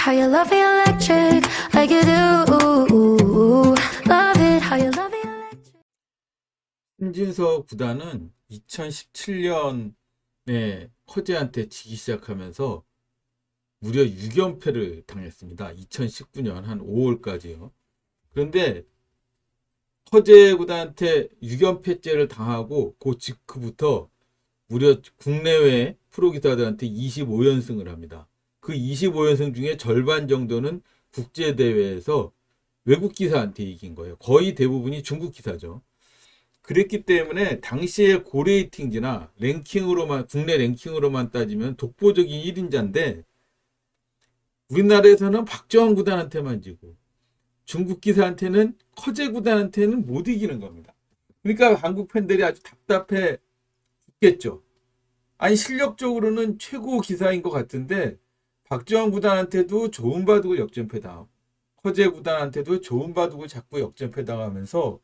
how you love me electric, like you do. Love it, how you love me electric. 신진서 구단은 2017년에 허재한테 지기 시작하면서 무려 6연패를 당했습니다. 2019년 한 5월까지요. 그런데 허재 구단한테 6연패째를 당하고 그 직후부터 무려 국내외 프로기사들한테 25연승을 합니다. 그 25연승 중에 절반 정도는 국제대회에서 외국 기사한테 이긴 거예요. 거의 대부분이 중국 기사죠. 그랬기 때문에 당시의 고레이팅지나 랭킹으로만, 국내 랭킹으로만 따지면 독보적인 1인자인데 우리나라에서는 박정환 구단한테만 지고 중국 기사한테는 허재 구단한테는 못 이기는 겁니다. 그러니까 한국 팬들이 아주 답답해 죽겠죠. 아니 실력적으로는 최고 기사인 것 같은데 박정환 구단한테도 좋은 바둑을 역전패당하고 허재 구단한테도 좋은 바둑을 자꾸 역전패당하면서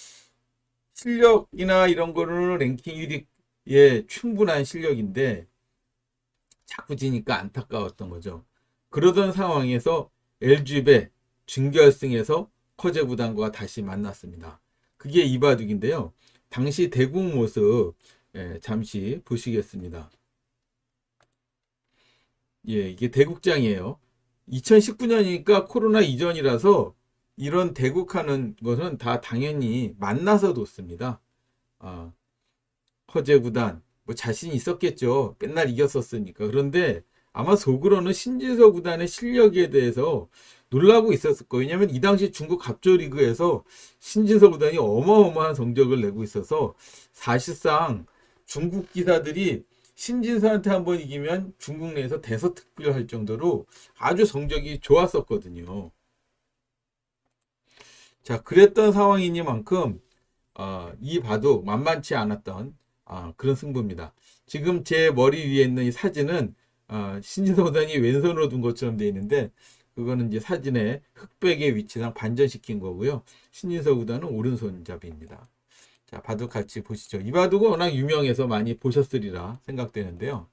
실력이나 이런 거는 랭킹 1위에 충분한 실력인데 자꾸 지니까 안타까웠던 거죠. 그러던 상황에서 LG배 준결승에서 허재 구단과 다시 만났습니다. 그게 이 바둑인데요. 당시 대국 모습 잠시 보시겠습니다. 예, 이게 대국장이에요. 2019년이니까 코로나 이전이라서 이런 대국하는 것은 다 당연히 만나서 뒀습니다. 허재 구단 뭐 자신 있었겠죠. 맨날 이겼었으니까. 그런데 아마 속으로는 신진서 구단의 실력에 대해서 놀라고 있었을 거예요. 왜냐하면 이 당시 중국 갑조리그에서 신진서 구단이 어마어마한 성적을 내고 있어서 사실상 중국 기사들이 신진서한테 한번 이기면 중국 내에서 대서특필할 정도로 아주 성적이 좋았었거든요. 자, 그랬던 상황이니만큼 이 바둑 만만치 않았던 그런 승부입니다. 지금 제 머리 위에 있는 이 사진은 신진서 구단이 왼손으로 둔 것처럼 되어 있는데 그거는 이제 사진의 흑백의 위치상 반전시킨 거고요. 신진서 구단은 오른손잡이입니다. 자, 바둑 같이 보시죠. 이 바둑은 워낙 유명해서 많이 보셨으리라 생각되는데요.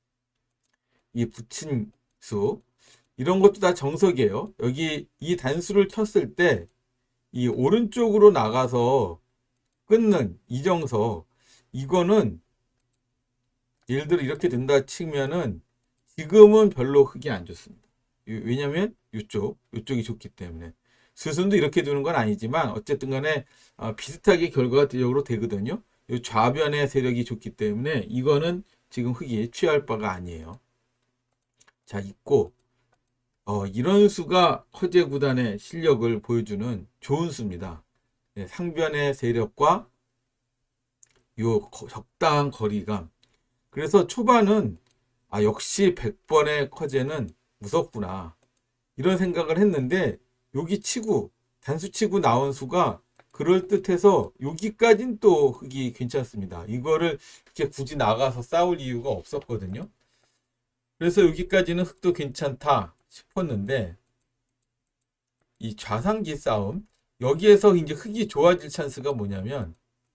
이 붙임수 이런 것도 다 정석이에요. 여기 이 단수를 쳤을 때 이 오른쪽으로 나가서 끊는 이정석 이거는 예를 들어 이렇게 된다 치면은 지금은 별로 흙이 안 좋습니다. 왜냐면 이쪽이 좋기 때문에 스승도 이렇게 두는 건 아니지만 어쨌든 간에 비슷하게 결과적으로 되거든요. 이 좌변의 세력이 좋기 때문에 이거는 지금 흙이 취할 바가 아니에요. 자, 있고 이런 수가 허재 구단의 실력을 보여주는 좋은 수입니다. 네, 상변의 세력과 요 적당한 거리감. 그래서 초반은 역시 100번의 허재는 무섭구나 이런 생각을 했는데 여기 치고 단수 치고 나온 수가 그럴듯해서 여기까지는 또 흙이 괜찮습니다. 이거를 이렇게 굳이 나가서 싸울 이유가 없었거든요. 그래서 여기까지는 흙도 괜찮다 싶었는데 이 좌상기 싸움 여기에서 이제 흙이 좋아질 찬스가 뭐냐면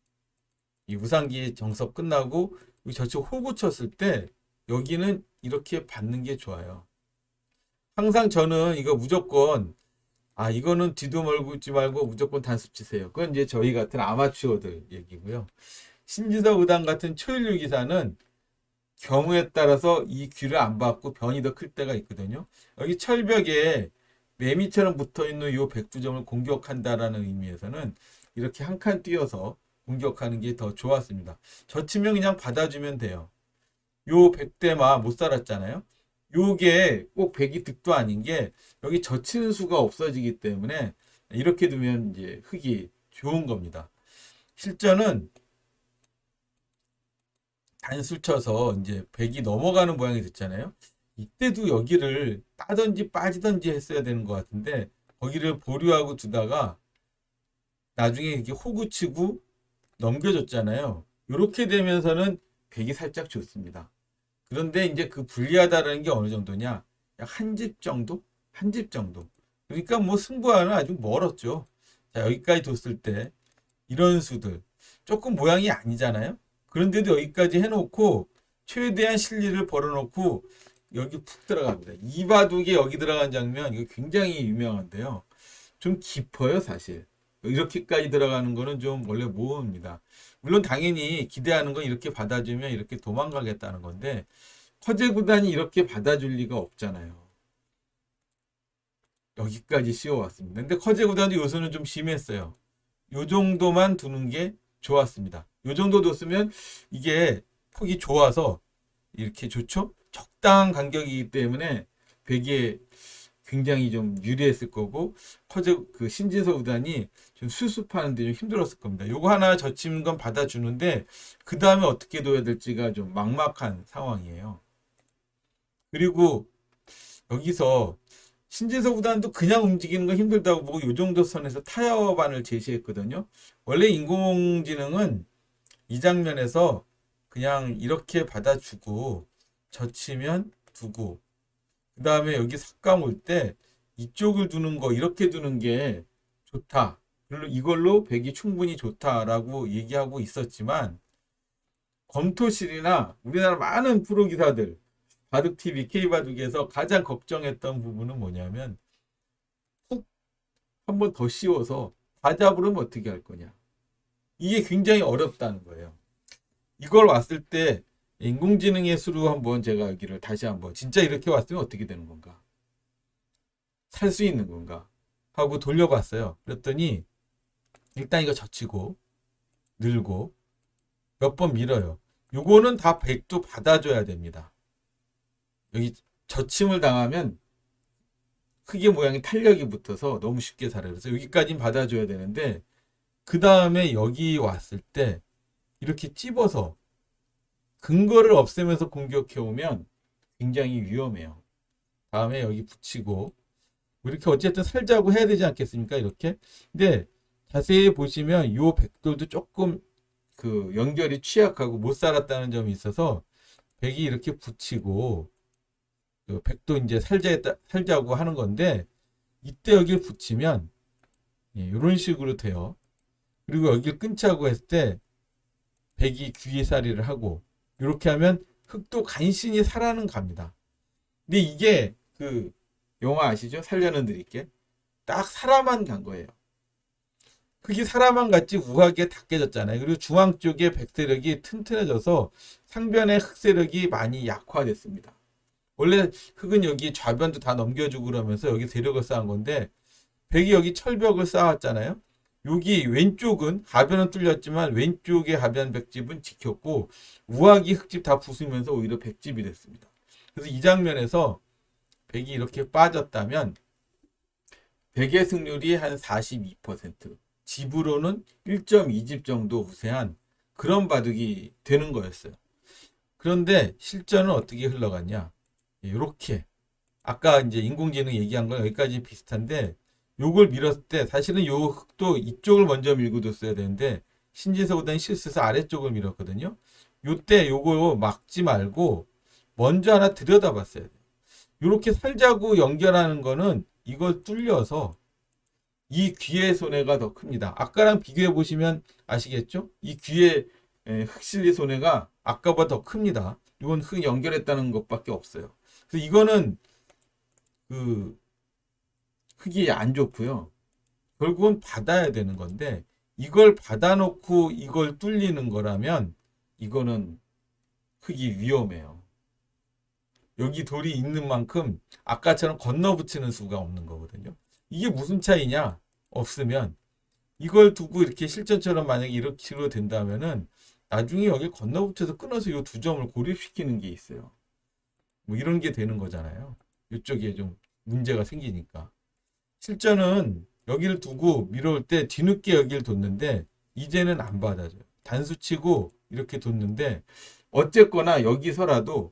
이 우상기 정석 끝나고 저쪽 호구 쳤을 때 여기는 이렇게 받는 게 좋아요. 항상 저는 이거 무조건 이거는 뒤도 멀지 말고 무조건 단수 치세요. 그건 이제 저희 같은 아마추어들 얘기고요. 신진서 구단 같은 초일류 기사는 경우에 따라서 이 귀를 안 받고 변이 더 클 때가 있거든요. 여기 철벽에 매미처럼 붙어있는 이 백두점을 공격한다라는 의미에서는 이렇게 한 칸 띄어서 공격하는 게 더 좋았습니다. 저 치면 그냥 받아주면 돼요. 요 백대마 못 살았잖아요. 요게 꼭 백이 득도 아닌 게 여기 젖히는 수가 없어지기 때문에 이렇게 두면 이제 흙이 좋은 겁니다. 실전은 단수 쳐서 이제 백이 넘어가는 모양이 됐잖아요. 이때도 여기를 따든지 빠지든지 했어야 되는 것 같은데 거기를 보류하고 두다가 나중에 이렇게 호구 치고 넘겨줬잖아요. 이렇게 되면서는 백이 살짝 좋습니다. 그런데 이제 그 불리하다는 게 어느 정도냐? 약 한 집 정도? 한 집 정도. 그러니까 뭐 승부와는 아주 멀었죠. 자, 여기까지 뒀을 때 이런 수들 조금 모양이 아니잖아요. 그런데도 여기까지 해놓고 최대한 실리를 벌어놓고 여기 푹 들어갑니다. 이 바둑이 여기 들어간 장면 이거 굉장히 유명한데요. 좀 깊어요, 사실. 이렇게까지 들어가는 거는 좀 원래 모호합니다. 물론 당연히 기대하는 건 이렇게 받아주면 이렇게 도망가겠다는 건데 허재 구단이 이렇게 받아줄 리가 없잖아요. 여기까지 씌워왔습니다. 근데 허재 구단도 요소는 좀 심했어요. 요 정도만 두는 게 좋았습니다. 요 정도 뒀으면 이게 폭이 좋아서 이렇게 좋죠? 적당한 간격이기 때문에 백이 굉장히 좀 유리했을 거고 그 신진서 구단이 좀 수습하는데 좀 힘들었을 겁니다. 요거 하나 젖히는 건 받아주는데 그 다음에 어떻게 둬야 될지가 좀 막막한 상황이에요. 그리고 여기서 신진서 구단도 그냥 움직이는 건 힘들다고 보고 요 정도 선에서 타협안을 제시했거든요. 원래 인공지능은 이 장면에서 그냥 이렇게 받아주고 젖히면 두고 그 다음에 여기 삭감 올 때 이쪽을 두는 거 이렇게 두는 게 좋다. 이걸로 백이 충분히 좋다라고 얘기하고 있었지만 검토실이나 우리나라 많은 프로 기사들 바둑TV, K바둑에서 가장 걱정했던 부분은 뭐냐면 훅 한 번 더 씌워서 다 잡으려면 어떻게 할 거냐. 이게 굉장히 어렵다는 거예요. 이걸 왔을 때 인공지능의 수로 한번 제가 여기를 다시 한번 진짜 이렇게 왔으면 어떻게 되는 건가? 살 수 있는 건가? 하고 돌려봤어요. 그랬더니 일단 이거 젖히고 늘고 몇 번 밀어요. 요거는 다 백도 받아줘야 됩니다. 여기 젖힘을 당하면 크게 모양이 탄력이 붙어서 너무 쉽게 살아요. 그래서 여기까지는 받아줘야 되는데 그 다음에 여기 왔을 때 이렇게 찝어서 근거를 없애면서 공격해 오면 굉장히 위험해요. 다음에 여기 붙이고 이렇게 어쨌든 살자고 해야 되지 않겠습니까? 이렇게. 근데 자세히 보시면 요 백돌도 조금 그 연결이 취약하고 못 살았다는 점이 있어서 백이 이렇게 붙이고 그 백도 이제 살자고 하는 건데 이때 여기를 붙이면 이런 식으로 돼요. 그리고 여기를 끊자고 했을 때 백이 귀에살이를 하고 이렇게 하면 흑도 간신히 살아는 갑니다. 근데 이게 그 영화 아시죠? 살려는 드릴게. 딱 살아만 간 거예요. 흑이 살아만 갔지 우하게 다 깨졌잖아요. 그리고 중앙 쪽에 백 세력이 튼튼해져서 상변의 흑 세력이 많이 약화됐습니다. 원래 흑은 여기 좌변도 다 넘겨주고 그러면서 여기 세력을 쌓은 건데 백이 여기 철벽을 쌓았잖아요. 여기 왼쪽은 하변은 뚫렸지만 왼쪽의 하변 백집은 지켰고 우하기 흑집 다 부수면서 오히려 백집이 됐습니다. 그래서 이 장면에서 백이 이렇게 빠졌다면 백의 승률이 한 42%, 집으로는 1.2집 정도 우세한 그런 바둑이 되는 거였어요. 그런데 실전은 어떻게 흘러갔냐? 이렇게 아까 이제 인공지능 얘기한 건 여기까지 비슷한데 요걸 밀었을 때 사실은 요 흑도 이쪽을 먼저 밀고 뒀어야 되는데 신진서 구단이 실수해서 아래쪽을 밀었거든요. 요때 요거 막지 말고 먼저 하나 들여다봤어야 돼요. 요렇게 살자고 연결하는 거는 이걸 뚫려서 이 귀의 손해가 더 큽니다. 아까랑 비교해 보시면 아시겠죠? 이 귀의 흑실리 손해가 아까보다 더 큽니다. 이건 흑 연결했다는 것밖에 없어요. 그래서 이거는 그 흑이 안 좋고요. 결국은 받아야 되는 건데 이걸 받아놓고 이걸 뚫리는 거라면 이거는 흑이 위험해요. 여기 돌이 있는 만큼 아까처럼 건너붙이는 수가 없는 거거든요. 이게 무슨 차이냐? 없으면 이걸 두고 이렇게 실전처럼 만약에 이렇게 된다면은 나중에 여기 건너붙여서 끊어서 이 두 점을 고립시키는 게 있어요. 뭐 이런 게 되는 거잖아요. 이쪽에 좀 문제가 생기니까. 실전은 여기를 두고 밀어올 때 뒤늦게 여기를 뒀는데 이제는 안 받아줘요. 단수치고 이렇게 뒀는데 어쨌거나 여기서라도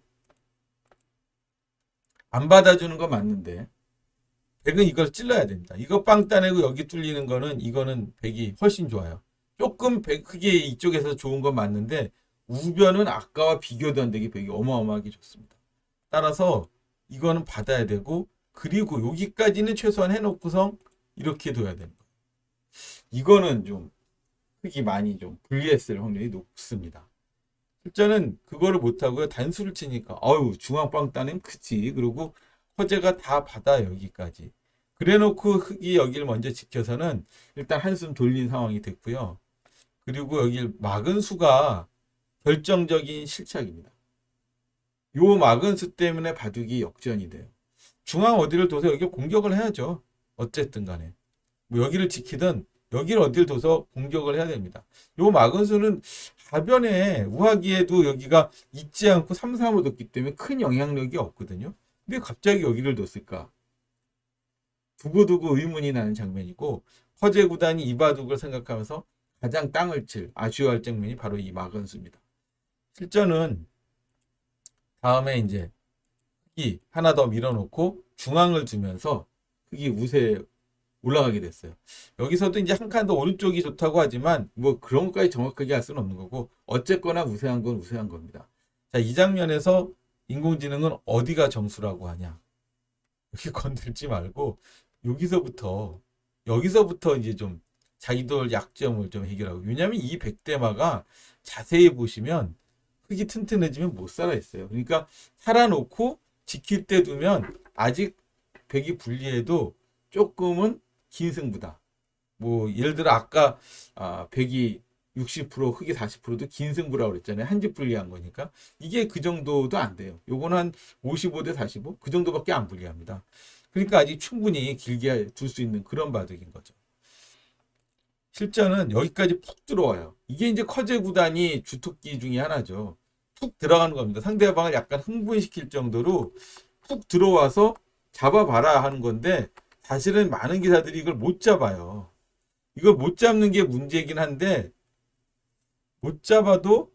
안 받아주는 거 맞는데 백은 이걸 찔러야 됩니다. 이거 빵 따내고 여기 뚫리는 거는 이거는 백이 훨씬 좋아요. 조금 백 크게 이쪽에서 좋은 건 맞는데 우변은 아까와 비교도 안 되게 백이 어마어마하게 좋습니다. 따라서 이거는 받아야 되고 그리고 여기까지는 최소한 해놓고서 이렇게 둬야 되는 거예요. 이거는 좀 흑이 많이 좀 불리했을 확률이 높습니다. 실전은 그거를 못하고요. 단수를 치니까 아유 중앙빵 따내면 크지. 그리고 허재가 다 받아 여기까지. 그래놓고 흑이 여기를 먼저 지켜서는 일단 한숨 돌린 상황이 됐고요. 그리고 여기 막은 수가 결정적인 실착입니다. 요 막은 수 때문에 바둑이 역전이 돼요. 중앙 어디를 둬서 여기 공격을 해야죠. 어쨌든 간에. 뭐 여기를 지키든 여기를 어디를 둬서 공격을 해야 됩니다. 요 막은 수는 하변에 우하기에도 여기가 있지 않고 3-3으로 뒀기 때문에 큰 영향력이 없거든요. 근데 갑자기 여기를 뒀을까? 두고두고 의문이 나는 장면이고 허재 구단이 이 바둑을 생각하면서 가장 땅을 칠 아쉬워할 장면이 바로 이 막은수입니다. 실전은 다음에 이제 흑이 하나 더 밀어놓고 중앙을 두면서 흑이 우세에 올라가게 됐어요. 여기서도 이제 한 칸 더 오른쪽이 좋다고 하지만 뭐 그런 것까지 정확하게 할 수는 없는 거고 어쨌거나 우세한 건 우세한 겁니다. 자, 이 장면에서 인공지능은 어디가 정수라고 하냐? 여기 건들지 말고 여기서부터 이제 좀 자기들 약점을 좀 해결하고. 왜냐하면 이 백대마가 자세히 보시면 흙이 튼튼해지면 못 살아 있어요. 그러니까 살아놓고 지킬 때 두면 아직 백이 불리해도 조금은 긴 승부다. 뭐 예를 들어 아까 백이 60% 흑이 40%도 긴 승부라고 그랬잖아요. 한 집 불리한 거니까. 이게 그 정도도 안 돼요. 요거는 한 55대 45? 그 정도밖에 안 불리합니다. 그러니까 아직 충분히 길게 둘 수 있는 그런 바둑인 거죠. 실전은 여기까지 푹 들어와요. 이게 이제 커제 구단이 주특기 중에 하나죠. 푹 들어가는 겁니다. 상대방을 약간 흥분시킬 정도로 푹 들어와서 잡아봐라 하는 건데 사실은 많은 기사들이 이걸 못 잡아요. 이걸 못 잡는 게 문제긴 한데 못 잡아도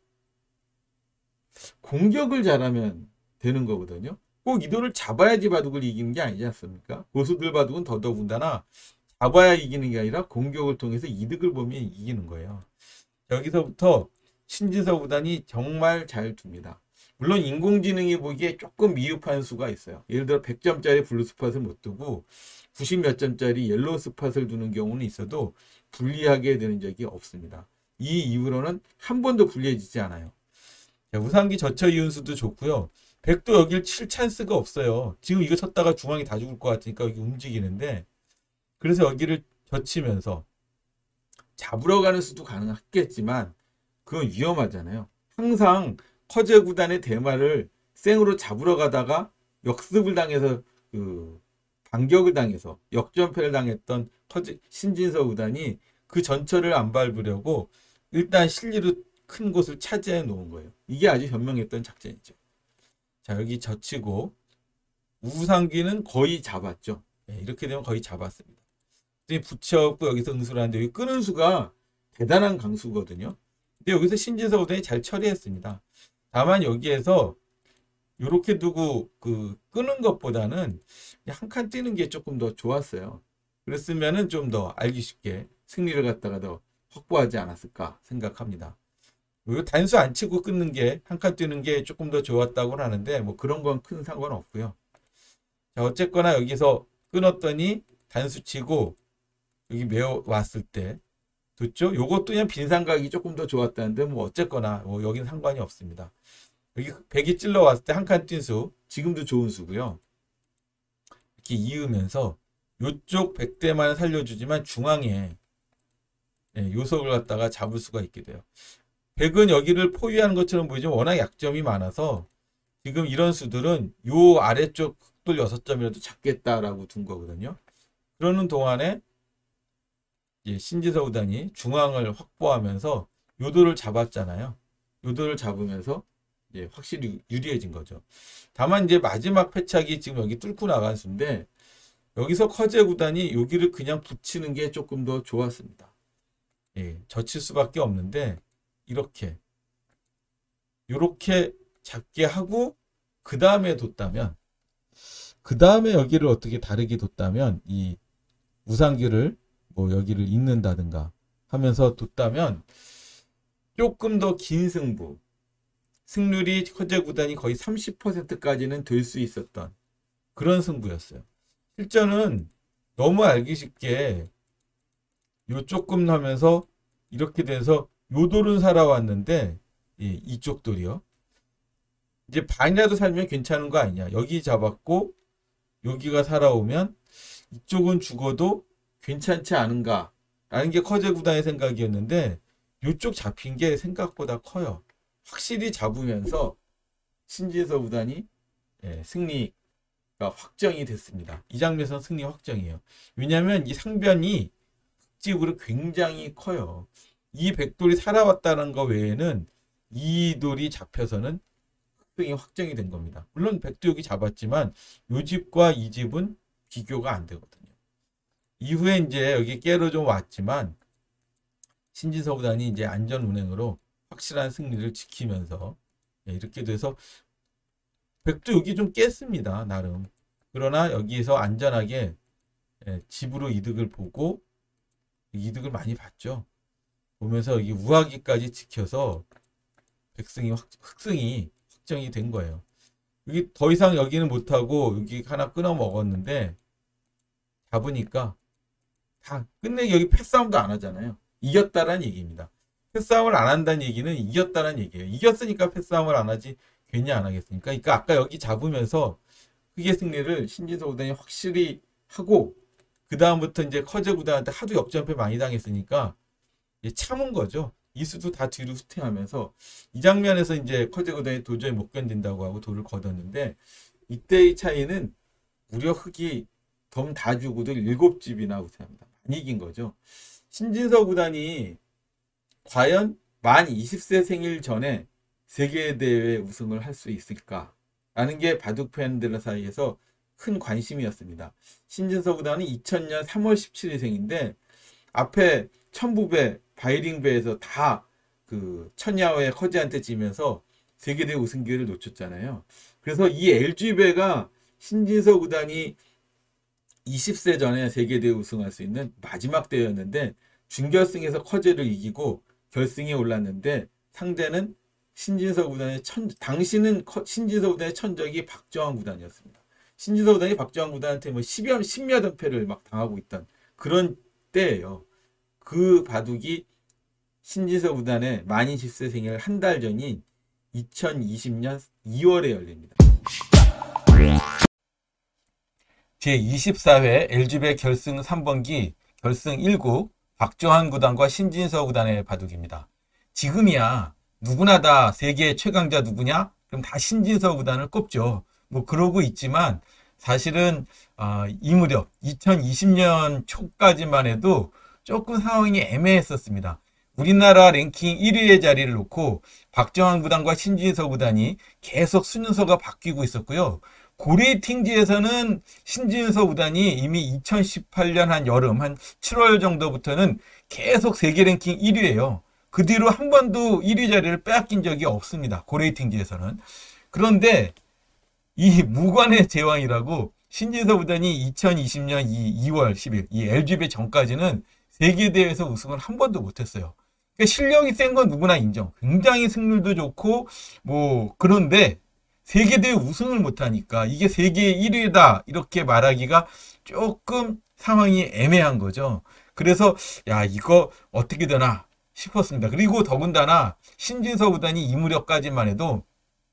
공격을 잘하면 되는 거거든요. 꼭 이도를 잡아야지 바둑을 이기는 게 아니지 않습니까? 고수들 바둑은 더더군다나 잡아야 이기는 게 아니라 공격을 통해서 이득을 보면 이기는 거예요. 여기서부터 신진서 구단이 정말 잘 둡니다. 물론 인공지능이 보기에 조금 미흡한 수가 있어요. 예를 들어 100점짜리 블루 스팟을 못 두고 90 몇 점짜리 옐로우 스팟을 두는 경우는 있어도 불리하게 되는 적이 없습니다. 이 이후로는 한 번도 불리해지지 않아요. 자, 우상기 저처 이윤수도 좋고요. 백도 여길 칠 찬스가 없어요. 지금 이거 쳤다가 중앙이 다 죽을 것 같으니까 여기 움직이는데 그래서 여기를 젖히면서 잡으러 가는 수도 가능하겠지만 그건 위험하잖아요. 항상 커제 구단의 대마를 생으로 잡으러 가다가 역습을 당해서 반격을 당해서 역전패를 당했던 신진서 구단이 그 전철을 안 밟으려고 일단 실리로 큰 곳을 차지해 놓은 거예요. 이게 아주 현명했던 작전이죠. 자, 여기 젖히고 우상기는 거의 잡았죠. 네, 이렇게 되면 거의 잡았습니다. 붙여갖고 여기서 응수를 하는데 여기 끄는 수가 대단한 강수거든요. 근데 여기서 신진서 구단이 잘 처리했습니다. 다만 여기에서 이렇게 두고 끄는 것보다는 한 칸 뛰는 게 조금 더 좋았어요. 그랬으면은 좀 더 알기 쉽게 승리를 갖다가 더 확보하지 않았을까 생각합니다. 단수 안 치고 끊는 게 한 칸 뛰는 게 조금 더 좋았다고 하는데 뭐 그런 건 큰 상관없고요. 자, 어쨌거나 여기서 끊었더니 단수 치고 여기 메어 왔을 때 됐죠? 요것도 그냥 빈상각이 조금 더 좋았다는데 뭐 어쨌거나 뭐 여긴 상관이 없습니다. 여기 백이 찔러 왔을 때 한 칸 뛴 수 지금도 좋은 수고요. 이렇게 이으면서 요쪽 백대만 살려주지만 중앙에 요석을 갖다가 잡을 수가 있게 돼요. 백은 여기를 포위하는 것처럼 보이지만 워낙 약점이 많아서 지금 이런 수들은 요 아래쪽 흑돌 6점이라도 잡겠다라고 둔 거거든요. 그러는 동안에 신진서 구단이 중앙을 확보하면서 요도를 잡았잖아요. 요도를 잡으면서 확실히 유리해진 거죠. 다만 이제 마지막 패착이 지금 여기 뚫고 나간 수인데 여기서 커제 구단이 여기를 그냥 붙이는 게 조금 더 좋았습니다. 젖힐 수밖에 없는데 이렇게 잡게 하고 그 다음에 뒀다면 그 다음에 여기를 어떻게 다르게 뒀다면 이 우상기를 뭐 여기를 잇는다든가 하면서 뒀다면 조금 더 긴 승부 승률이 커제 구단이 거의 30%까지는 될 수 있었던 그런 승부였어요. 실전은 너무 알기 쉽게 요 조금 하면서 이렇게 돼서 요돌은 살아왔는데 이쪽 돌이요. 이제 반이라도 살면 괜찮은 거 아니냐. 여기 잡았고 여기가 살아오면 이쪽은 죽어도 괜찮지 않은가 라는 게 커제 구단의 생각이었는데 이쪽 잡힌 게 생각보다 커요. 확실히 잡으면서 신진서 구단이 승리가 확정이 됐습니다. 이 장면에서 승리 확정이에요. 왜냐하면 이 상변이 흙집으로 굉장히 커요. 이 백돌이 살아왔다는 거 외에는 이 돌이 잡혀서는 흑등이 확정이 된 겁니다. 물론 백도 여기 잡았지만 이 집과 이 집은 비교가 안 되거든요. 이후에 이제 여기 깨로 좀 왔지만 신진서 구단이 이제 안전 운행으로 확실한 승리를 지키면서 이렇게 돼서 백도 여기 좀 깼습니다. 나름. 그러나 여기에서 안전하게 집으로 이득을 보고 이득을 많이 봤죠. 보면서 여기 우하기까지 지켜서 흑승이 확정이 된 거예요. 여기 더 이상 여기는 못하고 여기 하나 끊어 먹었는데 잡으니까 다 끝내 여기 패싸움도 안 하잖아요. 이겼다라는 얘기입니다. 패싸움을 안 한다는 얘기는 이겼다는 얘기예요. 이겼으니까 패싸움을 안 하지 괜히 안 하겠습니까? 그러니까 아까 여기 잡으면서 흑의 승리를 신진서 구단이 확실히 하고 그 다음부터 이제 커제 구단한테 하도 역전패 많이 당했으니까 참은 거죠. 이수도 다 뒤로 후퇴하면서 이 장면에서 이제 커제 구단이 도저히 못 견딘다고 하고 돌을 걷었는데 이때의 차이는 무려 흑이 덤 다 주고도 7집이나 우승합니다. 많이 이긴 거죠. 신진서 구단이 과연 만 20세 생일 전에 세계대회 우승을 할 수 있을까? 라는 게 바둑 팬들 사이에서 큰 관심이었습니다. 신진서 구단은 2000년 3월 17일생인데 앞에 천부배, 바이링배에서 다 그 천야회 커제한테 지면서 세계대회 우승 기회를 놓쳤잖아요. 그래서 이 LG배가 신진서 구단이 20세 전에 세계대회 우승할 수 있는 마지막 대회였는데 준결승에서 커제를 이기고 결승에 올랐는데 상대는 신진서 구단의 당시는 신진서 구단의 천적이 박정환 구단이었습니다. 신진서 구단이 박정환 구단한테 뭐 10몇 연패를 막 당하고 있던 그런 때예요. 그 바둑이 신진서 구단의 만 20세 생일 한 달 전인 2020년 2월에 열립니다. 제24회 LG배 결승 3번기 결승 1국 박정환 구단과 신진서 구단의 바둑입니다. 지금이야 누구나 다 세계 최강자 누구냐? 그럼 다 신진서 구단을 꼽죠. 뭐 그러고 있지만 사실은 이 무렵 2020년 초까지만 해도 조금 상황이 애매했었습니다. 우리나라 랭킹 1위의 자리를 놓고 박정환 구단과 신진서 구단이 계속 순서가 바뀌고 있었고요. 고레이팅지에서는 신진서 구단이 이미 2018년 한 여름 한 7월 정도부터는 계속 세계 랭킹 1위예요. 그 뒤로 한 번도 1위 자리를 빼앗긴 적이 없습니다. 고레이팅지에서는. 그런데 이 무관의 제왕이라고 신진서 구단이 2020년 2월 10일 이 LG배 전까지는 세계대회에서 우승을 한 번도 못했어요. 그러니까 실력이 센 건 누구나 인정. 굉장히 승률도 좋고 뭐 그런데 세계대회 우승을 못하니까 이게 세계 1위다 이렇게 말하기가 조금 상황이 애매한 거죠. 그래서 야 이거 어떻게 되나 싶었습니다. 그리고 더군다나 신진서 구단이 이 무렵까지만 해도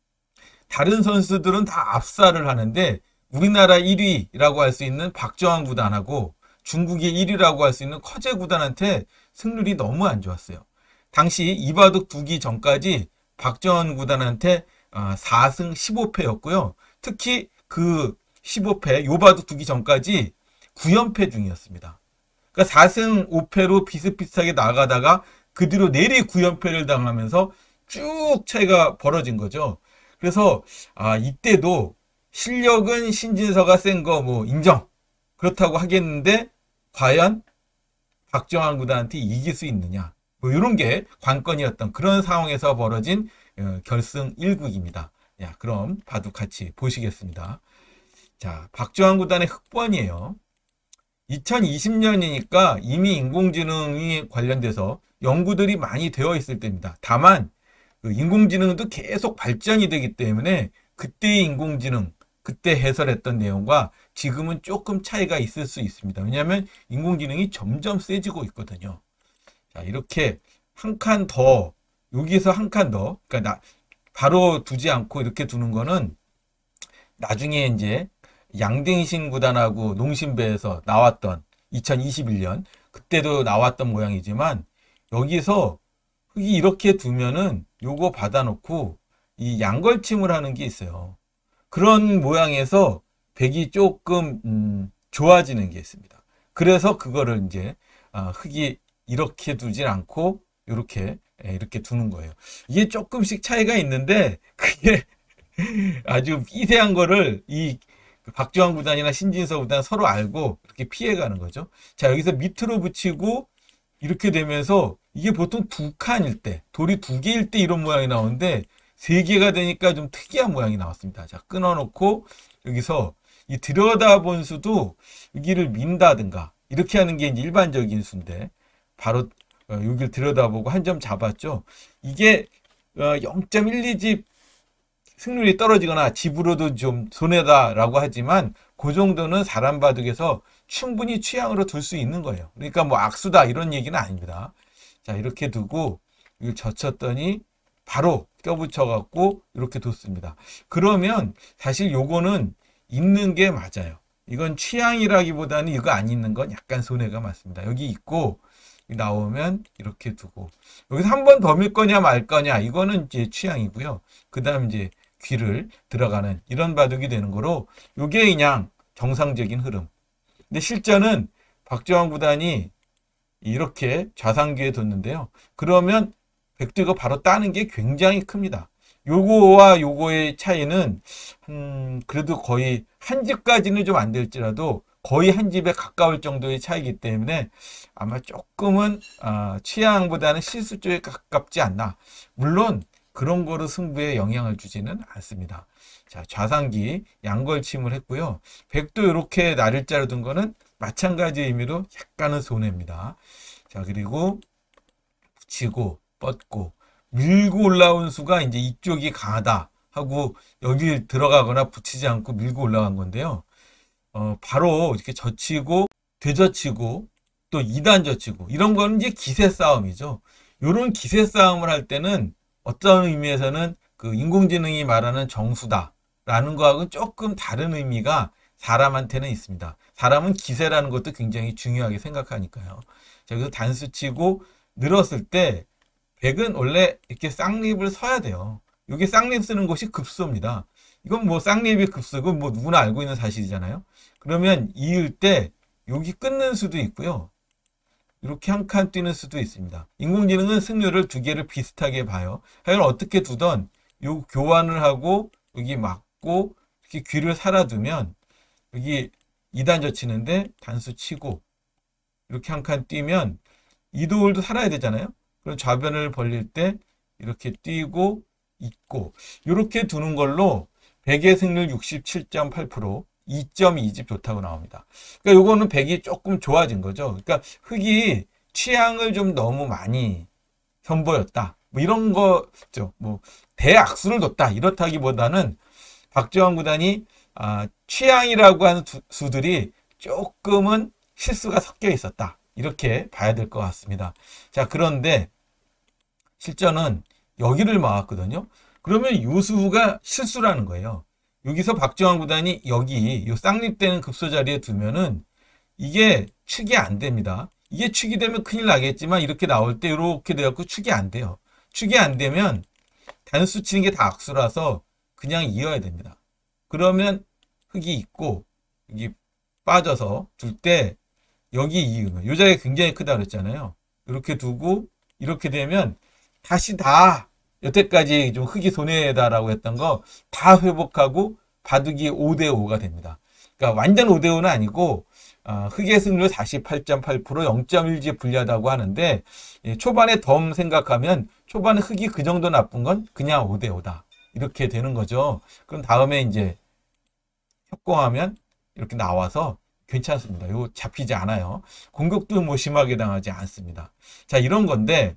다른 선수들은 다 압살을 하는데 우리나라 1위라고 할 수 있는 박정환 구단하고 중국의 1위라고 할 수 있는 커제 구단한테 승률이 너무 안 좋았어요. 당시 이바둑 두기 전까지 박정환 구단한테 4승 15패였고요. 특히 그 15패 요바둑 두기 전까지 9연패 중이었습니다. 그러니까 4승 5패로 비슷비슷하게 나가다가 그 뒤로 내리 9연패를 당하면서 쭉 차이가 벌어진 거죠. 그래서 이때도 실력은 신진서가 센 거 뭐 인정. 그렇다고 하겠는데 과연 박정환 구단한테 이길 수 있느냐. 뭐 이런 게 관건이었던 그런 상황에서 벌어진 결승 1국입니다. 야, 그럼 바둑 같이 보시겠습니다. 자, 박정환 구단의 흑번이에요. 2020년이니까 이미 인공지능이 관련돼서 연구들이 많이 되어 있을 때입니다. 다만 그 인공지능도 계속 발전이 되기 때문에 그때의 인공지능, 그때 해설했던 내용과 지금은 조금 차이가 있을 수 있습니다. 왜냐하면 인공지능이 점점 세지고 있거든요. 자, 이렇게 한 칸 더 여기서 한 칸 더, 그러니까 바로 두지 않고 이렇게 두는 거는 나중에 이제 양댕신 구단하고 농심배에서 나왔던 2021년 그때도 나왔던 모양이지만 여기서 흙이 이렇게 두면은 요거 받아놓고 이 양걸침을 하는 게 있어요. 그런 모양에서 백이 조금 좋아지는 게 있습니다. 그래서 그거를 이제 흙이 이렇게 두질 않고 이렇게 두는 거예요. 이게 조금씩 차이가 있는데 그게 아주 미세한 거를 이 박주환 구단이나 신진서 구단 서로 알고 이렇게 피해가는 거죠. 자, 여기서 밑으로 붙이고 이렇게 되면서 이게 보통 두 칸일 때, 돌이 두 개일 때 이런 모양이 나오는데 세 개가 되니까 좀 특이한 모양이 나왔습니다. 자, 끊어놓고 여기서 이 들여다본 수도 여기를 민다든가 이렇게 하는 게 이제 일반적인 수인데 바로 여기를 들여다보고 한 점 잡았죠. 이게 0.12집 승률이 떨어지거나 집으로도 좀 손해다라고 하지만 그 정도는 사람 바둑에서 충분히 취향으로 둘 수 있는 거예요. 그러니까 뭐 악수다 이런 얘기는 아닙니다. 자, 이렇게 두고 이걸 젖혔더니 바로 껴붙여 갖고 이렇게 뒀습니다. 그러면 사실 요거는 있는 게 맞아요. 이건 취향이라기보다는 이거 안 있는 건 약간 손해가 맞습니다. 여기 있고 나오면 이렇게 두고 여기서 한 번 더 밀 거냐 말 거냐 이거는 이제 취향이고요. 그 다음 이제 귀를 들어가는 이런 바둑이 되는 거로 요게 그냥 정상적인 흐름. 근데 실전은 박주환 구단이 이렇게 좌상귀에 뒀는데요. 그러면 백도 이거 바로 따는 게 굉장히 큽니다. 요거와 요거의 차이는 그래도 거의 한 집까지는 좀 안 될지라도 거의 한 집에 가까울 정도의 차이기 때문에 아마 조금은 취향보다는 실수 쪽에 가깝지 않나. 물론 그런 거로 승부에 영향을 주지는 않습니다. 자, 좌상기 양걸침을 했고요. 백도 이렇게 나를자로 둔 거는 마찬가지 의미로 약간은 손해입니다. 자, 그리고 붙이고 뻗고 밀고 올라온 수가 이제 이쪽이 강하다 하고 여기 들어가거나 붙이지 않고 밀고 올라간 건데요. 바로 이렇게 젖히고 되젖히고 또 2단 젖히고 이런 거는 이제 기세 싸움이죠. 이런 기세 싸움을 할 때는 어떤 의미에서는 그 인공지능이 말하는 정수다라는 거하고는 조금 다른 의미가 사람한테는 있습니다. 사람은 기세라는 것도 굉장히 중요하게 생각하니까요. 자, 여기서 단수 치고 늘었을 때 백은 원래 이렇게 쌍립을 서야 돼요. 여기 쌍립 쓰는 것이 급소입니다. 이건 뭐 쌍립이 급소고 뭐 누구나 알고 있는 사실이잖아요. 그러면 이을 때 여기 끊는 수도 있고요. 이렇게 한 칸 뛰는 수도 있습니다. 인공지능은 승률을 두 개를 비슷하게 봐요. 하여간 어떻게 두던 요 교환을 하고 여기 막고 이렇게 귀를 살아두면 여기 2단 젖히는데 단수 치고 이렇게 한 칸 뛰면 이도울도 살아야 되잖아요. 그럼 좌변을 벌릴 때 이렇게 뛰고 있고 이렇게 두는 걸로 백의 승률 67.8%, 2.2집 좋다고 나옵니다. 그러니까 요거는 백이 조금 좋아진 거죠. 그러니까 흙이 취향을 좀 너무 많이 선보였다. 뭐 이런 거죠. 뭐 대악수를 뒀다. 이렇다기보다는 박주환 구단이 취향이라고 하는 수들이 조금은 실수가 섞여 있었다. 이렇게 봐야 될 것 같습니다. 자, 그런데 실전은 여기를 막았거든요. 그러면 요수가 실수라는 거예요. 여기서 박주환 구단이 여기 요 쌍립되는 급소 자리에 두면은 이게 축이 안 됩니다. 이게 축이 되면 큰일 나겠지만 이렇게 나올 때 이렇게 돼갖고 축이 안 돼요. 축이 안 되면 단수 치는 게 다 악수라서 그냥 이어야 됩니다. 그러면 흙이 있고 여기 빠져서 둘 때 여기 이으면 요 자리가 굉장히 크다 그랬잖아요. 이렇게 두고 이렇게 되면 다시 다 여태까지 좀 흙이 손해다라고 했던 거 다 회복하고 바둑이 5대5가 됩니다. 그러니까 완전 5대5는 아니고 흙의 승률 48.8%, 0.1지 불리하다고 하는데 초반에 덤 생각하면 초반에 흙이 그 정도 나쁜 건 그냥 5대5다. 이렇게 되는 거죠. 그럼 다음에 이제 협공하면 이렇게 나와서 괜찮습니다. 이거 잡히지 않아요. 공격도 뭐 심하게 당하지 않습니다. 자, 이런 건데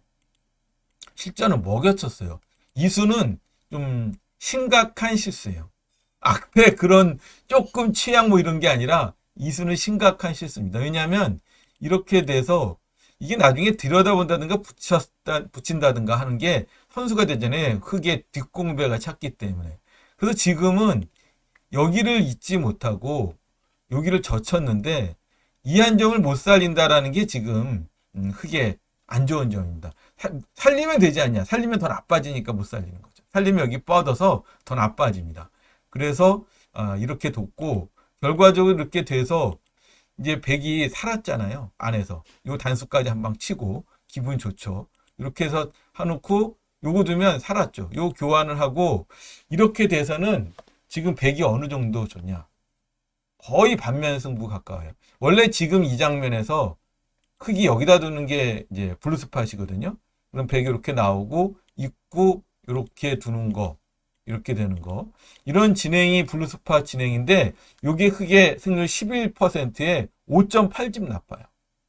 실전은 먹여쳤어요. 이 수는 좀 심각한 실수예요. 앞에 그런 조금 취향 뭐 이런 게 아니라 이 수는 심각한 실수입니다. 왜냐하면 이렇게 돼서 이게 나중에 들여다본다든가 붙인다든가 하는 게 선수가 되잖아요. 흑의 뒷공배가 찼기 때문에. 그래서 지금은 여기를 잊지 못하고 여기를 젖혔는데 이 한점을 못 살린다라는 게 지금 흑의 안 좋은 점입니다. 살리면 되지 않냐. 살리면 더 나빠지니까 못 살리는 거죠. 살리면 여기 뻗어서 더 나빠집니다. 그래서 이렇게 뒀고 결과적으로 이렇게 돼서 이제 백이 살았잖아요. 안에서. 요 단수까지 한 방 치고 기분 좋죠. 이렇게 해서 해놓고 요거 두면 살았죠. 요 교환을 하고 이렇게 돼서는 지금 백이 어느 정도 좋냐. 거의 반면 승부 가까워요. 원래 지금 이 장면에서 흑이 여기다 두는 게 이제 블루스팟이거든요. 그럼 백이 이렇게 나오고 입구 이렇게 두는 거 이렇게 되는 거 이런 진행이 블루스팟 진행인데 요게 흑의 승률 11%에 5.8집 나빠요.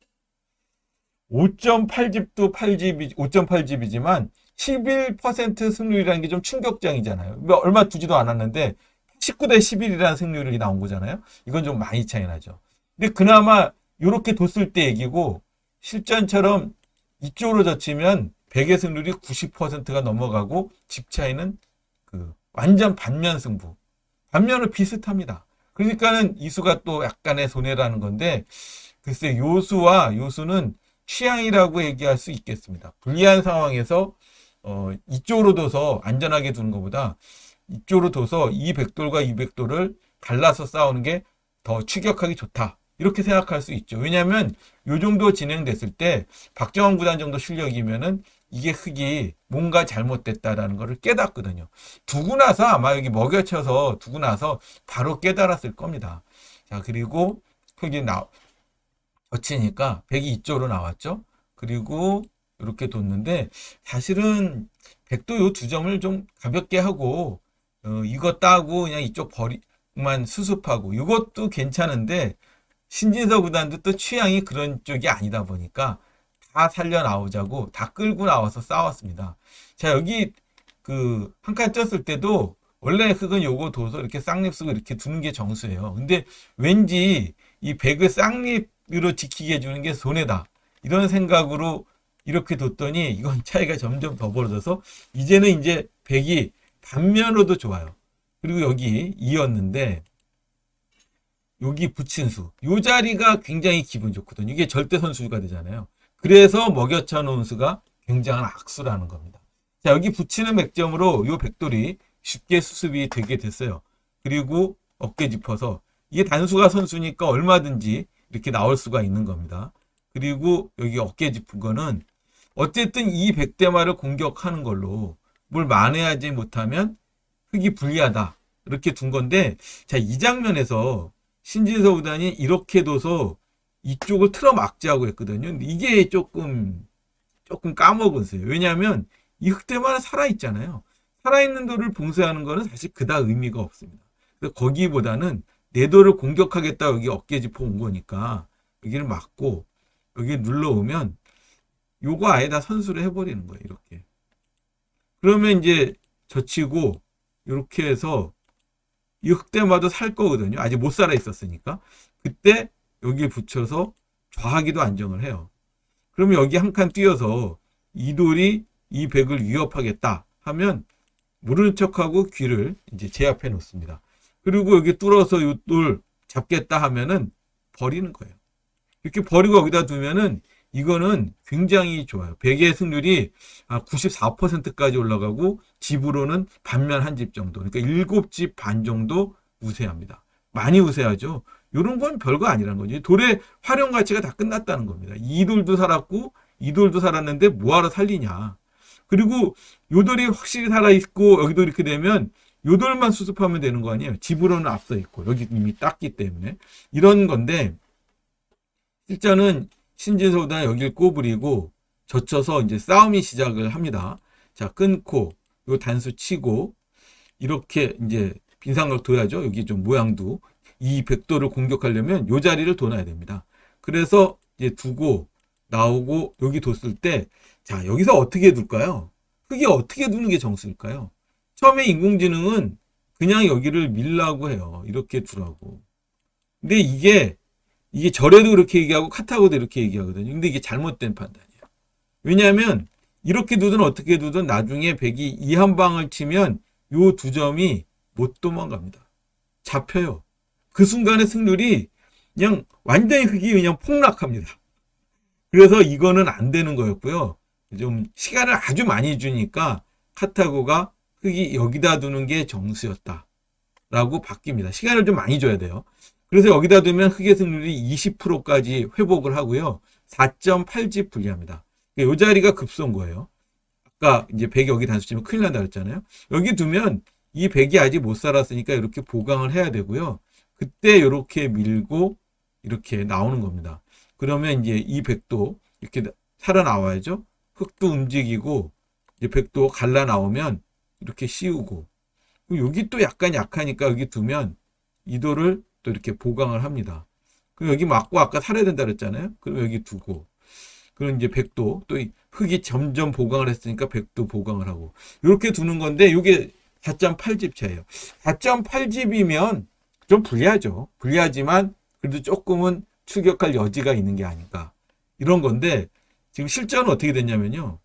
5.8집도 5.8집이지만 11% 승률이라는 게 좀 충격적이잖아요. 얼마 두지도 않았는데 19대 11이라는 승률이 나온 거잖아요. 이건 좀 많이 차이 나죠. 근데 그나마 이렇게 뒀을 때 얘기고 실전처럼 이쪽으로 젖히면 백의 승률이 90%가 넘어가고 집 차이는 완전 반면 승부. 반면으로 비슷합니다. 그러니까는 이수가 또 약간의 손해라는 건데 글쎄 요수와 요수는 취향이라고 얘기할 수 있겠습니다. 불리한 상황에서 이쪽으로 둬서 안전하게 두는 것보다 이쪽으로 둬서 이 백돌과 이 백돌을 갈라서 싸우는 게 더 추격하기 좋다. 이렇게 생각할 수 있죠. 왜냐하면 요 정도 진행됐을 때 박정원 구단 정도 실력이면은 이게 흑이 뭔가 잘못됐다라는 것을 깨닫거든요. 두고 나서 아마 여기 먹여쳐서 두고 나서 바로 깨달았을 겁니다. 자, 그리고 흑이 젖히니까 백이 이쪽으로 나왔죠. 그리고 이렇게 뒀는데 사실은 백도 요 두 점을 좀 가볍게 하고 이거 따고 그냥 이쪽 버리만 수습하고 이것도 괜찮은데 신진서 구단도 또 취향이 그런 쪽이 아니다 보니까 다 살려 나오자고 다 끌고 나와서 싸웠습니다. 자, 여기 한 칸 쪘을 때도 원래 흑은 요거 둬서 이렇게 쌍립 쓰고 이렇게 두는 게 정수예요. 근데 왠지 이 백을 쌍립으로 지키게 해주는 게 손해다. 이런 생각으로 이렇게 뒀더니 이건 차이가 점점 더 벌어져서 이제는 이제 백이 반면으로도 좋아요. 그리고 여기 2였는데 여기 붙인 수. 요 자리가 굉장히 기분 좋거든요. 이게 절대 선수가 되잖아요. 그래서 먹여쳐 놓은 수가 굉장한 악수라는 겁니다. 자, 여기 붙이는 맥점으로 요 백돌이 쉽게 수습이 되게 됐어요. 그리고 어깨 짚어서 이게 단수가 선수니까 얼마든지 이렇게 나올 수가 있는 겁니다. 그리고 여기 어깨 짚은 거는 어쨌든 이 백대마를 공격하는 걸로 뭘 만회하지 못하면 흑이 불리하다. 이렇게 둔 건데 자, 이 장면에서 신진서 구단이 이렇게 둬서 이쪽을 틀어 막자고 했거든요. 근데 이게 조금 까먹은 수예요. 왜냐하면 이 흑대마는 살아있잖아요. 살아있는 돌을 봉쇄하는 거는 사실 그다지 의미가 없습니다. 그래서 거기보다는 내 돌을 공격하겠다 여기 어깨 짚어 온 거니까 여기를 막고 여기 눌러오면 요거 아예 다 선수를 해버리는 거예요. 이렇게. 그러면 이제 젖히고 이렇게 해서 이 흑대마도 살 거거든요. 아직 못 살아 있었으니까. 그때 여기에 붙여서 좌하기도 안정을 해요. 그러면 여기 한 칸 띄어서 이 돌이 이 백을 위협하겠다 하면 모르는 척하고 귀를 이제 제압해 놓습니다. 그리고 여기 뚫어서 이 돌 잡겠다 하면은 버리는 거예요. 이렇게 버리고 여기다 두면은 이거는 굉장히 좋아요. 백의 승률이 94%까지 올라가고 집으로는 반면 한 집 정도. 그러니까 7집 반 정도 우세합니다. 많이 우세하죠. 이런 건 별거 아니라는 거죠. 돌의 활용 가치가 다 끝났다는 겁니다. 이 돌도 살았고 이 돌도 살았는데 뭐하러 살리냐. 그리고 요 돌이 확실히 살아있고 여기도 이렇게 되면 요 돌만 수습하면 되는 거 아니에요. 집으로는 앞서 있고 여기 이미 땄기 때문에 이런 건데 실전은 신진서 구단이 여기를 꼬부리고 젖혀서 이제 싸움이 시작을 합니다. 자, 끊고 요 단수 치고 이렇게 이제 빈삼각 둬야죠. 여기 좀 모양도 이 백도를 공격하려면 요 자리를 둬놔야 됩니다. 그래서 이제 두고 나오고 여기 뒀을 때 자, 여기서 어떻게 둘까요? 흑이 어떻게 두는 게 정수일까요? 처음에 인공지능은 그냥 여기를 밀라고 해요. 이렇게 두라고. 근데 이게 절에도 그렇게 얘기하고 카타고도 이렇게 얘기하거든요. 근데 이게 잘못된 판단이에요. 왜냐하면 이렇게 두든 어떻게 두든 나중에 백이 이 한 방을 치면 요 두 점이 못 도망갑니다. 잡혀요. 그 순간에 승률이 그냥 완전히 흑이 그냥 폭락합니다. 그래서 이거는 안 되는 거였고요. 좀 시간을 아주 많이 주니까 카타고가 흑이 여기다 두는 게 정수였다 라고 바뀝니다. 시간을 좀 많이 줘야 돼요. 그래서 여기다 두면 흑의 승률이 20%까지 회복을 하고요. 4.8집 불리합니다. 이 자리가 급소인 거예요. 아까 이제 백이 여기 단수 치면 큰일 난다 그랬잖아요. 여기 두면 이 백이 아직 못 살았으니까 이렇게 보강을 해야 되고요. 그때 이렇게 밀고 이렇게 나오는 겁니다. 그러면 이제 이 백도 이렇게 살아나와야죠. 흑도 움직이고 이제 백도 갈라 나오면 이렇게 씌우고, 여기 또 약간 약하니까 여기 두면 이도를 또 이렇게 보강을 합니다. 그럼 여기 맞고 아까 살아야 된다 그랬잖아요. 그럼 여기 두고, 그럼 이제 백도 또 흑이 점점 보강을 했으니까 백도 보강을 하고 이렇게 두는 건데 이게 4.8집 차예요. 4.8집이면 좀 불리하죠. 불리하지만 그래도 조금은 추격할 여지가 있는 게 아닌가 이런 건데, 지금 실전은 어떻게 됐냐면요.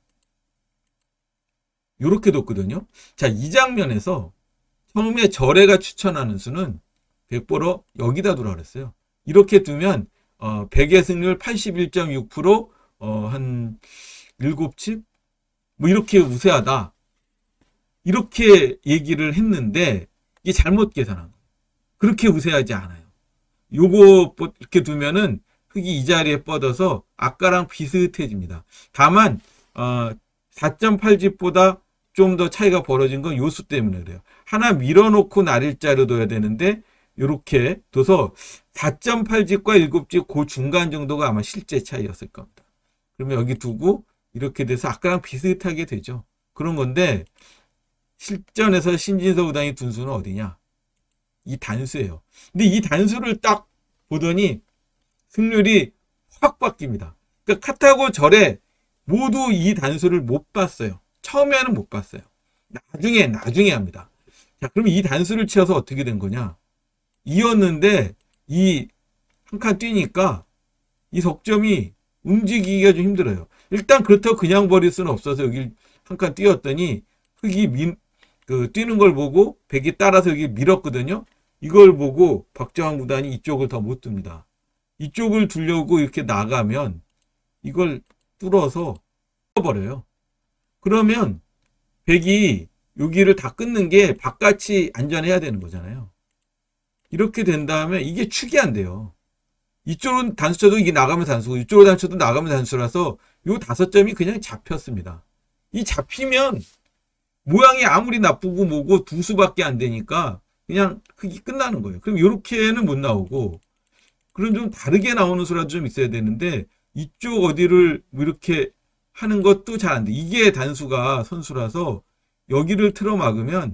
이렇게 뒀거든요. 자, 이 장면에서 처음에 절애가 추천하는 수는 백보러 여기다 두라 그랬어요. 이렇게 두면 백의 승률 81.6%, 한 7집 뭐 이렇게 우세하다 이렇게 얘기를 했는데 이게 잘못 계산한 거예요. 그렇게 우세하지 않아요. 요거 이렇게 두면은 흑이 이 자리에 뻗어서 아까랑 비슷해집니다. 다만 4.8집보다 좀 더 차이가 벌어진 건 요수 때문에 그래요. 하나 밀어놓고 날일자로 둬야 되는데 이렇게 둬서 4.8집과 7집 그 중간 정도가 아마 실제 차이였을 겁니다. 그러면 여기 두고 이렇게 돼서 아까랑 비슷하게 되죠. 그런 건데 실전에서 신진서 구단이 둔 수는 어디냐? 이 단수예요. 근데 이 단수를 딱 보더니 승률이 확 바뀝니다. 그러니까 카타고 절에 모두 이 단수를 못 봤어요. 처음에는 못 봤어요. 나중에 합니다. 자, 그럼 이 단수를 치어서 어떻게 된 거냐? 이었는데 이 한 칸 뛰니까 이 석점이 움직이기가 좀 힘들어요. 일단 그렇다고 그냥 버릴 수는 없어서 여기 한 칸 뛰었더니 흑이 뛰는 걸 보고 백이 따라서 여기 밀었거든요. 이걸 보고 박정환 구단이 이쪽을 더 못 둡니다. 이쪽을 두려고 이렇게 나가면 이걸 뚫어서 버려요. 그러면 백이 여기를 다 끊는 게 바깥이 안전해야 되는 거잖아요. 이렇게 된 다음에 이게 축이 안 돼요. 이쪽은 단수 쳐도 이게 나가면 단수고 이쪽으로 단수 쳐도 나가면 단수라서 요 5점이 그냥 잡혔습니다. 이 잡히면 모양이 아무리 나쁘고 뭐고 두 수밖에 안 되니까 그냥 흑이 끝나는 거예요. 그럼 이렇게는 못 나오고, 그럼 좀 다르게 나오는 수라도 좀 있어야 되는데 이쪽 어디를 뭐 이렇게 하는 것도 잘 안 돼. 이게 단수가 선수라서 여기를 틀어 막으면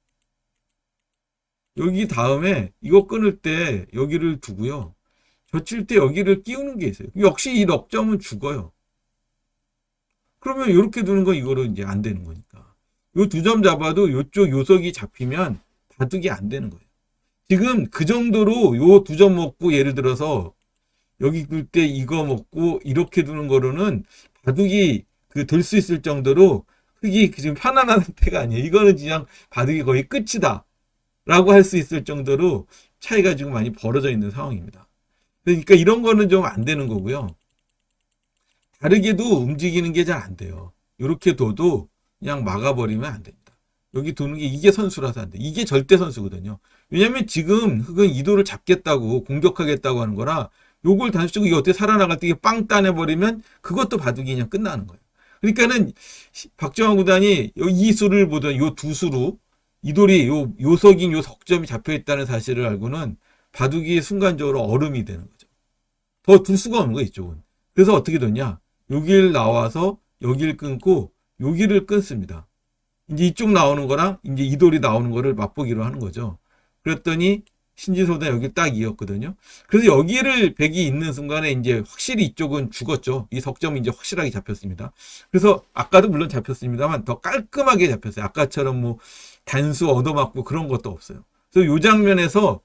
여기 다음에 이거 끊을 때 여기를 두고요. 젖힐 때 여기를 끼우는 게 있어요. 역시 이 넉점은 죽어요. 그러면 이렇게 두는 건 이거로 이제 안 되는 거니까. 요 두 점 잡아도 요쪽 요석이 잡히면 바둑이 안 되는 거예요. 지금 그 정도로 요 두 점 먹고 예를 들어서 여기 둘 때 이거 먹고 이렇게 두는 거로는 바둑이 될 수 있을 정도로 흑이 지금 편안한 상태가 아니에요. 이거는 그냥 바둑이 거의 끝이다 라고 할 수 있을 정도로 차이가 지금 많이 벌어져 있는 상황입니다. 그러니까 이런 거는 좀 안 되는 거고요. 다르게도 움직이는 게 잘 안 돼요. 이렇게 둬도 그냥 막아버리면 안 됩니다. 여기 두는 게 이게 선수라서 안 돼. 이게 절대 선수거든요. 왜냐면 지금 흑은 이도를 잡겠다고 공격하겠다고 하는 거라 요걸 단수 치고 이게 어떻게 살아나갈 때 이게 빵 따내버리면 그것도 바둑이 그냥 끝나는 거예요. 그러니까는 박정환 구단이 이 수를 보던 요 두 수로 이돌이 요석인 요 석점이 잡혀 있다는 사실을 알고는 바둑이 순간적으로 얼음이 되는 거죠. 더 둘 수가 없는 거예요, 이쪽은. 그래서 어떻게 됐냐? 여길 나와서 여길 끊고 여기를 끊습니다. 이제 이쪽 나오는 거랑 이제 이돌이 나오는 거를 맛보기로 하는 거죠. 그랬더니 신진서보다 여기 딱 이었거든요. 그래서 여기를 백이 있는 순간에 이제 확실히 이쪽은 죽었죠. 이 석점이 이제 확실하게 잡혔습니다. 그래서 아까도 물론 잡혔습니다만 더 깔끔하게 잡혔어요. 아까처럼 뭐 단수 얻어맞고 그런 것도 없어요. 그래서 이 장면에서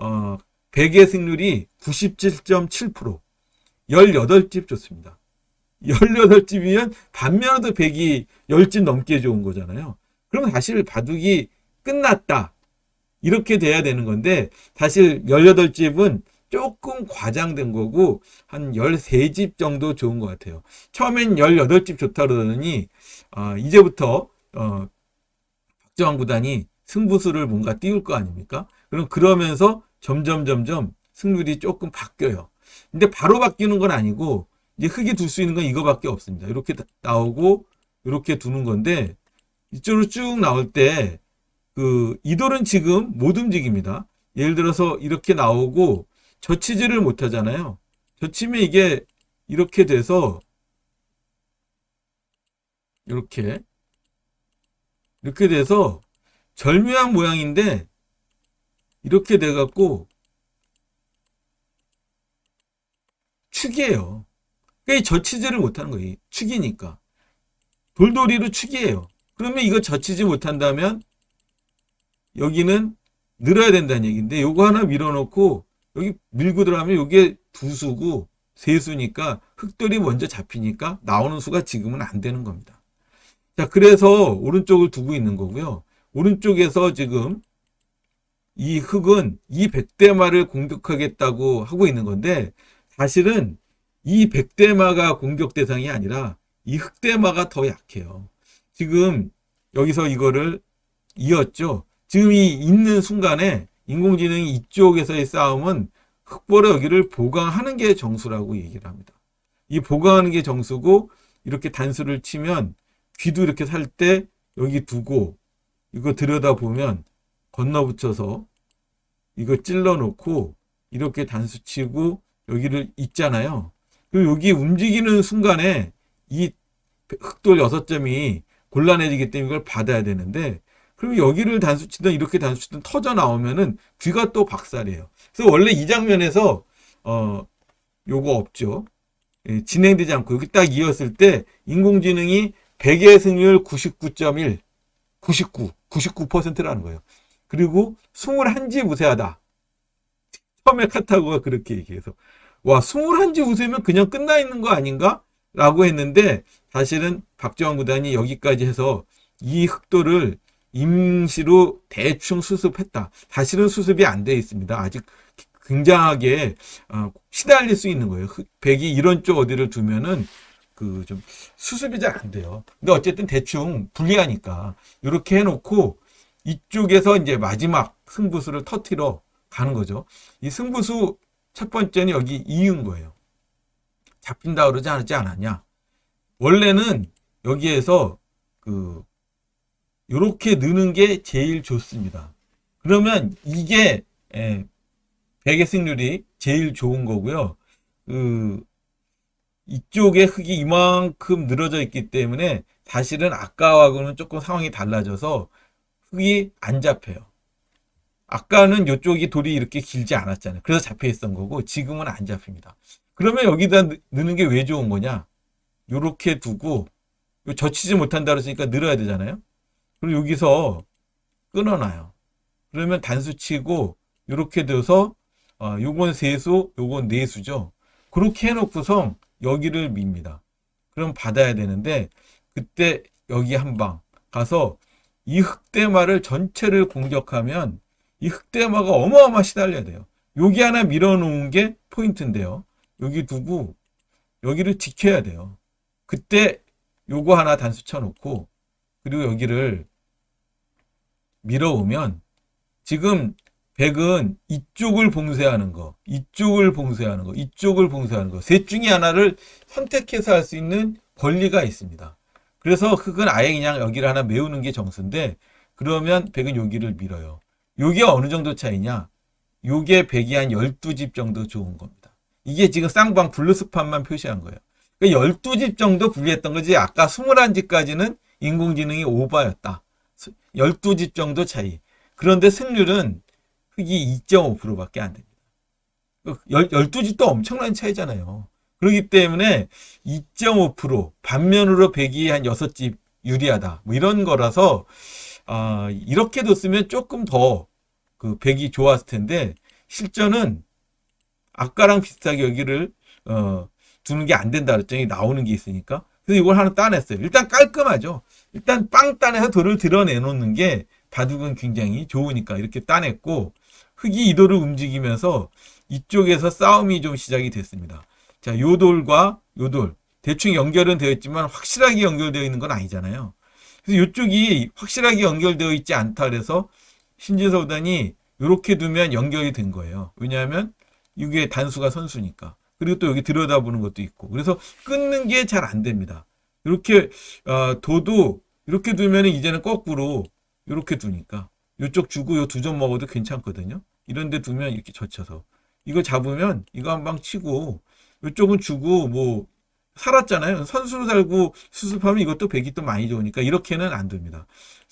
백의 승률이 97.7%, 18집 좋습니다. 18집이면 반면으로도 백이 10집 넘게 좋은 거잖아요. 그러면 사실 바둑이 끝났다. 이렇게 돼야 되는 건데 사실 18집은 조금 과장된 거고 한 13집 정도 좋은 것 같아요. 처음엔 18집 좋다 그러더니 이제부터 박정환 구단이 승부수를 뭔가 띄울 거 아닙니까? 그럼 그러면서 점점 승률이 조금 바뀌어요. 근데 바로 바뀌는 건 아니고 이제 흙이 둘 수 있는 건 이거밖에 없습니다. 이렇게 나오고 이렇게 두는 건데 이쪽으로 쭉 나올 때 이 돌은 지금 못 움직입니다. 예를 들어서 이렇게 나오고 젖히지를 못하잖아요. 젖히면 이게 이렇게 돼서 이렇게 돼서 절묘한 모양인데 이렇게 돼갖고 축이에요. 그러니까 젖히지를 못하는 거예요. 축이니까. 돌돌이로 축이에요. 그러면 이거 젖히지 못한다면 여기는 늘어야 된다는 얘기인데 요거 하나 밀어놓고 여기 밀고 들어가면 이게 두 수고 세 수니까 흙돌이 먼저 잡히니까 나오는 수가 지금은 안 되는 겁니다. 자, 그래서 오른쪽을 두고 있는 거고요. 오른쪽에서 지금 이 흙은 이 백대마를 공격하겠다고 하고 있는 건데 사실은 이 백대마가 공격 대상이 아니라 이 흙대마가 더 약해요. 지금 여기서 이거를 이었죠. 지금 이 있는 순간에 인공지능이 이쪽에서의 싸움은 흙볼에 여기를 보강하는 게 정수라고 얘기를 합니다. 이 보강하는 게 정수고 이렇게 단수를 치면 귀도 이렇게 살 때 여기 두고 이거 들여다보면 건너붙여서 이거 찔러 놓고 이렇게 단수 치고 여기를 있잖아요. 그리고 여기 움직이는 순간에 이 흑돌 6점이 곤란해지기 때문에 이걸 받아야 되는데 그럼 여기를 단수치든 이렇게 단수치든 터져 나오면은 귀가 또 박살이에요. 그래서 원래 이 장면에서 요거 없죠. 예, 진행되지 않고 여기 딱 이었을 때 인공지능이 100의 승률 99.1, 99%라는 거예요. 그리고 21지 우세하다. 처음에 카타고가 그렇게 얘기해서 와 21지 우세면 그냥 끝나 있는 거 아닌가? 라고 했는데 사실은 박정환 구단이 여기까지 해서 이 흑돌을 임시로 대충 수습했다. 사실은 수습이 안 돼 있습니다. 아직 굉장하게 시달릴 수 있는 거예요. 백이 이런 쪽 어디를 두면은 좀 수습이 잘 안 돼요. 근데 어쨌든 대충 불리하니까 이렇게 해놓고 이쪽에서 이제 마지막 승부수를 터트려 가는 거죠. 이 승부수 첫 번째는 여기 이은 거예요. 잡힌다 그러지 않았냐. 원래는 여기에서 요렇게 느는 게 제일 좋습니다. 그러면 이게 백의 승률이 제일 좋은 거고요. 이쪽에 흙이 이만큼 늘어져 있기 때문에 사실은 아까하고는 조금 상황이 달라져서 흙이 안 잡혀요. 아까는 이쪽이 돌이 이렇게 길지 않았잖아요. 그래서 잡혀 있던 거고 지금은 안 잡힙니다. 그러면 여기다 넣는 게 왜 좋은 거냐? 요렇게 두고 젖히지 못한다 그랬으니까 늘어야 되잖아요. 그리고 여기서 끊어놔요. 그러면 단수 치고 요렇게 돼서 요건 세수, 요건 네수죠. 그렇게 해놓고서 여기를 밉니다. 그럼 받아야 되는데 그때 여기 한 방 가서 이 흑대마를 전체를 공격하면 이 흑대마가 어마어마 시달려야 돼요. 여기 하나 밀어놓은 게 포인트인데요. 여기 두고 여기를 지켜야 돼요. 그때 요거 하나 단수 쳐놓고 그리고 여기를 밀어오면 지금 백은 이쪽을 봉쇄하는 거, 이쪽을 봉쇄하는 거, 이쪽을 봉쇄하는 거 셋 중에 하나를 선택해서 할 수 있는 권리가 있습니다. 그래서 흙은 아예 그냥 여기를 하나 메우는 게 정수인데 그러면 백은 여기를 밀어요. 요게 어느 정도 차이냐? 요게 백이 한 12집 정도 좋은 겁니다. 이게 지금 쌍방 블루스판만 표시한 거예요. 그러니까 12집 정도 불리했던 거지 아까 21집까지는 인공지능이 오버였다. 12집 정도 차이. 그런데 승률은 흙이 2.5%밖에 안 됩니다. 12집도 엄청난 차이잖아요. 그렇기 때문에 2.5% 반면으로 백이 한 6집 유리하다. 뭐 이런 거라서 이렇게 뒀으면 조금 더 백이 좋았을 텐데 실전은 아까랑 비슷하게 여기를 두는 게 안 된다 그랬더니 나오는 게 있으니까. 그래서 이걸 하나 따냈어요. 일단 깔끔하죠. 일단 빵 따내서 돌을 드러내놓는 게 바둑은 굉장히 좋으니까 이렇게 따냈고, 흙이 이 돌을 움직이면서 이쪽에서 싸움이 좀 시작이 됐습니다. 자, 요 돌과 요 돌. 대충 연결은 되어 있지만 확실하게 연결되어 있는 건 아니잖아요. 그래서 이쪽이 확실하게 연결되어 있지 않다 그래서 신진서 구단이 이렇게 두면 연결이 된 거예요. 왜냐하면 이게 단수가 선수니까. 그리고 또 여기 들여다보는 것도 있고. 그래서 끊는 게 잘 안 됩니다. 이렇게 도도 이렇게 두면 이제는 거꾸로 이렇게 두니까 이쪽 주고 요 두 점 먹어도 괜찮거든요. 이런 데 두면 이렇게 젖혀서 이거 잡으면 이거 한 방 치고 이쪽은 주고 뭐 살았잖아요. 선수로 살고 수습하면 이것도 백이 또 많이 좋으니까 이렇게는 안 됩니다.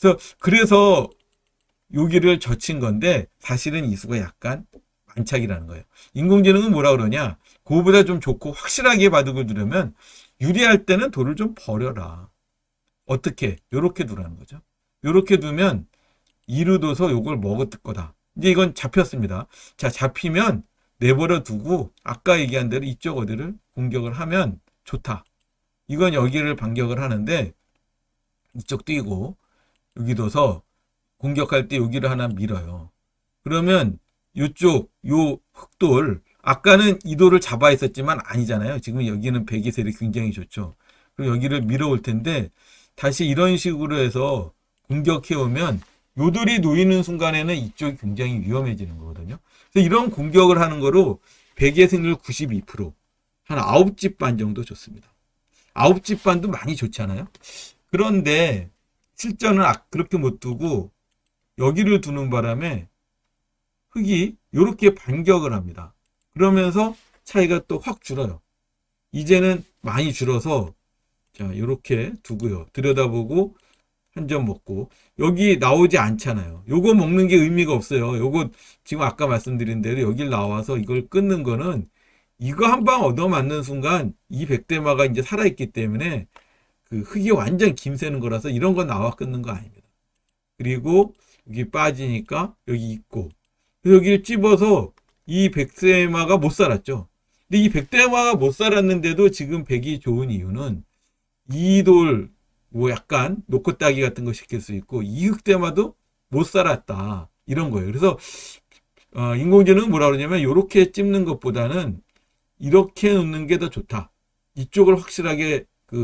그래서 여기를 젖힌 건데 사실은 이 수가 약간 만착이라는 거예요. 인공지능은 뭐라 그러냐? 그거보다 좀 좋고 확실하게 바둑을 두려면 유리할 때는 돌을 좀 버려라. 어떻게? 요렇게 두라는 거죠. 요렇게 두면 이루 둬서 요걸 먹을 거다. 이제 이건 잡혔습니다. 자, 잡히면 내버려 두고 아까 얘기한 대로 이쪽 어디를 공격을 하면 좋다. 이건 여기를 반격을 하는데 이쪽 뛰고 여기 둬서 공격할 때 여기를 하나 밀어요. 그러면 이쪽 요 흑돌 아까는 이 돌을 잡아 있었지만 아니잖아요. 지금 여기는 백이 세력이 굉장히 좋죠. 그리고 여기를 밀어올 텐데 다시 이런 식으로 해서 공격해 오면 요 돌이 놓이는 순간에는 이쪽이 굉장히 위험해지는 거거든요. 그래서 이런 공격을 하는 거로 백의 승률 92%, 한 9집 반 정도 좋습니다. 9집 반도 많이 좋잖아요. 그런데 실전은 그렇게 못 두고 여기를 두는 바람에 흑이 이렇게 반격을 합니다. 그러면서 차이가 또 확 줄어요. 이제는 많이 줄어서 자 이렇게 두고요. 들여다보고 한 점 먹고 여기 나오지 않잖아요. 요거 먹는 게 의미가 없어요. 요거 지금 아까 말씀드린 대로 여기 나와서 이걸 끊는 거는 이거 한 방 얻어맞는 순간 이 백대마가 이제 살아있기 때문에 그 흑이 완전 김새는 거라서 이런 거 나와 끊는 거 아닙니다. 그리고 여기 빠지니까 여기 있고 여기를 찝어서 이 백대마가 못 살았죠. 근데 이 백대마가 못 살았는데도 지금 백이 좋은 이유는 이 돌 뭐 약간 놓고 따기 같은 거 시킬 수 있고 이 흑대마도 못 살았다 이런 거예요. 그래서 인공지능은 뭐라 그러냐면 이렇게 찝는 것보다는 이렇게 놓는 게 더 좋다. 이쪽을 확실하게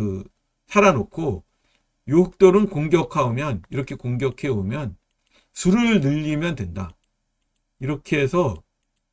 살아놓고 요 흑돌은 공격하면 이렇게 공격해 오면 수를 늘리면 된다. 이렇게 해서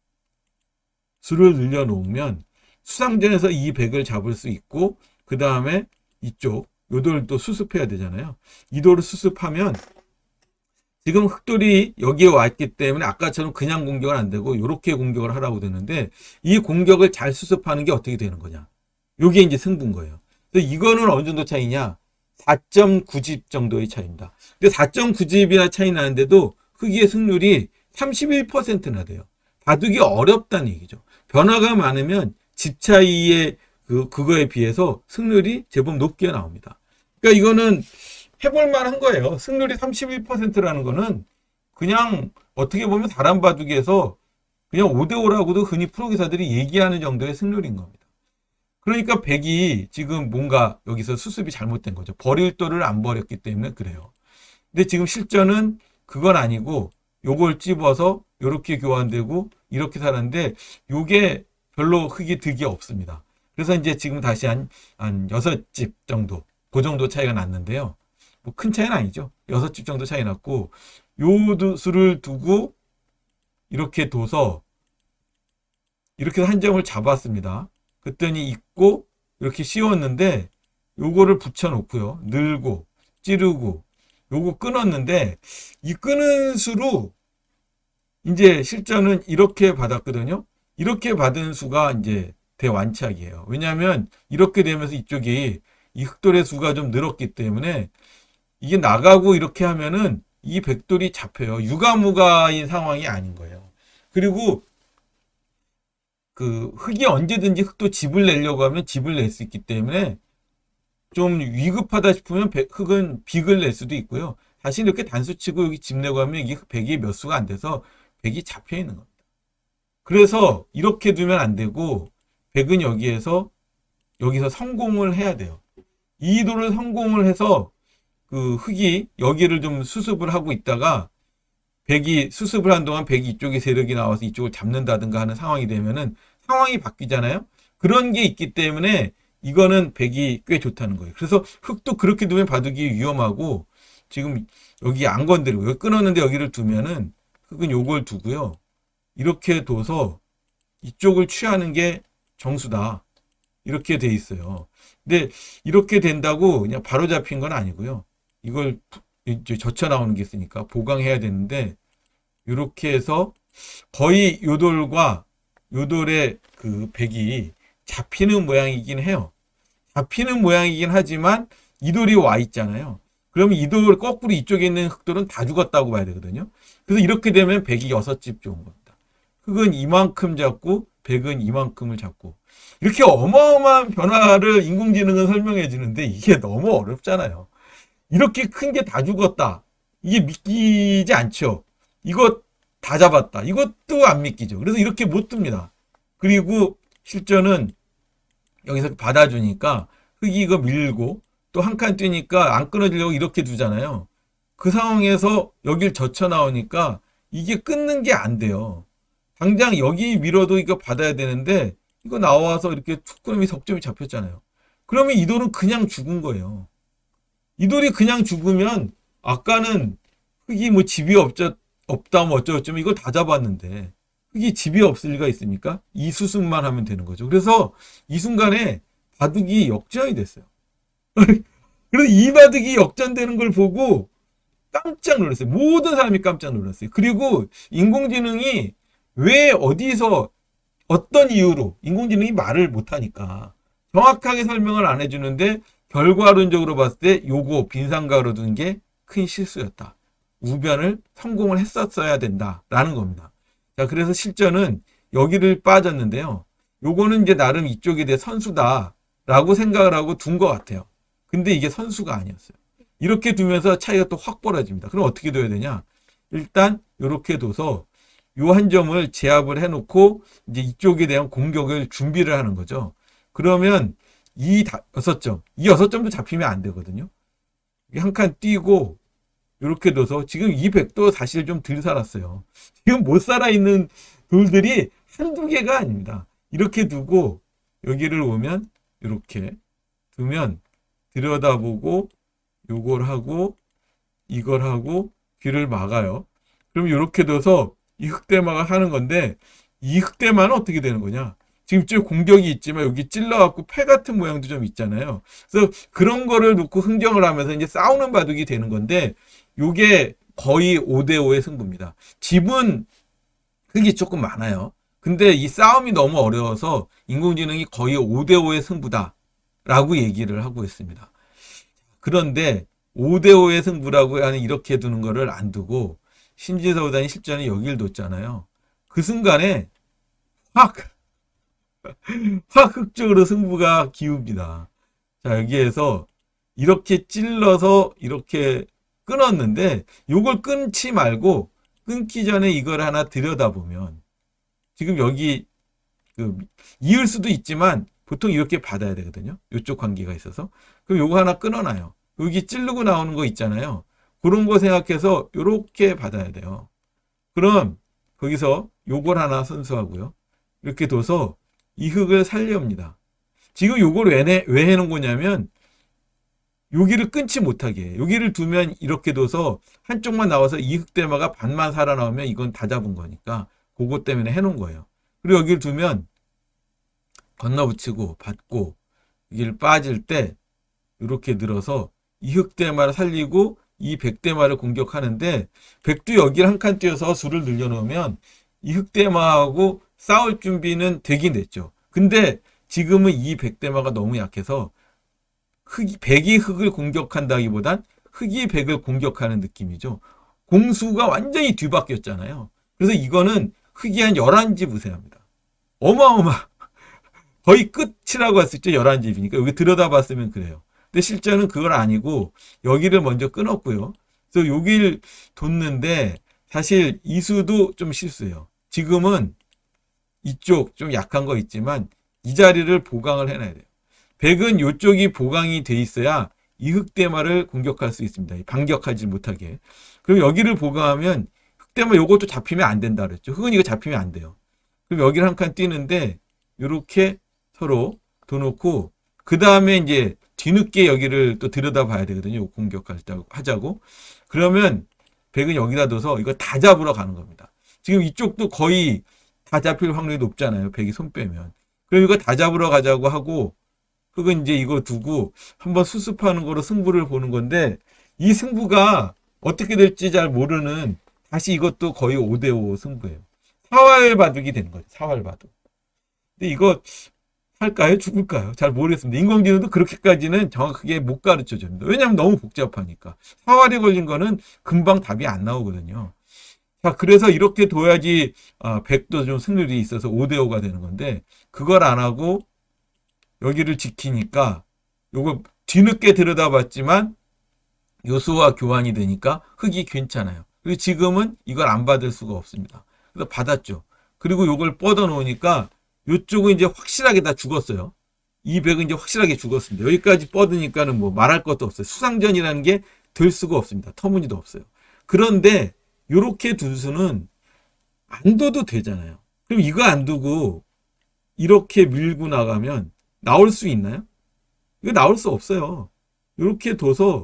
수를 늘려 놓으면 수상전에서 이 백을 잡을 수 있고 그 다음에 이쪽 요 돌도 수습해야 되잖아요. 이 돌을 수습하면 지금 흑돌이 여기에 왔기 때문에 아까처럼 그냥 공격은 안 되고 이렇게 공격을 하라고 되는데 이 공격을 잘 수습하는 게 어떻게 되는 거냐. 요게 이제 승부인 거예요. 그래서 이거는 어느 정도 차이냐? 4.9집 정도의 차이입니다. 근데 4.9집이나 차이 나는데도 흑의 승률이 31%나 돼요. 바둑이 어렵다는 얘기죠. 변화가 많으면 집 차이의 그거에 비해서 승률이 제법 높게 나옵니다. 그러니까 이거는 해볼 만한 거예요. 승률이 31%라는 거는 그냥 어떻게 보면 다른 바둑에서 그냥 5대5라고도 흔히 프로기사들이 얘기하는 정도의 승률인 겁니다. 그러니까 백이 지금 뭔가 여기서 수습이 잘못된 거죠. 버릴 돌을 안 버렸기 때문에 그래요. 근데 지금 실전은 그건 아니고 요걸 찝어서 이렇게 교환되고 이렇게 살았는데 요게 별로 흑이 득이 없습니다. 그래서 이제 지금 다시 한 6집 정도 그 정도 차이가 났는데요. 뭐 큰 차이는 아니죠. 6집 정도 차이 났고 요 수를 두고 이렇게 둬서 이렇게 한 점을 잡았습니다. 그랬더니 있고 이렇게 씌웠는데 요거를 붙여놓고요. 늘고 찌르고 요거 끊었는데 이 끊은 수로 이제 실전은 이렇게 받았거든요. 이렇게 받은 수가 이제 대완착이에요. 왜냐하면 이렇게 되면서 이쪽이 이 흑돌의 수가 좀 늘었기 때문에 이게 나가고 이렇게 하면은 이 백돌이 잡혀요. 유가무가인 상황이 아닌 거예요. 그리고 흑이 언제든지 흑도 집을 내려고 하면 집을 낼 수 있기 때문에 좀 위급하다 싶으면 흑은 빅을 낼 수도 있고요. 다시 이렇게 단수 치고 여기 집 내고 하면 이게 백이 몇 수가 안 돼서 백이 잡혀 있는 겁니다. 그래서 이렇게 두면 안 되고 백은 여기에서 여기서 성공을 해야 돼요. 이 이도를 성공을 해서 그 흙이 여기를 좀 수습을 하고 있다가 백이 수습을 한 동안 백이 이쪽에 세력이 나와서 이쪽을 잡는다든가 하는 상황이 되면은 상황이 바뀌잖아요. 그런 게 있기 때문에 이거는 백이 꽤 좋다는 거예요. 그래서 흙도 그렇게 두면 바둑이 위험하고 지금 여기 안 건드리고 여기 끊었는데 여기를 두면은 흙은 요걸 두고요. 이렇게 둬서 이쪽을 취하는 게 정수다. 이렇게 돼 있어요. 근데 이렇게 된다고 그냥 바로 잡힌 건 아니고요. 이걸 이제 젖혀 나오는 게 있으니까 보강해야 되는데 이렇게 해서 거의 요돌과 요돌의 그 백이 잡히는 모양이긴 해요. 잡히는 모양이긴 하지만 이 돌이 와 있잖아요. 그러면 이 돌 거꾸로 이쪽에 있는 흑돌은 다 죽었다고 봐야 되거든요. 그래서 이렇게 되면 백이 6집 좋은 겁니다. 흑은 이만큼 잡고 백은 이만큼을 잡고 이렇게 어마어마한 변화를 인공지능은 설명해 주는데 이게 너무 어렵잖아요. 이렇게 큰 게 다 죽었다. 이게 믿기지 않죠. 이거 다 잡았다. 이것도 안 믿기죠. 그래서 이렇게 못 둡니다. 그리고 실전은 여기서 받아주니까 흙이 이거 밀고 또 한 칸 뛰니까 안 끊어지려고 이렇게 두잖아요. 그 상황에서 여길 젖혀 나오니까 이게 끊는 게 안 돼요. 당장 여기 밀어도 이거 받아야 되는데 이거 나와서 이렇게 툭 끊으면 석점이 잡혔잖아요. 그러면 이 돌은 그냥 죽은 거예요. 이 돌이 그냥 죽으면 아까는 흙이 뭐 집이 없다 뭐 어쩌고저쩌고 이걸 다 잡았는데 흙이 집이 없을 리가 있습니까? 이 수순만 하면 되는 거죠. 그래서 이 순간에 바둑이 역전이 됐어요. 그래서 이 바둑이 역전되는 걸 보고 깜짝 놀랐어요. 모든 사람이 깜짝 놀랐어요. 그리고 인공지능이 왜 어디서 어떤 이유로 인공지능이 말을 못하니까 정확하게 설명을 안 해주는데 결과론적으로 봤을 때 요거 빈상가로 둔 게 큰 실수였다. 우변을 성공을 했었어야 된다라는 겁니다. 자, 그래서 실전은 여기를 빠졌는데요. 요거는 이제 나름 이쪽에 대해 선수다라고 생각을 하고 둔 것 같아요. 근데 이게 선수가 아니었어요. 이렇게 두면서 차이가 또 확 벌어집니다. 그럼 어떻게 둬야 되냐? 일단 이렇게 둬서 요 한 점을 제압을 해놓고 이제 이쪽에 대한 공격을 준비를 하는 거죠. 그러면 이 6점, 이 6점도 잡히면 안 되거든요. 한 칸 띄고 이렇게 둬서 지금 이 백도 사실 좀 덜 살았어요. 지금 못 살아있는 돌들이 한두 개가 아닙니다. 이렇게 두고 여기를 오면 이렇게 두면 들여다보고 요걸 하고 이걸 하고 귀를 막아요. 그럼 이렇게 둬서 이 흑대마가 하는 건데 이 흑대마는 어떻게 되는 거냐? 지금 쭉 공격이 있지만 여기 찔러갖고 패 같은 모양도 좀 있잖아요. 그래서 그런 거를 놓고 흥정을 하면서 이제 싸우는 바둑이 되는 건데 요게 거의 5대5의 승부입니다. 집은 흙이 조금 많아요. 근데 이 싸움이 너무 어려워서 인공지능이 거의 5대5의 승부다라고 얘기를 하고 있습니다. 그런데 5대5의 승부라고 하는 이렇게 두는 거를 안 두고 신지서우단이 실전에 여길 뒀잖아요. 그 순간에 확 흑쪽으로 승부가 기웁니다. 자, 여기에서 이렇게 찔러서 이렇게 끊었는데 요걸 끊지 말고 끊기 전에 이걸 하나 들여다보면 지금 여기 이을 수도 있지만 보통 이렇게 받아야 되거든요. 이쪽 관계가 있어서. 그럼 요거 하나 끊어놔요. 여기 찌르고 나오는 거 있잖아요. 그런 거 생각해서 이렇게 받아야 돼요. 그럼 거기서 요걸 하나 선수하고요. 이렇게 둬서 이 흙을 살려옵니다. 지금 요걸 왜 해놓은 거냐면 여기를 끊지 못하게 해요. 여기를 두면 이렇게 둬서 한쪽만 나와서 이 흑대마가 반만 살아나오면 이건 다 잡은 거니까 그것 때문에 해놓은 거예요. 그리고 여기를 두면 건너붙이고 받고 여기를 빠질 때 이렇게 늘어서 이 흑대마를 살리고 이 백대마를 공격하는데 백도 여기를 한 칸 띄어서 수를 늘려놓으면 이 흑대마하고 싸울 준비는 되긴 됐죠. 근데 지금은 이 백대마가 너무 약해서 백이 흙을 공격한다기보단 흙이 백을 공격하는 느낌이죠. 공수가 완전히 뒤바뀌었잖아요. 그래서 이거는 흙이 한 11집 우세합니다. 어마어마. 거의 끝이라고 할 수 있죠. 11집이니까. 여기 들여다봤으면 그래요. 근데 실제는 그건 아니고 여기를 먼저 끊었고요. 그래서 여기를 뒀는데 사실 이수도 좀 실수예요. 지금은 이쪽 좀 약한 거 있지만 이 자리를 보강을 해놔야 돼요. 백은 이쪽이 보강이 돼 있어야 이 흑대마를 공격할 수 있습니다. 반격하지 못하게. 그럼 여기를 보강하면 흑대마 요것도 잡히면 안 된다 그랬죠. 흑은 이거 잡히면 안 돼요. 그럼 여기를 한 칸 띄는데 이렇게 서로 둬놓고 그 다음에 이제 뒤늦게 여기를 또 들여다봐야 되거든요. 공격하자고. 그러면 백은 여기다 둬서 이거 다 잡으러 가는 겁니다. 지금 이쪽도 거의 다 잡힐 확률이 높잖아요. 백이 손 빼면. 그럼 이거 다 잡으러 가자고 하고 흑은 이제 이거 두고 한번 수습하는 거로 승부를 보는 건데 이 승부가 어떻게 될지 잘 모르는 다시 이것도 거의 5대5 승부예요. 사활 바둑이 되는 거죠. 사활 바둑. 근데 이거 할까요? 죽을까요? 잘 모르겠습니다. 인공지능도 그렇게까지는 정확하게 못 가르쳐 줍니다. 왜냐하면 너무 복잡하니까. 사활에 걸린 거는 금방 답이 안 나오거든요. 자, 그래서 이렇게 둬야지 백도 좀 승률이 있어서 5대5가 되는 건데 그걸 안 하고 여기를 지키니까 요거 뒤늦게 들여다봤지만 요수와 교환이 되니까 흑이 괜찮아요. 그리고 지금은 이걸 안 받을 수가 없습니다. 그래서 받았죠. 그리고 요걸 뻗어 놓으니까 요쪽은 이제 확실하게 다 죽었어요. 이 백은 이제 확실하게 죽었습니다. 여기까지 뻗으니까는 뭐 말할 것도 없어요. 수상전이라는 게 될 수가 없습니다. 터무니도 없어요. 그런데 요렇게 둔 수는 안 둬도 되잖아요. 그럼 이거 안 두고 이렇게 밀고 나가면 나올 수 있나요? 이거 나올 수 없어요. 이렇게 둬서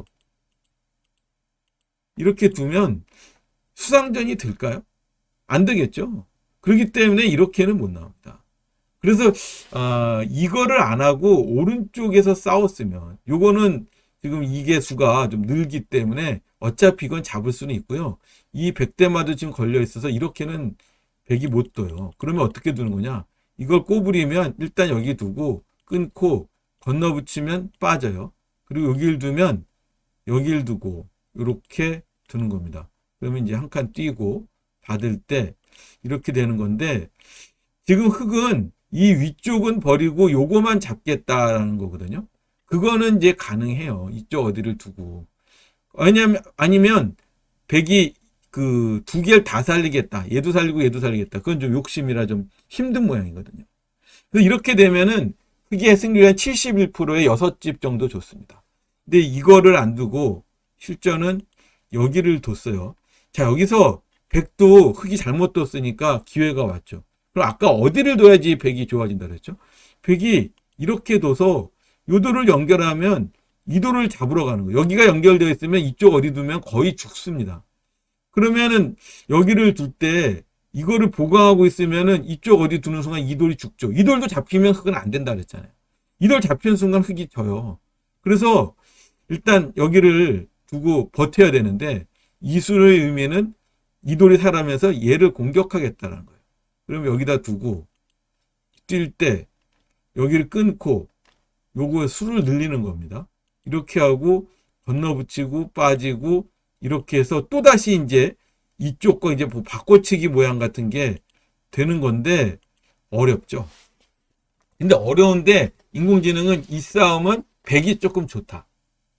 이렇게 두면 수상전이 될까요? 안 되겠죠. 그렇기 때문에 이렇게는 못 나옵니다. 그래서 이거를 안 하고 오른쪽에서 싸웠으면 요거는 지금 이게 수가 좀 늘기 때문에 어차피 이건 잡을 수는 있고요. 이 백대마도 지금 걸려 있어서 이렇게는 백이 못 둬요. 그러면 어떻게 두는 거냐? 이걸 꼬부리면 일단 여기 두고 끊고 건너붙이면 빠져요. 그리고 여기를 두면 여기를 두고 이렇게 두는 겁니다. 그러면 이제 한 칸 띄고 받을 때 이렇게 되는 건데 지금 흑은 이 위쪽은 버리고 요거만 잡겠다라는 거거든요. 그거는 이제 가능해요. 이쪽 어디를 두고. 왜냐면 아니면 백이 그 두 개를 다 살리겠다. 얘도 살리고 얘도 살리겠다. 그건 좀 욕심이라 좀 힘든 모양이거든요. 그래서 이렇게 되면은 흑의 승률이 한 71%에 6집 정도 좋습니다. 근데 이거를 안 두고 실전은 여기를 뒀어요. 자, 여기서 백도 흑이 잘못 뒀으니까 기회가 왔죠. 그럼 아까 어디를 둬야지 백이 좋아진다 그랬죠? 백이 이렇게 둬서 요 도를 연결하면 이 도를 잡으러 가는 거예요. 여기가 연결되어 있으면 이쪽 어디 두면 거의 죽습니다. 그러면은 여기를 둘 때 이거를 보강하고 있으면은 이쪽 어디 두는 순간 이 돌이 죽죠. 이 돌도 잡히면 흑은 안 된다 그랬잖아요. 이 돌 잡히는 순간 흑이 져요. 그래서 일단 여기를 두고 버텨야 되는데 이수의 의미는 이 돌이 살아면서 얘를 공격하겠다는 거예요. 그러면 여기다 두고 뛸 때 여기를 끊고 요거 수를 늘리는 겁니다. 이렇게 하고 건너붙이고 빠지고 이렇게 해서 또다시 이제 이쪽과 이제 뭐 바꿔치기 모양 같은 게 되는 건데 어렵죠. 근데 어려운데 인공지능은 이 싸움은 백이 조금 좋다.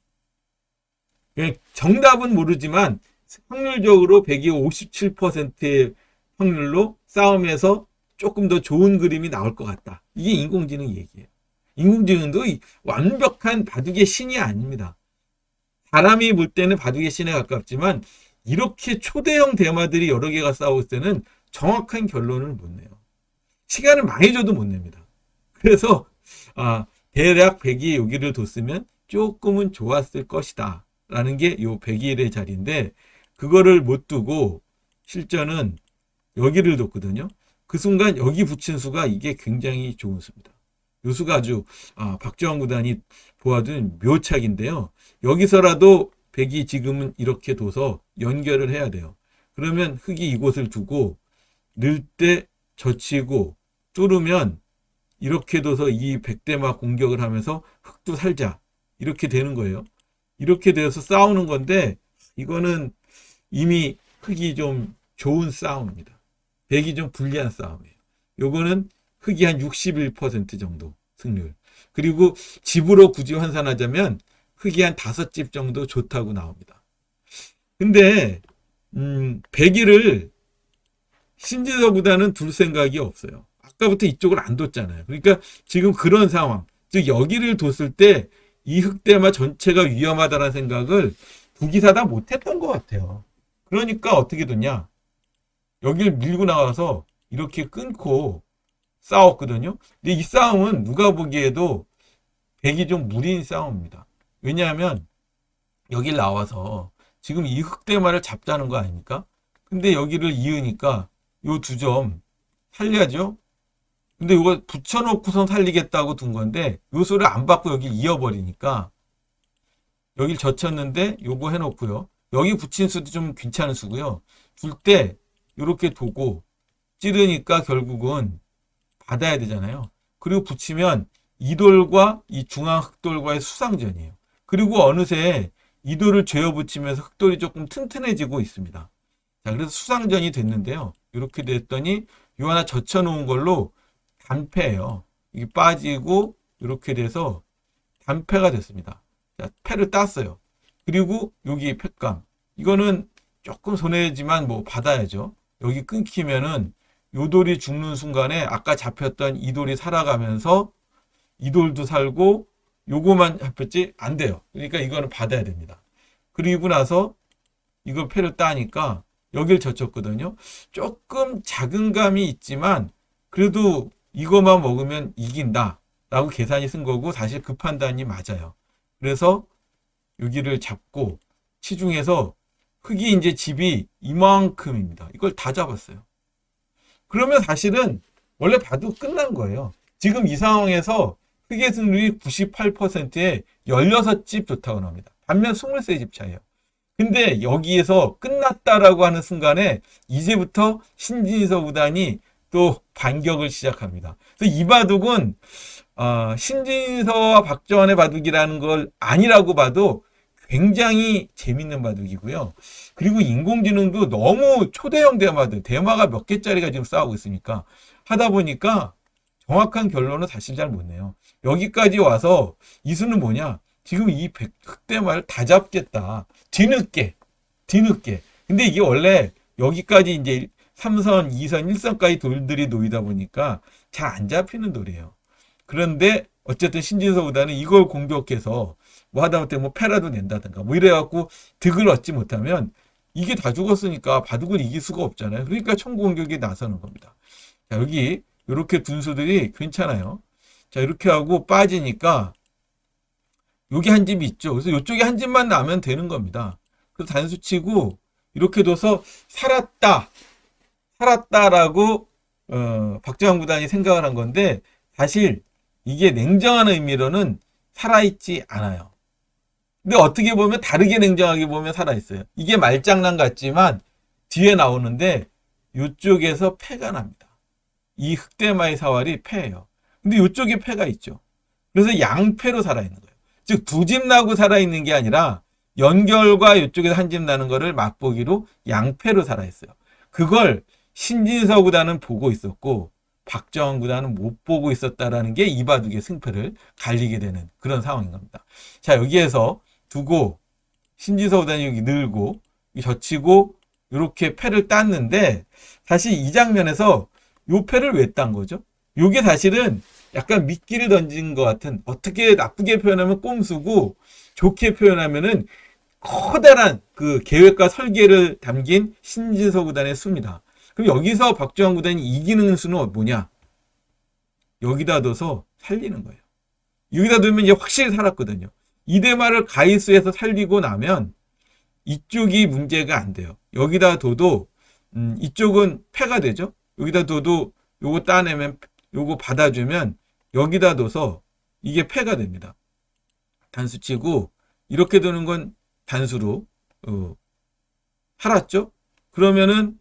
정답은 모르지만 확률적으로 백이 57%의 확률로 싸움에서 조금 더 좋은 그림이 나올 것 같다. 이게 인공지능 얘기예요. 인공지능도 완벽한 바둑의 신이 아닙니다. 사람이 볼 때는 바둑의 신에 가깝지만 이렇게 초대형 대마들이 여러 개가 싸울 때는 정확한 결론을 못 내요. 시간을 많이 줘도 못 냅니다. 그래서 대략 백이 여기를 뒀으면 조금은 좋았을 것이다 라는 게 요 101의 자리인데 그거를 못 두고 실전은 여기를 뒀거든요. 그 순간 여기 붙인 수가 이게 굉장히 좋은 수입니다. 요 수가 아주 박주환 구단이 보아둔 묘착인데요. 여기서라도 백이 지금은 이렇게 둬서 연결을 해야 돼요. 그러면 흑이 이곳을 두고 늘 때 젖히고 뚫으면 이렇게 둬서 이 백대마 공격을 하면서 흑도 살자 이렇게 되는 거예요. 이렇게 되어서 싸우는 건데 이거는 이미 흑이 좀 좋은 싸움입니다. 백이 좀 불리한 싸움이에요. 요거는 흑이 한 61% 정도 승률. 그리고 집으로 굳이 환산하자면 흑이 한 5집 정도 좋다고 나옵니다. 근데 백이를 신지서 구단은 둘 생각이 없어요. 아까부터 이쪽을 안 뒀잖아요. 그러니까 지금 그런 상황. 즉 여기를 뒀을 때 이 흑대마 전체가 위험하다는 생각을 두 기사 다 못했던 것 같아요. 그러니까 어떻게 됐냐? 여기를 밀고 나가서 이렇게 끊고 싸웠거든요. 근데 이 싸움은 누가 보기에도 백이 좀 무리인 싸움입니다. 왜냐하면 여길 나와서 지금 이 흑대마를 잡자는 거 아닙니까? 근데 여기를 이으니까 요 두 점 살려야죠. 근데 이거 붙여놓고선 살리겠다고 둔 건데 요소를 안 받고 여기 이어버리니까 여길 젖혔는데 요거 해놓고요. 여기 붙인 수도 좀 괜찮은 수고요. 둘 때 이렇게 두고 찌르니까 결국은 받아야 되잖아요. 그리고 붙이면 이 돌과 이 중앙 흑돌과의 수상전이에요. 그리고 어느새 이 돌을 죄어 붙이면서 흑돌이 조금 튼튼해지고 있습니다. 자, 그래서 수상전이 됐는데요. 이렇게 됐더니 요 하나 젖혀 놓은 걸로 단패예요. 이게 빠지고 이렇게 돼서 단패가 됐습니다. 자, 패를 땄어요. 그리고 여기 패감. 이거는 조금 손해지만 뭐 받아야죠. 여기 끊기면은 요 돌이 죽는 순간에 아까 잡혔던 이 돌이 살아가면서 이 돌도 살고 요거만 잡혔지 안 돼요. 그러니까 이거는 받아야 됩니다. 그리고 나서 이거 패를 따니까 여길 젖혔거든요. 조금 작은 감이 있지만 그래도 이거만 먹으면 이긴다 라고 계산이 쓴 거고 사실 그 판단이 맞아요. 그래서 여기를 잡고 치중해서 흙이 이제 집이 이만큼입니다. 이걸 다 잡았어요. 그러면 사실은 원래 봐도 끝난 거예요. 지금 이 상황에서 흙의 승률이 98%에 16집 좋다고 나옵니다. 반면 23집 차이에요. 근데 여기에서 끝났다라고 하는 순간에 이제부터 신진서 구단이 또 반격을 시작합니다. 그래서 이 바둑은 신진서와 박정환의 바둑이라는 걸 아니라고 봐도 굉장히 재밌는 바둑이고요. 그리고 인공지능도 너무 초대형 대마들, 대마가 몇 개짜리가 지금 싸우고 있으니까 하다 보니까 정확한 결론은 사실 잘 못 내요. 여기까지 와서 이 수는 뭐냐? 지금 이 흑대마를 다 잡겠다. 뒤늦게. 근데 이게 원래 여기까지 이제 3선, 2선, 1선까지 돌들이 놓이다 보니까 잘 안 잡히는 돌이에요. 그런데 어쨌든 신진서 구단은 이걸 공격해서 뭐 하다못해 뭐 패라도 낸다든가 뭐 이래갖고 득을 얻지 못하면 이게 다 죽었으니까 바둑을 이길 수가 없잖아요. 그러니까 총공격에 나서는 겁니다. 자, 여기 이렇게 둔수들이 괜찮아요. 자, 이렇게 하고 빠지니까 여기 한 집이 있죠. 그래서 이쪽에 한 집만 나면 되는 겁니다. 그래서 단수 치고 이렇게 둬서 살았다라고 박정환 구단이 생각을 한 건데 사실 이게 냉정한 의미로는 살아있지 않아요. 근데 어떻게 보면 다르게 냉정하게 보면 살아있어요. 이게 말장난 같지만 뒤에 나오는데 이쪽에서 패가 납니다. 이 흑대마의 사활이 패예요. 근데 이쪽에 패가 있죠. 그래서 양패로 살아있는 거예요. 즉 두 집 나고 살아있는 게 아니라 연결과 이쪽에서 한 집 나는 거를 맛보기로 양패로 살아있어요. 그걸 신진서 구단은 보고 있었고 박정환 구단은 못 보고 있었다라는 게 이 바둑의 승패를 갈리게 되는 그런 상황인 겁니다. 자, 여기에서 두고 신진서 구단이 여기 늘고 젖히고 이렇게 패를 땄는데 사실 이 장면에서 요 패를 왜 딴 거죠? 요게 사실은 약간 미끼를 던진 것 같은, 어떻게 나쁘게 표현하면 꼼수고 좋게 표현하면은 커다란 그 계획과 설계를 담긴 신진서 구단의 수입니다. 그럼 여기서 박정환 구단이 이기는 수는 뭐냐? 여기다 둬서 살리는 거예요. 여기다 두면 이제 확실히 살았거든요. 이 대마를 가이수에서 살리고 나면 이쪽이 문제가 안 돼요. 여기다 둬도 이쪽은 패가 되죠. 여기다 둬도 요거 따내면 요거 받아주면 여기다 둬서 이게 패가 됩니다. 단수 치고 이렇게 두는 건 단수로 살았죠. 그러면은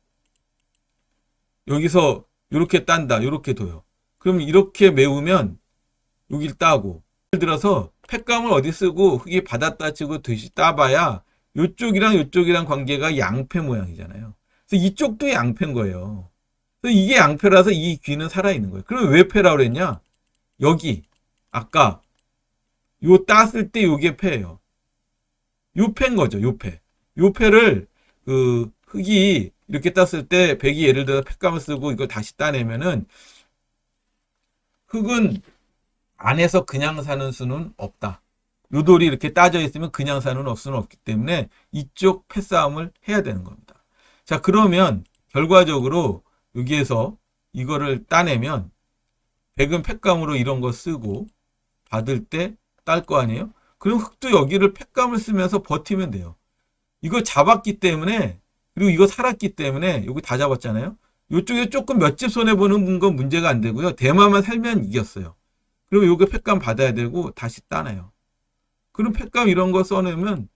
여기서 이렇게 딴다. 이렇게 둬요. 그럼 이렇게 메우면 여길 따고, 예를 들어서 팩감을 어디 쓰고 흙이 받았다 치고 듯이 따봐야 이쪽이랑 관계가 양패 모양이잖아요. 그래서 이쪽도 양패인 거예요. 그래서 이게 양패라서 이 귀는 살아있는 거예요. 그럼 왜 패라고 그랬냐? 여기 아까 요 땄을 때 요게 패예요. 요 패인 거죠. 요 패. 요 패를 그 흙이 이렇게 땄을 때 백이 예를 들어 팩감을 쓰고 이걸 다시 따내면은 흙은 안에서 그냥 사는 수는 없다. 요 돌이 이렇게 따져 있으면 그냥 사는 수는 없기 때문에 이쪽 패싸움을 해야 되는 겁니다. 자, 그러면 결과적으로 여기에서 이거를 따내면 백은 팩감으로 이런 거 쓰고 받을 때 딸 거 아니에요? 그럼 흑도 여기를 팩감을 쓰면서 버티면 돼요. 이거 잡았기 때문에, 그리고 이거 살았기 때문에 여기 다 잡았잖아요. 이쪽에 조금 몇 집 손해보는 건 문제가 안 되고요. 대마만 살면 이겼어요. 그러면 요게 팩감 받아야 되고 다시 따내요. 그럼 팩감 이런 거 써내면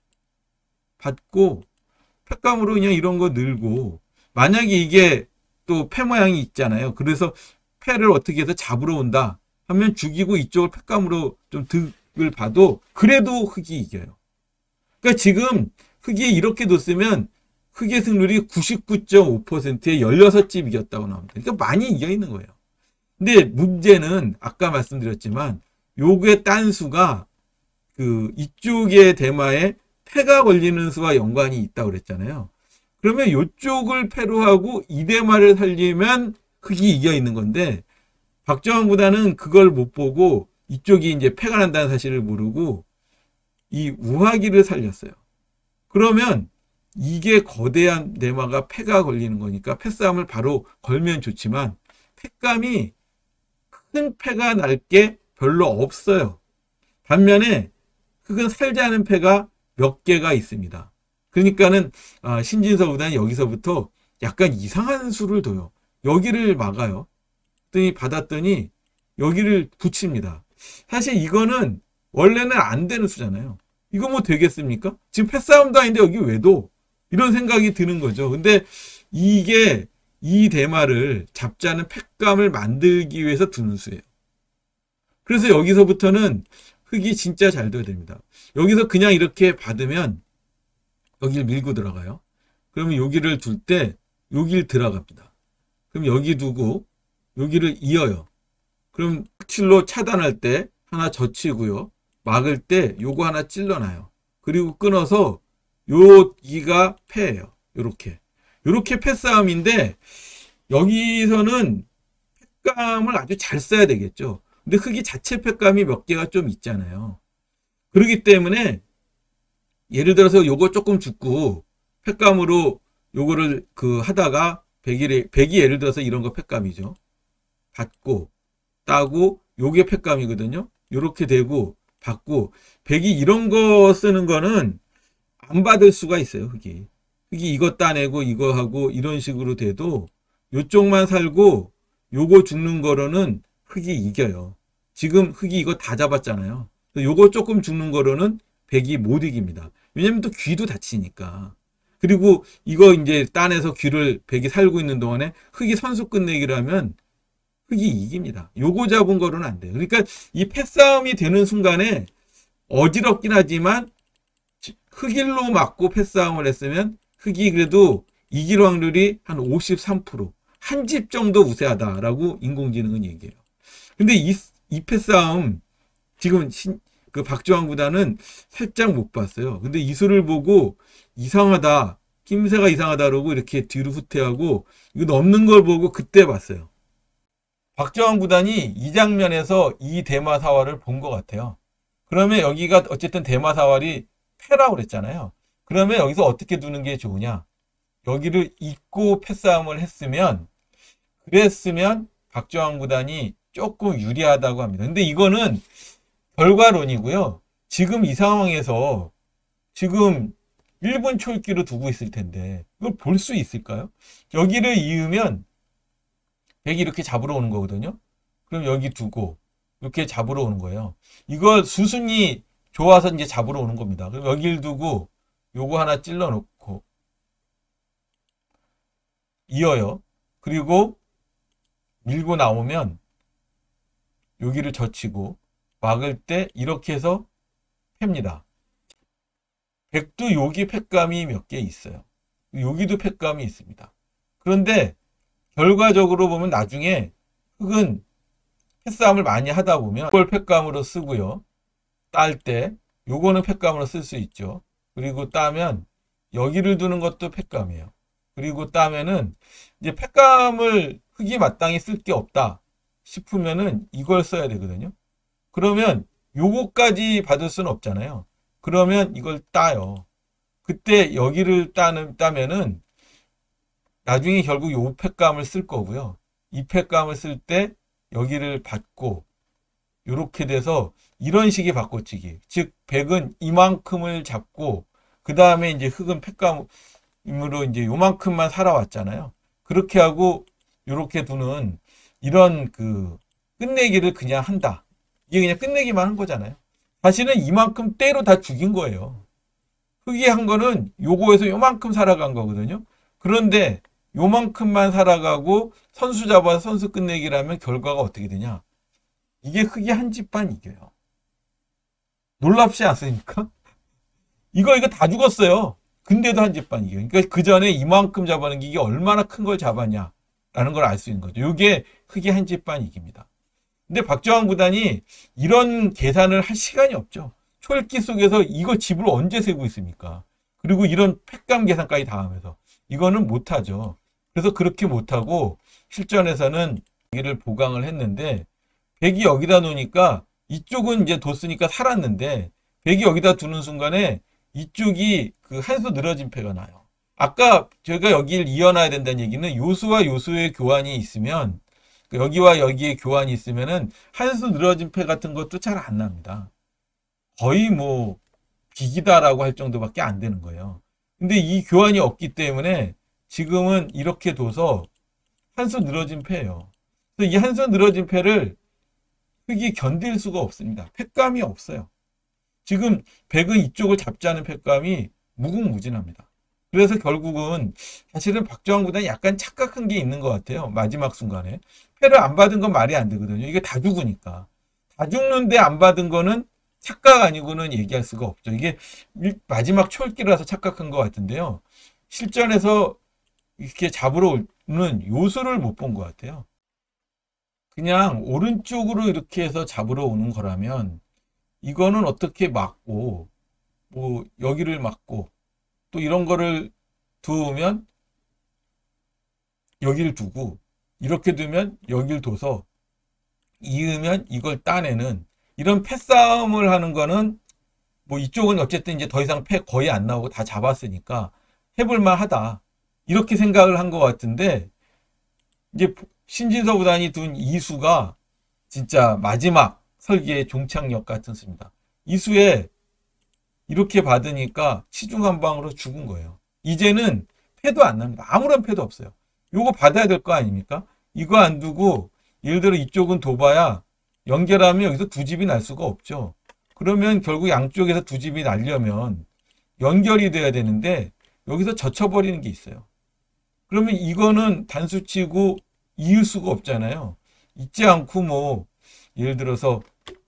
받고 팩감으로 그냥 이런 거 늘고, 만약에 이게 또 패 모양이 있잖아요. 그래서 패를 어떻게 해서 잡으러 온다 하면 죽이고 이쪽을 팩감으로 좀 득을 봐도 그래도 흑이 이겨요. 그러니까 지금 흑이 이렇게 뒀으면 흑의 승률이 99.5%에 16집 이겼다고 나옵니다. 그러니까 많이 이겨 있는 거예요. 근데 문제는 아까 말씀드렸지만 요게 딴 수가 그 이쪽의 대마에 패가 걸리는 수와 연관이 있다고 그랬잖아요. 그러면 요쪽을 패로 하고 이 대마를 살리면 흑이 이겨 있는 건데, 박정환보다는 그걸 못 보고 이쪽이 이제 패가 난다는 사실을 모르고 이 우하기를 살렸어요. 그러면 이게 거대한 대마가 패가 걸리는 거니까 패싸움을 바로 걸면 좋지만 패감이 큰 패가 날 게 별로 없어요. 반면에 흑은 살자는 패가 몇 개가 있습니다. 그러니까는 신진서 구단이 여기서부터 약간 이상한 수를 둬요. 여기를 막아요. 그랬더니 받았더니 여기를 붙입니다. 사실 이거는 원래는 안 되는 수잖아요. 이거 뭐 되겠습니까? 지금 패싸움도 아닌데 여기 왜 둬? 이런 생각이 드는 거죠. 근데 이게 이 대마를 잡자는 팩감을 만들기 위해서 두는 수예요. 그래서 여기서부터는 흑이 진짜 잘 둬야 됩니다. 여기서 그냥 이렇게 받으면 여기를 밀고 들어가요. 그러면 여기를 둘 때 여기를 들어갑니다. 그럼 여기 두고 여기를 이어요. 그럼 흑칠로 차단할 때 하나 젖히고요. 막을 때 요거 하나 찔러놔요. 그리고 끊어서 여기가 패예요. 요렇게 패싸움인데 여기서는 팩감을 아주 잘 써야 되겠죠. 근데 흑이 자체 팩감이 몇 개가 좀 있잖아요. 그렇기 때문에 예를 들어서 요거 조금 죽고 팩감으로 요거를 하다가 백이 예를 들어서 이런 거 팩감이죠. 받고 따고 요게 팩감이거든요. 요렇게 되고 받고, 백이 이런 거 쓰는 거는 안 받을 수가 있어요. 흑이 이거 따내고 이거 하고 이런 식으로 돼도 요쪽만 살고 요거 죽는 거로는 흑이 이겨요. 지금 흑이 이거 다 잡았잖아요. 요거 조금 죽는 거로는 백이 못 이깁니다. 왜냐면 또 귀도 다치니까. 그리고 이거 이제 따내서 귀를 백이 살고 있는 동안에 흑이 선수 끝내기를 하면 흑이 이깁니다. 요거 잡은 거로는 안 돼요. 그러니까 이 패싸움이 되는 순간에 어지럽긴 하지만 흑일로 맞고 패싸움을 했으면 흑이 그래도 이길 확률이 한 53%, 한 집 정도 우세하다라고 인공지능은 얘기해요. 근데 이 패싸움 지금 그 박주환 구단은 살짝 못 봤어요. 근데 이 수를 보고 이상하다, 낌새가 이상하다 그러고 이렇게 뒤로 후퇴하고 이거 넘는 걸 보고 그때 봤어요. 박주환 구단이 이 장면에서 이 대마 사활을 본 것 같아요. 그러면 여기가 어쨌든 대마 사활이 패라고 그랬잖아요. 그러면 여기서 어떻게 두는 게 좋으냐? 여기를 잇고 패싸움을 그랬으면 박주환 구단이 조금 유리하다고 합니다. 근데 이거는 결과론이고요. 지금 이 상황에서 지금 1분 초읽기로 두고 있을 텐데 이걸 볼 수 있을까요? 여기를 이으면 백이 이렇게 잡으러 오는 거거든요. 그럼 여기 두고 이렇게 잡으러 오는 거예요. 이걸 수순이 좋아서 이제 잡으러 오는 겁니다. 그럼 여기를 두고 요거 하나 찔러 놓고 이어요. 그리고 밀고 나오면 여기를 젖히고 막을 때 이렇게 해서 팹니다. 백도 여기 팩감이 몇 개 있어요. 여기도 팩감이 있습니다. 그런데 결과적으로 보면 나중에 흑은 패싸움을 많이 하다 보면 이걸 팩감으로 쓰고요. 딸 때 요거는 팩감으로 쓸 수 있죠. 그리고 따면 여기를 두는 것도 팩감이에요. 그리고 따면은 이제 팩감을 흑이 마땅히 쓸 게 없다 싶으면은 이걸 써야 되거든요. 그러면 요거까지 받을 수는 없잖아요. 그러면 이걸 따요. 그때 여기를 따면은 나중에 결국 요 팩감을 쓸 거고요. 이 팩감을 쓸 때 여기를 받고 요렇게 돼서 이런 식의 바꿔치기. 즉 100은 이만큼을 잡고 그 다음에 이제 흙은 팩감으로 이제 요만큼만 살아왔잖아요. 그렇게 하고 요렇게 두는 이런 그 끝내기를 그냥 한다. 이게 그냥 끝내기만 한 거잖아요. 사실은 이만큼 때로 다 죽인 거예요. 흙이 한 거는 요거에서 요만큼 살아간 거거든요. 그런데 요만큼만 살아가고 선수 잡아서 선수 끝내기라면 결과가 어떻게 되냐? 이게 흙이 한 집만 이겨요. 놀랍지 않습니까? 이거 다 죽었어요. 근데도 한 집만 이겨요. 그러니까 그 전에 이만큼 잡아낸 게 이게 얼마나 큰 걸 잡았냐라는 걸 알 수 있는 거죠. 이게 흙이 한 집만 이깁니다. 근데 박정환 구단이 이런 계산을 할 시간이 없죠. 초읽기 속에서 이거 집을 언제 세고 있습니까? 그리고 이런 팩감 계산까지 다 하면서 이거는 못하죠. 그래서 그렇게 못하고 실전에서는 여기를 보강을 했는데 백이 여기다 놓으니까 이쪽은 이제 뒀으니까 살았는데 백이 여기다 두는 순간에 이쪽이 그 한 수 늘어진 패가 나요. 아까 제가 여기를 이어놔야 된다는 얘기는 요수와 요수의 교환이 있으면 여기와 여기에 교환이 있으면은 한 수 늘어진 패 같은 것도 잘 안 납니다. 거의 뭐 비기다라고 할 정도밖에 안 되는 거예요. 근데 이 교환이 없기 때문에 지금은 이렇게 둬서 한 수 늘어진 패예요. 그래서 이 한 수 늘어진 패를 흙이 견딜 수가 없습니다. 팩감이 없어요. 지금 백은 이쪽을 잡자는 팩감이 무궁무진합니다. 그래서 결국은 사실은 박정환 구단이 약간 착각한 게 있는 것 같아요. 마지막 순간에. 패를 안 받은 건 말이 안 되거든요. 이게 다 죽으니까. 다 죽는데 안 받은 거는 착각 아니고는 얘기할 수가 없죠. 이게 마지막 초읽기라서 착각한 것 같은데요. 실전에서 이렇게 잡으러 오는 요소를 못 본 것 같아요. 그냥 오른쪽으로 이렇게 해서 잡으러 오는 거라면 이거는 어떻게 막고 뭐 여기를 막고 또 이런 거를 두면 여기를 두고 이렇게 두면 여기를 둬서 이으면 이걸 따내는 이런 패싸움을 하는 거는 뭐 이쪽은 어쨌든 이제 더 이상 패 거의 안 나오고 다 잡았으니까 해볼만 하다. 이렇게 생각을 한 것 같은데 이제 신진서 구단이 둔 이수가 진짜 마지막 설계의 종착역 같은 수입니다. 이수에 이렇게 받으니까 치중한방으로 죽은 거예요. 이제는 패도 안 납니다. 아무런 패도 없어요. 요거 받아야 될 거 아닙니까? 이거 안 두고 예를 들어 이쪽은 둬봐야 연결하면 여기서 두 집이 날 수가 없죠. 그러면 결국 양쪽에서 두 집이 날려면 연결이 돼야 되는데 여기서 젖혀버리는 게 있어요. 그러면 이거는 단수치고 이을 수가 없잖아요. 있지 않고 뭐 예를 들어서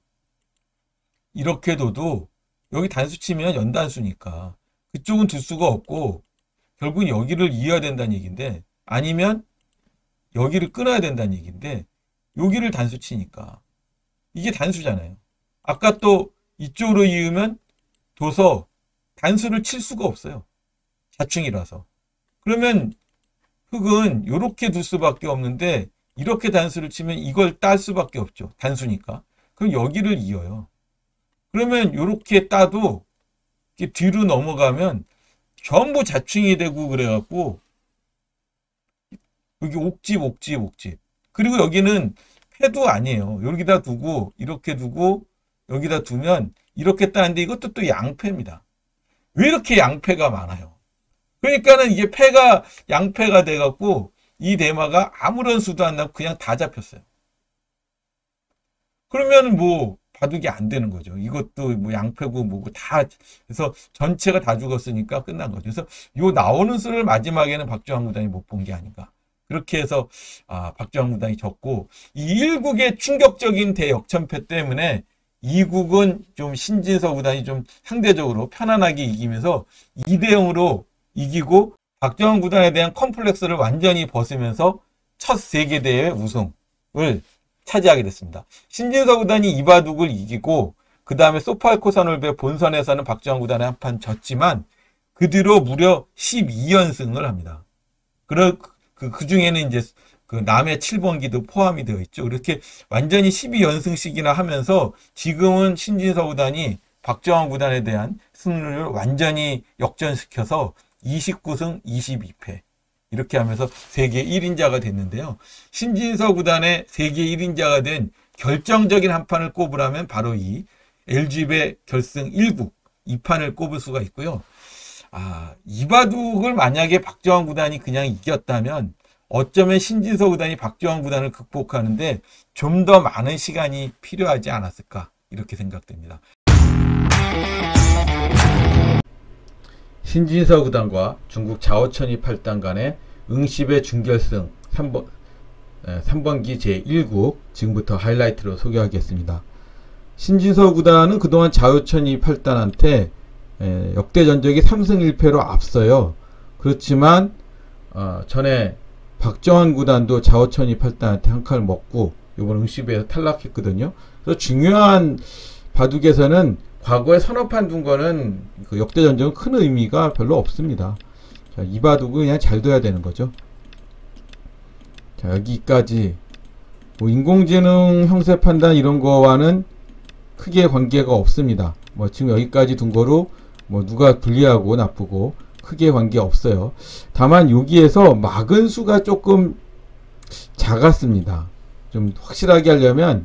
이렇게 둬도 여기 단수 치면 연단수니까 그쪽은 둘 수가 없고 결국은 여기를 이어야 된다는 얘기인데 아니면 여기를 끊어야 된다는 얘기인데 여기를 단수 치니까 이게 단수잖아요. 아까 또 이쪽으로 이으면 둬서 단수를 칠 수가 없어요. 자충이라서. 그러면 흙은 이렇게 둘 수밖에 없는데 이렇게 단수를 치면 이걸 딸 수밖에 없죠. 단수니까. 그럼 여기를 이어요. 그러면 이렇게 따도 뒤로 넘어가면 전부 자충이 되고 그래갖고 여기 옥집. 그리고 여기는 패도 아니에요. 여기다 두고 이렇게 두고 여기다 두면 이렇게 따는데 이것도 또 양패입니다. 왜 이렇게 양패가 많아요? 그러니까는 이게 양패가 돼갖고 이 대마가 아무런 수도 안 나고 그냥 다 잡혔어요. 그러면 뭐 바둑이 안 되는 거죠. 이것도 뭐 양패고 뭐고 다 그래서 전체가 다 죽었으니까 끝난 거죠. 그래서 요 나오는 수를 마지막에는 박정환 구단이 못 본 게 아닌가. 그렇게 해서 박정환 구단이 졌고 이 1국의 충격적인 대역전패 때문에 2국은 좀 신진서 구단이 좀 상대적으로 편안하게 이기면서 2대0으로 이기고 박정환 구단에 대한 컴플렉스를 완전히 벗으면서 첫 세계대회 우승을 차지하게 됐습니다. 신진서 구단이 이바둑을 이기고 그 다음에 소팔코 선을배 본선에서는 박정환 구단에 한 판 졌지만 그 뒤로 무려 12연승을 합니다. 그 중에는 이제 그 남의 7번기도 포함이 되어 있죠. 이렇게 완전히 12연승씩이나 하면서 지금은 신진서 구단이 박정환 구단에 대한 승률을 완전히 역전시켜서 29승 22패 이렇게 하면서 세계 1인자가 됐는데요. 신진서 구단의 세계 1인자가 된 결정적인 한 판을 꼽으라면 바로 이 LG배 결승 1국 2판을 꼽을 수가 있고요. 이바둑을 만약에 박정환 구단이 그냥 이겼다면 어쩌면 신진서 구단이 박정환 구단을 극복하는데 좀 더 많은 시간이 필요하지 않았을까 이렇게 생각됩니다. 신진서 구단과 중국 자오천이 8단 간의 응시배 준결승 3번기 제1국 지금부터 하이라이트로 소개하겠습니다. 신진서 구단은 그동안 자오천이 8단한테 역대 전적이 3승 1패로 앞서요. 그렇지만 전에 박정환 구단도 자오천이 8단한테 한 칼 먹고 이번 응시배에서 탈락했거든요. 그래서 중요한 바둑에서는 과거에 서너 판 둔 거는 그 역대 전적은 큰 의미가 별로 없습니다. 자, 이 바둑은 그냥 잘 둬야 되는 거죠. 자, 여기까지 뭐 인공지능 형세 판단 이런 거와는 크게 관계가 없습니다. 뭐 지금 여기까지 둔 거로 뭐 누가 불리하고 나쁘고 크게 관계 없어요. 다만 여기에서 막은 수가 조금 작았습니다. 좀 확실하게 하려면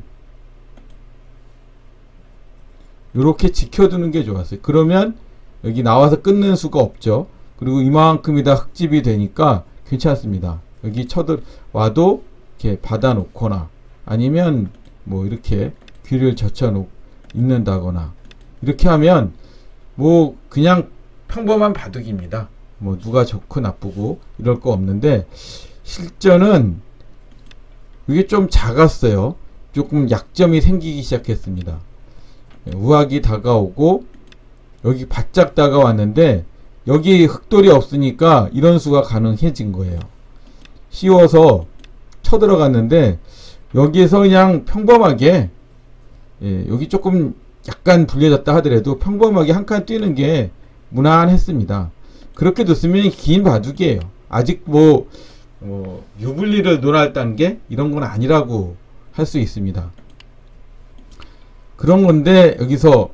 이렇게 지켜두는 게 좋았어요. 그러면 여기 나와서 끊는 수가 없죠. 그리고 이만큼이 다 흑집이 되니까 괜찮습니다. 여기 쳐들와도 이렇게 받아 놓거나 아니면 뭐 이렇게 귀를 젖혀 있는다거나 이렇게 하면 뭐 그냥 평범한 바둑입니다. 뭐 누가 좋고 나쁘고 이럴 거 없는데 실전은 이게 좀 작았어요. 조금 약점이 생기기 시작했습니다. 우악이 다가오고 여기 바짝 다가왔는데 여기 흑돌이 없으니까 이런 수가 가능해진 거예요. 쉬워서 쳐들어갔는데 여기에서 그냥 평범하게 여기 조금 약간 불리해졌다 하더라도 평범하게 한 칸 뛰는 게 무난했습니다. 그렇게 뒀으면 긴 바둑이에요. 아직 뭐 유불리를 논할 단계 이런 건 아니라고 할 수 있습니다. 그런 건데 여기서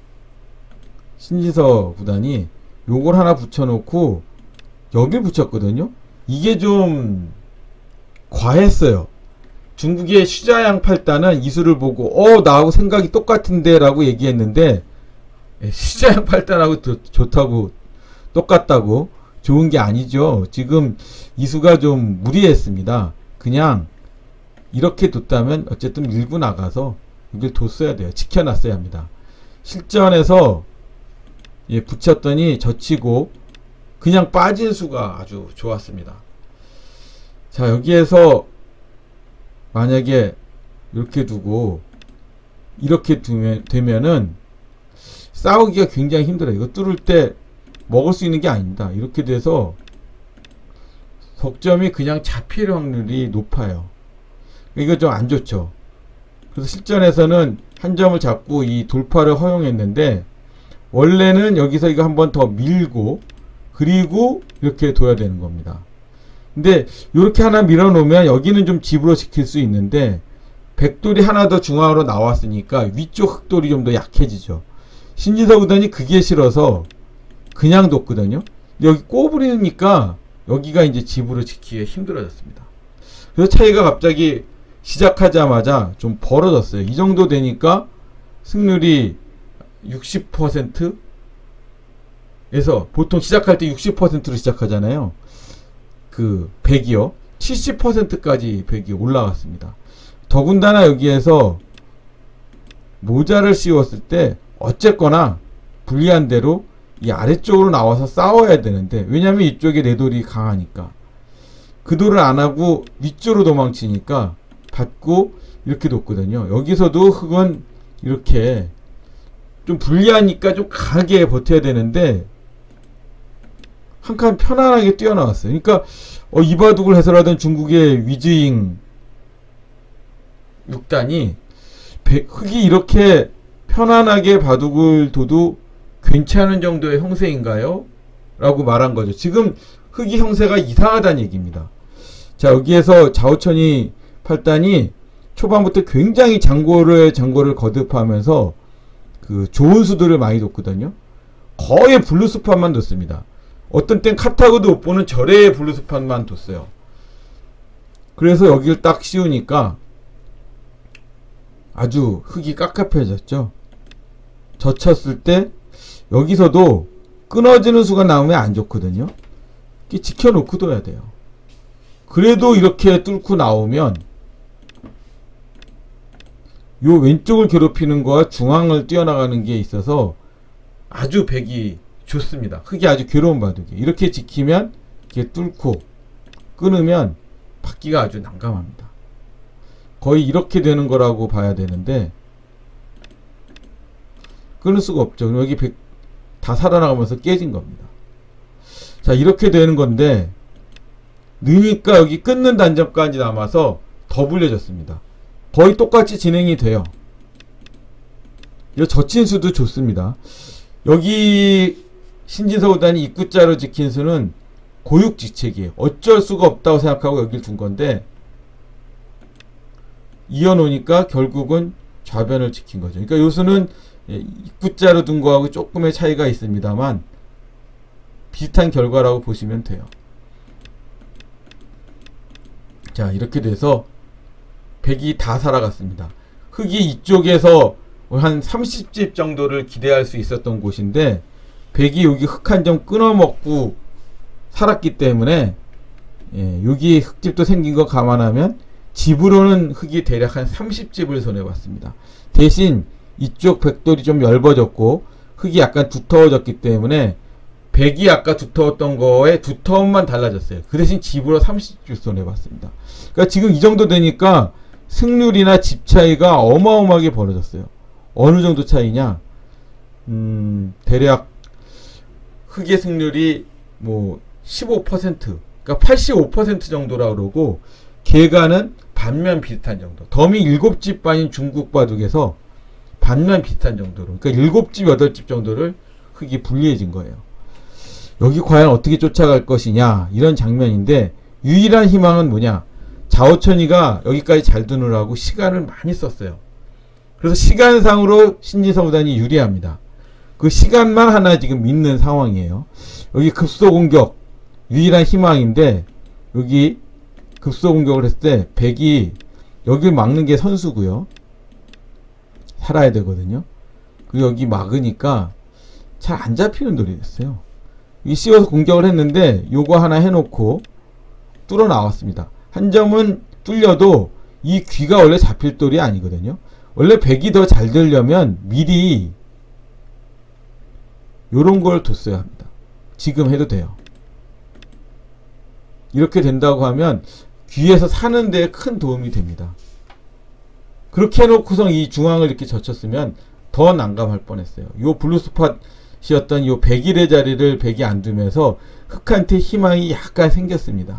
신진서 구단이 요걸 하나 붙여놓고 여길 붙였거든요. 이게 좀 과했어요. 중국의 슈자양 8단은 이 수를 보고 나하고 생각이 똑같은데 라고 얘기했는데 슈자양 8단하고 좋다고 똑같다고 좋은 게 아니죠. 지금 이 수가 좀 무리했습니다. 그냥 이렇게 뒀다면 어쨌든 밀고 나가서 이걸 뒀어야 돼요. 지켜놨어야 합니다. 실전에서 붙였더니 젖히고 그냥 빠진 수가 아주 좋았습니다. 자, 여기에서 만약에 이렇게 두고 이렇게 되면은 싸우기가 굉장히 힘들어요. 이거 뚫을 때 먹을 수 있는 게 아닙니다. 이렇게 돼서 석점이 그냥 잡힐 확률이 높아요. 이거 좀 안 좋죠. 그래서 실전에서는 한 점을 잡고 이 돌파를 허용했는데 원래는 여기서 이거 한번 더 밀고 그리고 이렇게 둬야 되는 겁니다. 근데 이렇게 하나 밀어 놓으면 여기는 좀 집으로 지킬 수 있는데 백돌이 하나 더 중앙으로 나왔으니까 위쪽 흑돌이 좀 더 약해지죠. 신진서 구단이 그게 싫어서 그냥 뒀거든요. 여기 꼬부리니까 여기가 이제 집으로 지키기 힘들어졌습니다. 그래서 차이가 갑자기 시작하자마자 좀 벌어졌어요. 이 정도 되니까 승률이 60%에서 보통 시작할 때 60%로 시작하잖아요. 그 100이요. 70%까지 100이 올라갔습니다. 더군다나 여기에서 모자를 씌웠을 때 어쨌거나 불리한 대로 이 아래쪽으로 나와서 싸워야 되는데 왜냐면 이쪽에 내 돌이 강하니까 그 돌을 안 하고 위쪽으로 도망치니까 받고 이렇게 뒀거든요. 여기서도 흑은 이렇게 좀 불리하니까 좀 강하게 버텨야 되는데 한 칸 편안하게 뛰어나왔어요. 그러니까 이 바둑을 해설하던 중국의 위즈잉 6단이 흑이 이렇게 편안하게 바둑을 둬도 괜찮은 정도의 형세인가요? 라고 말한 거죠. 지금 흑이 형세가 이상하다는 얘기입니다. 자, 여기에서 좌우천이 8단이 초반부터 굉장히 장고를 거듭하면서 그 좋은 수들을 많이 뒀거든요. 거의 블루스판만 뒀습니다. 어떤 땐 카타고도 못 보는 절의 블루스판만 뒀어요. 그래서 여기를 딱 씌우니까 아주 흙이 깝깝해졌죠. 젖혔을 때 여기서도 끊어지는 수가 나오면 안 좋거든요. 이렇게 지켜놓고 둬야 돼요. 그래도 이렇게 뚫고 나오면 요 왼쪽을 괴롭히는 거와 중앙을 뛰어나가는 게 있어서 아주 백이 좋습니다. 흙이 아주 괴로운 바둑이. 이렇게 지키면 이렇게 뚫고 끊으면 받기가 아주 난감합니다. 거의 이렇게 되는 거라고 봐야 되는데 끊을 수가 없죠. 그럼 여기 백 다 살아나가면서 깨진 겁니다. 자, 이렇게 되는 건데 느니까 여기 끊는 단점까지 남아서 더 불려졌습니다. 거의 똑같이 진행이 돼요. 이 젖힌 수도 좋습니다. 여기 신진서 구단이 입구자로 지킨 수는 고육지책이에요. 어쩔 수가 없다고 생각하고 여기를 둔 건데 이어놓으니까 결국은 좌변을 지킨 거죠. 그러니까 요 수는 입구자로 둔 거하고 조금의 차이가 있습니다만 비슷한 결과라고 보시면 돼요. 자, 이렇게 돼서 백이 다 살아갔습니다. 흙이 이쪽에서 한 30집 정도를 기대할 수 있었던 곳인데 백이 여기 흙 한 점 끊어먹고 살았기 때문에 여기 흙집도 생긴 거 감안하면 집으로는 흙이 대략 한 30집을 손해봤습니다. 대신 이쪽 백돌이 좀 얇아졌고 흙이 약간 두터워졌기 때문에 백이 아까 두터웠던 거에 두터움만 달라졌어요. 그 대신 집으로 30집 손해봤습니다. 그러니까 지금 이 정도 되니까 승률이나 집 차이가 어마어마하게 벌어졌어요. 어느 정도 차이냐? 대략 흙의 승률이 뭐 15%, 그러니까 85% 정도라 그러고 개가는 반면 비슷한 정도. 덤이 7집 반인 중국 바둑에서 반면 비슷한 정도로, 그러니까 7집, 8집 정도를 흙이 불리해진 거예요. 여기 과연 어떻게 쫓아갈 것이냐, 이런 장면인데 유일한 희망은 뭐냐? 좌우천이가 여기까지 잘 두느라고 시간을 많이 썼어요. 그래서 시간상으로 신진서 구단이 유리합니다. 그 시간만 하나 지금 믿는 상황이에요. 여기 급소공격 유일한 희망인데 여기 급소공격을 했을 때 백이 여기 막는 게 선수고요. 살아야 되거든요. 그리고 여기 막으니까 잘 안 잡히는 돌이 됐어요. 이 씌워서 공격을 했는데 요거 하나 해놓고 뚫어 나왔습니다. 한 점은 뚫려도 이 귀가 원래 잡힐 돌이 아니거든요. 원래 백이 더 잘 되려면 미리 요런 걸 뒀어야 합니다. 지금 해도 돼요. 이렇게 된다고 하면 귀에서 사는 데 큰 도움이 됩니다. 그렇게 해놓고서 이 중앙을 이렇게 젖혔으면 더 난감할 뻔했어요. 요 블루스팟이었던 요 101의 자리를 백이 안 두면서 흑한테 희망이 약간 생겼습니다.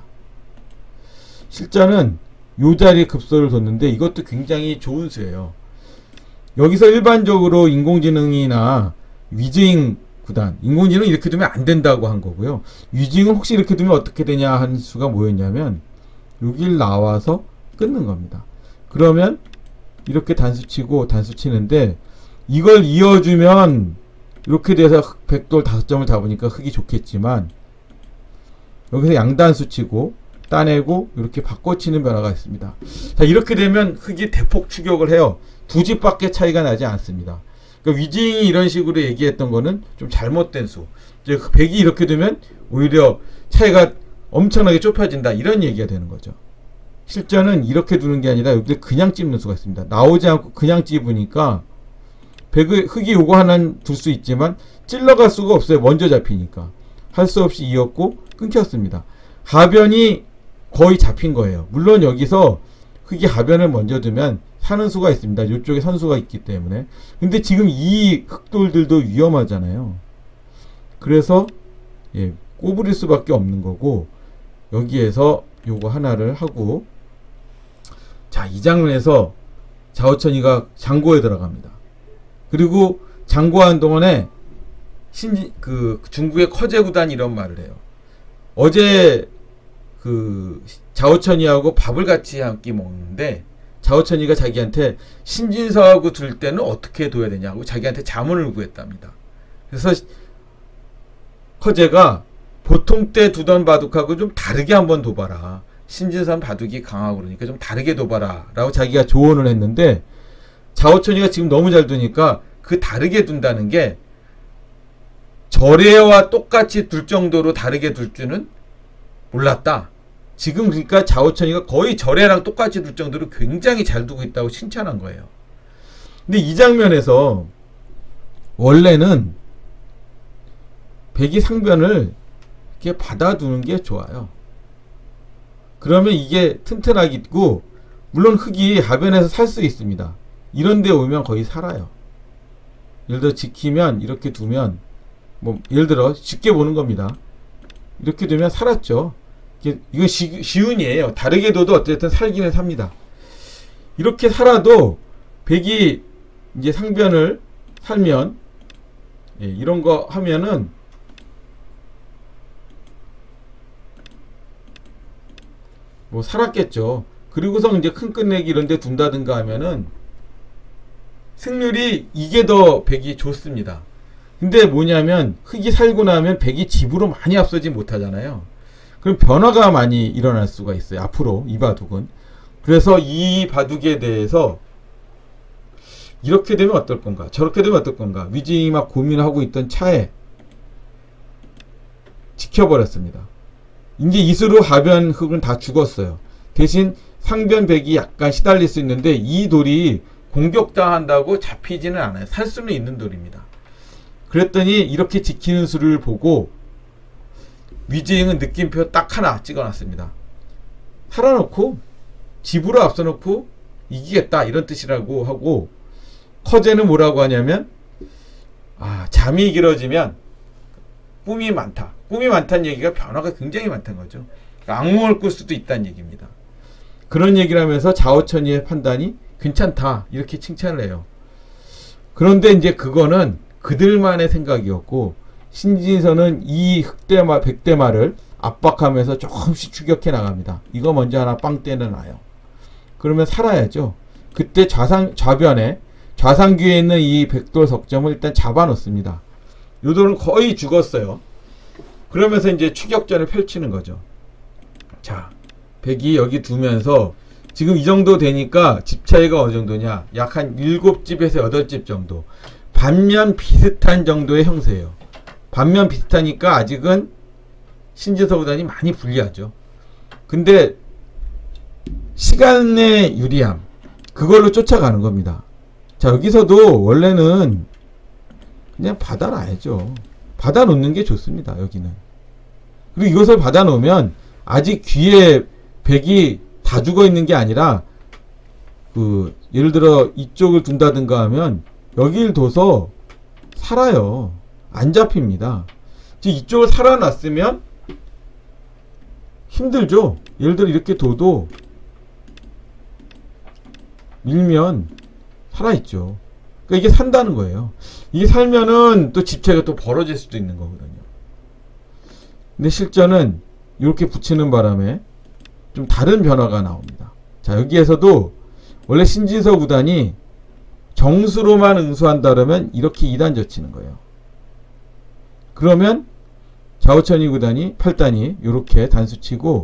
실전은 요 자리에 급소를 뒀는데 이것도 굉장히 좋은 수예요. 여기서 일반적으로 인공지능이나 위즈잉 구단, 인공지능 이렇게 두면 안 된다고 한 거고요. 위즈잉은 혹시 이렇게 두면 어떻게 되냐 한 수가 뭐였냐면 여길 나와서 끊는 겁니다. 그러면 이렇게 단수 치고 단수 치는데 이걸 이어주면 이렇게 돼서 백돌 5점을 잡으니까 흙이 좋겠지만 여기서 양단수 치고 따내고 이렇게 바꿔치는 변화가 있습니다. 자, 이렇게 되면 흙이 대폭 추격을 해요. 두 집밖에 차이가 나지 않습니다. 그러니까 위징이 이런 식으로 얘기했던 거는 좀 잘못된 수. 이제 백이 이렇게 되면 오히려 차이가 엄청나게 좁혀진다, 이런 얘기가 되는 거죠. 실전은 이렇게 두는 게 아니라 여기 그냥 찝는 수가 있습니다. 나오지 않고 그냥 찝으니까 흙이 요거 하나는 둘 수 있지만 찔러갈 수가 없어요. 먼저 잡히니까. 할 수 없이 이었고 끊겼습니다. 하변이 거의 잡힌 거예요. 물론 여기서 흙이 하변을 먼저 두면 사는 수가 있습니다. 이쪽에 선수가 있기 때문에. 근데 지금 이 흙돌들도 위험하잖아요. 그래서 꼬부릴 수밖에 없는 거고, 여기에서 요거 하나를 하고, 자, 이 장면에서 좌우천이가 장고에 들어갑니다. 그리고 장고하는 동안에 중국의 커제 구단이 이런 말을 해요. 어제 자오천이하고 밥을 같이 한 끼 먹는데 자오천이가 자기한테 신진서하고 둘 때는 어떻게 둬야 되냐고 자기한테 자문을 구했답니다. 그래서 허재가 보통 때 두던 바둑하고 좀 다르게 한번 둬봐라. 신진선 바둑이 강하고 그러니까 좀 다르게 둬봐라 라고 자기가 조언을 했는데 자오천이가 지금 너무 잘 두니까 그 다르게 둔다는 게 절에와 똑같이 둘 정도로 다르게 둘 줄은 몰랐다. 지금 그러니까 자오천이가 거의 절에랑 똑같이 둘 정도로 굉장히 잘 두고 있다고 칭찬한 거예요. 근데 이 장면에서 원래는 백이 상변을 이렇게 받아두는 게 좋아요. 그러면 이게 튼튼하겠고 물론 흙이 하변에서 살 수 있습니다. 이런 데 오면 거의 살아요. 예를 들어 지키면 이렇게 두면 뭐 예를 들어 쉽게 보는 겁니다. 이렇게 두면 살았죠. 이건 시운이에요. 다르게 둬도 어쨌든 살기는 삽니다. 이렇게 살아도 백이 이제 상변을 살면 이런 거 하면은 뭐 살았겠죠. 그리고서 이제 큰 끝내기 이런 데 둔다든가 하면은 승률이 이게 더 백이 좋습니다. 근데 뭐냐면 흙이 살고 나면 백이 집으로 많이 앞서지 못하잖아요. 그럼 변화가 많이 일어날 수가 있어요. 앞으로 이 바둑은. 그래서 이 바둑에 대해서 이렇게 되면 어떨 건가 저렇게 되면 어떨 건가 위징이 막 고민하고 있던 차에 지켜버렸습니다. 이제 이수로 하변 흙은 다 죽었어요. 대신 상변 백이 약간 시달릴 수 있는데 이 돌이 공격당한다고 잡히지는 않아요. 살 수는 있는 돌입니다. 그랬더니 이렇게 지키는 수를 보고 위즈잉은 느낌표 딱 하나 찍어놨습니다. 살아놓고 집으로 앞서놓고 이기겠다 이런 뜻이라고 하고 허재는 뭐라고 하냐면 잠이 길어지면 꿈이 많다. 꿈이 많다는 얘기가 변화가 굉장히 많다는 거죠. 악몽을 꿀 수도 있다는 얘기입니다. 그런 얘기를 하면서 자오천이의 판단이 괜찮다 이렇게 칭찬을 해요. 그런데 이제 그거는 그들만의 생각이었고 신진서는 이 백대마를 압박하면서 조금씩 추격해 나갑니다. 이거 먼저 하나 빵 때려놔요. 그러면 살아야죠. 그때 좌변에 좌상귀에 있는 이 백돌 석점을 일단 잡아놓습니다. 요 돌은 거의 죽었어요. 그러면서 이제 추격전을 펼치는 거죠. 자, 백이 여기 두면서 지금 이 정도 되니까 집 차이가 어느 정도냐? 약 한 7집에서 8집 정도. 반면 비슷한 정도의 형세예요. 반면 비슷하니까 아직은 신진서 구단이 많이 불리하죠. 근데 시간의 유리함 그걸로 쫓아가는 겁니다. 자, 여기서도 원래는 그냥 받아놔야죠. 받아놓는 게 좋습니다. 여기는. 그리고 이것을 받아놓으면 아직 귀에 백이 다 죽어있는 게 아니라 예를 들어 이쪽을 둔다든가 하면 여길 둬서 살아요. 안 잡힙니다. 즉 이쪽을 살아놨으면 힘들죠. 예를 들어 이렇게 둬도 밀면 살아있죠. 그러니까 이게 산다는 거예요. 이게 살면은 또 집차가 또 벌어질 수도 있는 거거든요. 근데 실전은 이렇게 붙이는 바람에 좀 다른 변화가 나옵니다. 자, 여기에서도 원래 신진서 구단이 정수로만 응수한다 그러면 이렇게 2단 젖히는 거예요. 그러면 자오천이 구단이 8단이 이렇게 단수치고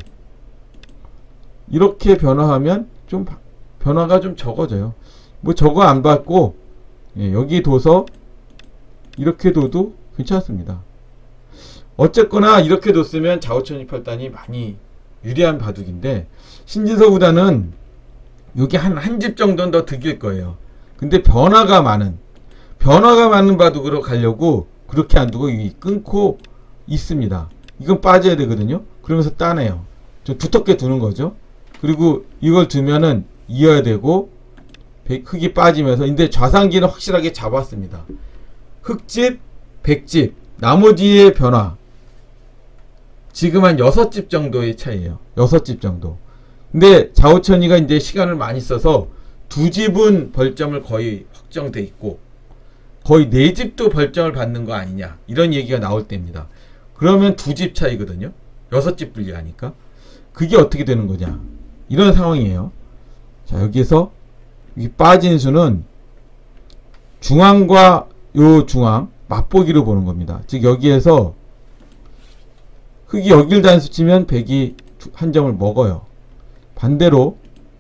이렇게 변화하면 좀 변화가 좀 적어져요. 뭐 저거 안 받고 여기 둬서 이렇게 둬도 괜찮습니다. 어쨌거나 이렇게 뒀으면 자오천이 8단이 많이 유리한 바둑인데 신진서 구단은 여기 한 집 정도는 더 득일 거예요. 근데 변화가 많은 바둑으로 가려고 그렇게 안 두고 끊고 있습니다. 이건 빠져야 되거든요. 그러면서 따내요. 좀 두텁게 두는 거죠. 그리고 이걸 두면은 이어야 되고 흙이 빠지면서 근데 좌상기는 확실하게 잡았습니다. 흙집, 백집, 나머지의 변화 지금 한 6집 정도의 차이예요. 6집 정도. 근데 자오천이가 이제 시간을 많이 써서 2집은 벌점을 거의 확정돼 있고 거의 4집도 벌점을 받는 거 아니냐 이런 얘기가 나올 때입니다. 그러면 2집 차이거든요. 6집 분리하니까. 그게 어떻게 되는 거냐. 이런 상황이에요. 자, 여기에서 이 빠진 수는 중앙과 요 중앙 맛보기로 보는 겁니다. 즉 여기에서 흑이 여길 단수 치면 백이 한 점을 먹어요. 반대로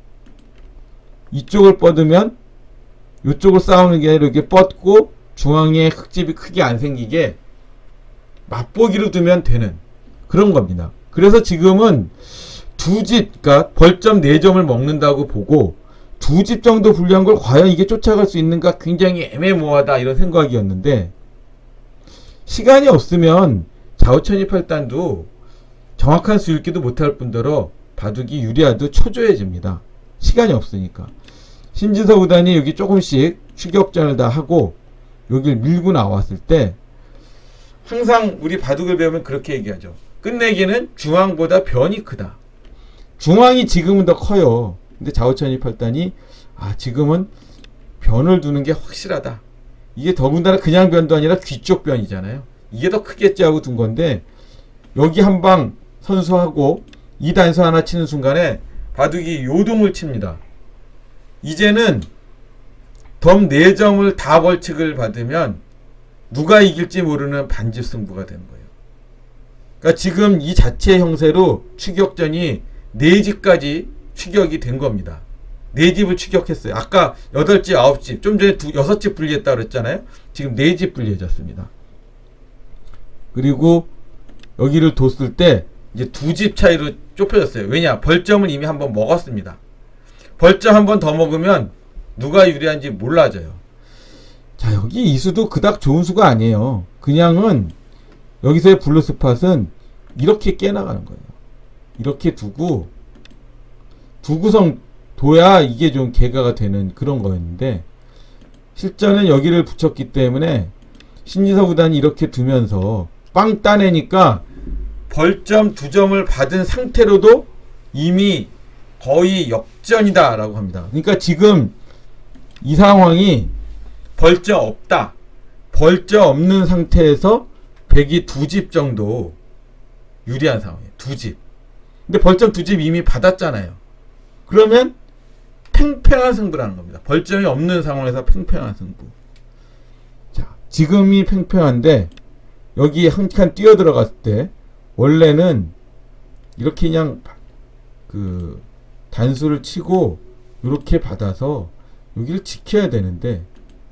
이쪽을 뻗으면 이쪽을 싸우는 게 아니라 이렇게 뻗고 중앙에 흑집이 크게 안 생기게 맛보기로 두면 되는 그런 겁니다. 그래서 지금은 두 집, 그러니까 벌점 4점을 먹는다고 보고 두 집 정도 불리한 걸 과연 이게 쫓아갈 수 있는가 굉장히 애매모호하다 이런 생각이었는데, 시간이 없으면 좌우천입할단도 정확한 수 읽기도 못할 뿐더러 바둑이 유리하도 초조해집니다. 시간이 없으니까. 신진서 구단이 여기 조금씩 추격전을 다 하고 여길 밀고 나왔을 때 항상 우리 바둑을 배우면 그렇게 얘기하죠. 끝내기는 중앙보다 변이 크다. 중앙이 지금은 더 커요. 근데 좌우천입할단이 지금은 변을 두는 게 확실하다. 이게 더군다나 그냥 변도 아니라 귀쪽 변이잖아요. 이게 더 크겠지 하고 둔 건데, 여기 한방 선수하고 이 단수 하나 치는 순간에 바둑이 요동을 칩니다. 이제는 덤 4점을 다 벌칙을 받으면 누가 이길지 모르는 반집 승부가 되는 거예요. 그러니까 지금 이 자체 형세로 추격전이 4집까지 추격이 된 겁니다. 4집을 추격했어요. 아까 8집, 9집, 좀 전에 6집 분리했다 그랬잖아요. 지금 4집 분리해졌습니다. 그리고 여기를 뒀을 때 이제 2집 차이로 좁혀졌어요. 왜냐? 벌점은 이미 한번 먹었습니다. 벌점 한 번 더 먹으면 누가 유리한지 몰라져요. 자, 여기 이 수도 그닥 좋은 수가 아니에요. 그냥은 여기서의 블루스팟은 이렇게 깨나가는 거예요. 이렇게 두고 두 구성 둬야 이게 좀 개가가 되는 그런 거였는데, 실전은 여기를 붙였기 때문에 신진서 구단이 이렇게 두면서 빵 따내니까 벌점 2점을 받은 상태로도 이미 거의 역전이다 라고 합니다. 그러니까 지금 이 상황이 벌점 없다, 벌점 없는 상태에서 백이 2집 정도 유리한 상황이에요. 2집. 근데 벌점 2집 이미 받았잖아요. 그러면 팽팽한 승부라는 겁니다. 벌점이 없는 상황에서 팽팽한 승부. 자, 지금이 팽팽한데 여기 한 칸 뛰어 들어갔을 때 원래는 이렇게 그냥 그 단수를 치고 이렇게 받아서 여기를 지켜야 되는데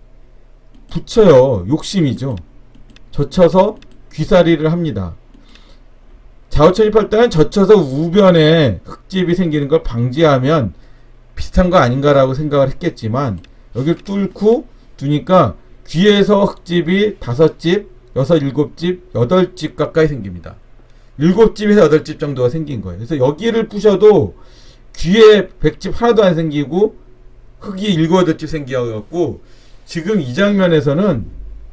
붙여요. 욕심이죠. 젖혀서 귀사리를 합니다. 좌우천입할 때는 젖혀서 우변에 흑집이 생기는 걸 방지하면 비슷한 거 아닌가라고 생각을 했겠지만, 여기를 뚫고 두니까 귀에서 흑집이 5집, 6, 7집, 8집 가까이 생깁니다. 7집에서 8집 정도가 생긴 거예요. 그래서 여기를 부셔도 귀에 백집 하나도 안 생기고 흑이 7, 8집 생겨갖고 지금 이 장면에서는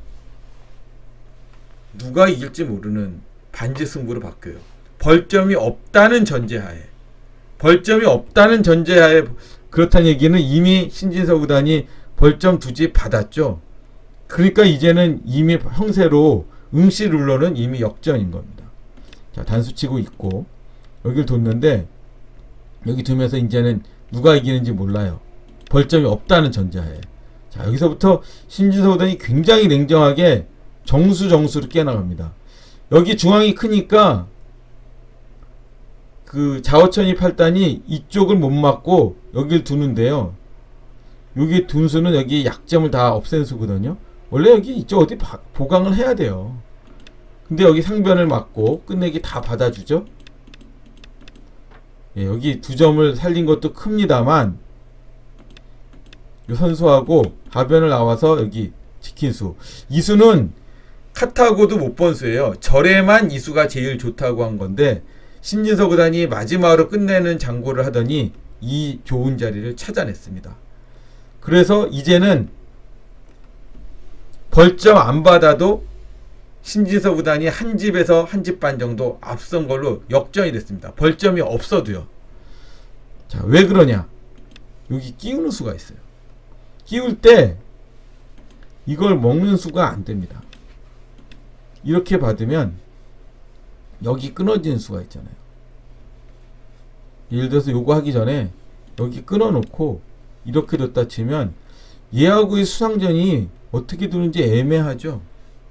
누가 이길지 모르는 반지 승부로 바뀌어요. 벌점이 없다는 전제하에. 벌점이 없다는 전제하에. 그렇다는 얘기는 이미 신진서 구단이 벌점 2집 받았죠. 그러니까 이제는 이미 형세로 응시 룰러는 이미 역전인 겁니다. 자, 단수 치고 있고 여기를 뒀는데 여기 두면서 이제는 누가 이기는지 몰라요. 벌점이 없다는 전제하에. 자, 여기서부터 신진서 구단이 굉장히 냉정하게 정수로 깨나갑니다. 여기 중앙이 크니까 그 좌우천입할단이 이쪽을 못 맞고 여길 두는데요. 여기 둔 수는 여기 약점을 다 없앤 수거든요. 원래 여기 이쪽 어디 보강을 해야 돼요. 근데 여기 상변을 맞고 끝내기 다 받아주죠. 예, 여기 2점을 살린 것도 큽니다만 이 선수하고 하변을 나와서 여기 지킨 수. 이 수는 카타고도 못 본 수예요. 절에만 이 수가 제일 좋다고 한 건데 신진서 구단이 마지막으로 끝내는 장고를 하더니 이 좋은 자리를 찾아냈습니다. 그래서 이제는 벌점 안 받아도 신진서 구단이 한 집에서 한 집 반 정도 앞선 걸로 역전이 됐습니다. 벌점이 없어도요. 자, 왜 그러냐? 여기 끼우는 수가 있어요. 끼울 때 이걸 먹는 수가 안 됩니다. 이렇게 받으면 여기 끊어지는 수가 있잖아요. 예를 들어서 요거 하기 전에 여기 끊어놓고 이렇게 뒀다 치면 얘하고의 수상전이 어떻게 두는지 애매하죠.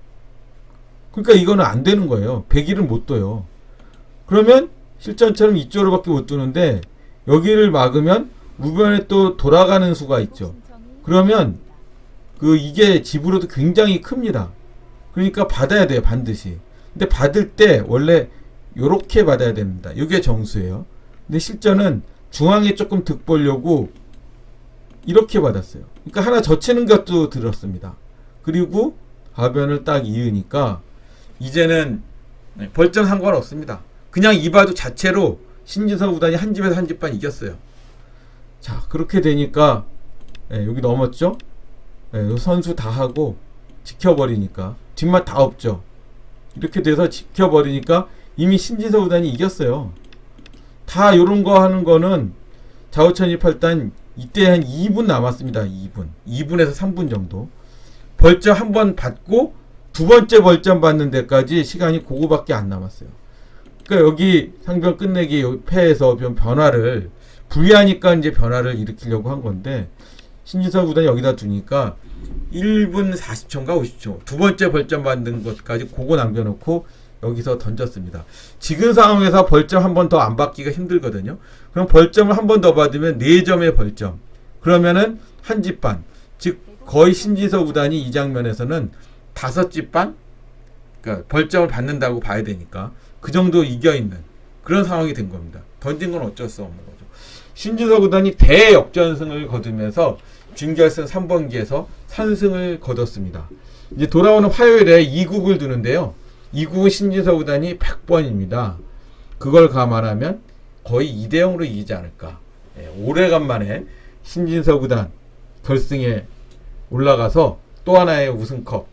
그러니까 이거는 안 되는 거예요. 백일을 못 둬요. 그러면 실전처럼 이쪽으로밖에 못 두는데 여기를 막으면 우변에 또 돌아가는 수가 있죠. 그러면 이게 집으로도 굉장히 큽니다. 그러니까 받아야 돼요, 반드시. 근데 받을 때 원래 요렇게 받아야 됩니다. 이게 정수예요. 근데 실전은 중앙에 조금 득 보려고 이렇게 받았어요. 그러니까 하나 젖히는 것도 들었습니다. 그리고 가변을 딱 이으니까 이제는 벌점 상관없습니다. 그냥 이바둑 자체로 신진서 구단이 한 집에서 한 집반 이겼어요. 자, 그렇게 되니까 여기 넘었죠. 선수 다 하고 지켜버리니까 뒷맛 다 없죠. 이렇게 돼서 지켜버리니까 이미 신진서 구단이 이겼어요. 다 요런 거 하는 거는 좌우천이 8단 이때 한 2분 남았습니다. 2분에서 3분 정도. 벌점 한 번 받고 두 번째 벌점 받는 데까지 시간이 그거밖에 안 남았어요. 그러니까 여기 상변 끝내기 패에서 변화를 불리하니까 이제 변화를 일으키려고 한 건데 신진서 구단이 여기다 두니까 1분 40초인가 50초 두 번째 벌점 받는 것까지 그거 남겨놓고 여기서 던졌습니다. 지금 상황에서 벌점 한 번 더 안 받기가 힘들거든요. 그럼 벌점을 한 번 더 받으면 4점의 벌점. 그러면은 한 집 반. 즉 거의 신진서 구단이 이 장면에서는 5집 반? 그러니까 벌점을 받는다고 봐야 되니까 그 정도 이겨있는 그런 상황이 된 겁니다. 던진 건 어쩔 수 없는 거죠. 신진서 구단이 대역전승을 거두면서 준결승 3번기에서 선승을 거뒀습니다. 이제 돌아오는 화요일에 2국을 두는데요. 2국은 신진서 구단이 100번입니다. 그걸 감안하면 거의 2대0으로 이기지 않을까. 오래간만에 신진서 구단 결승에 올라가서 또 하나의 우승컵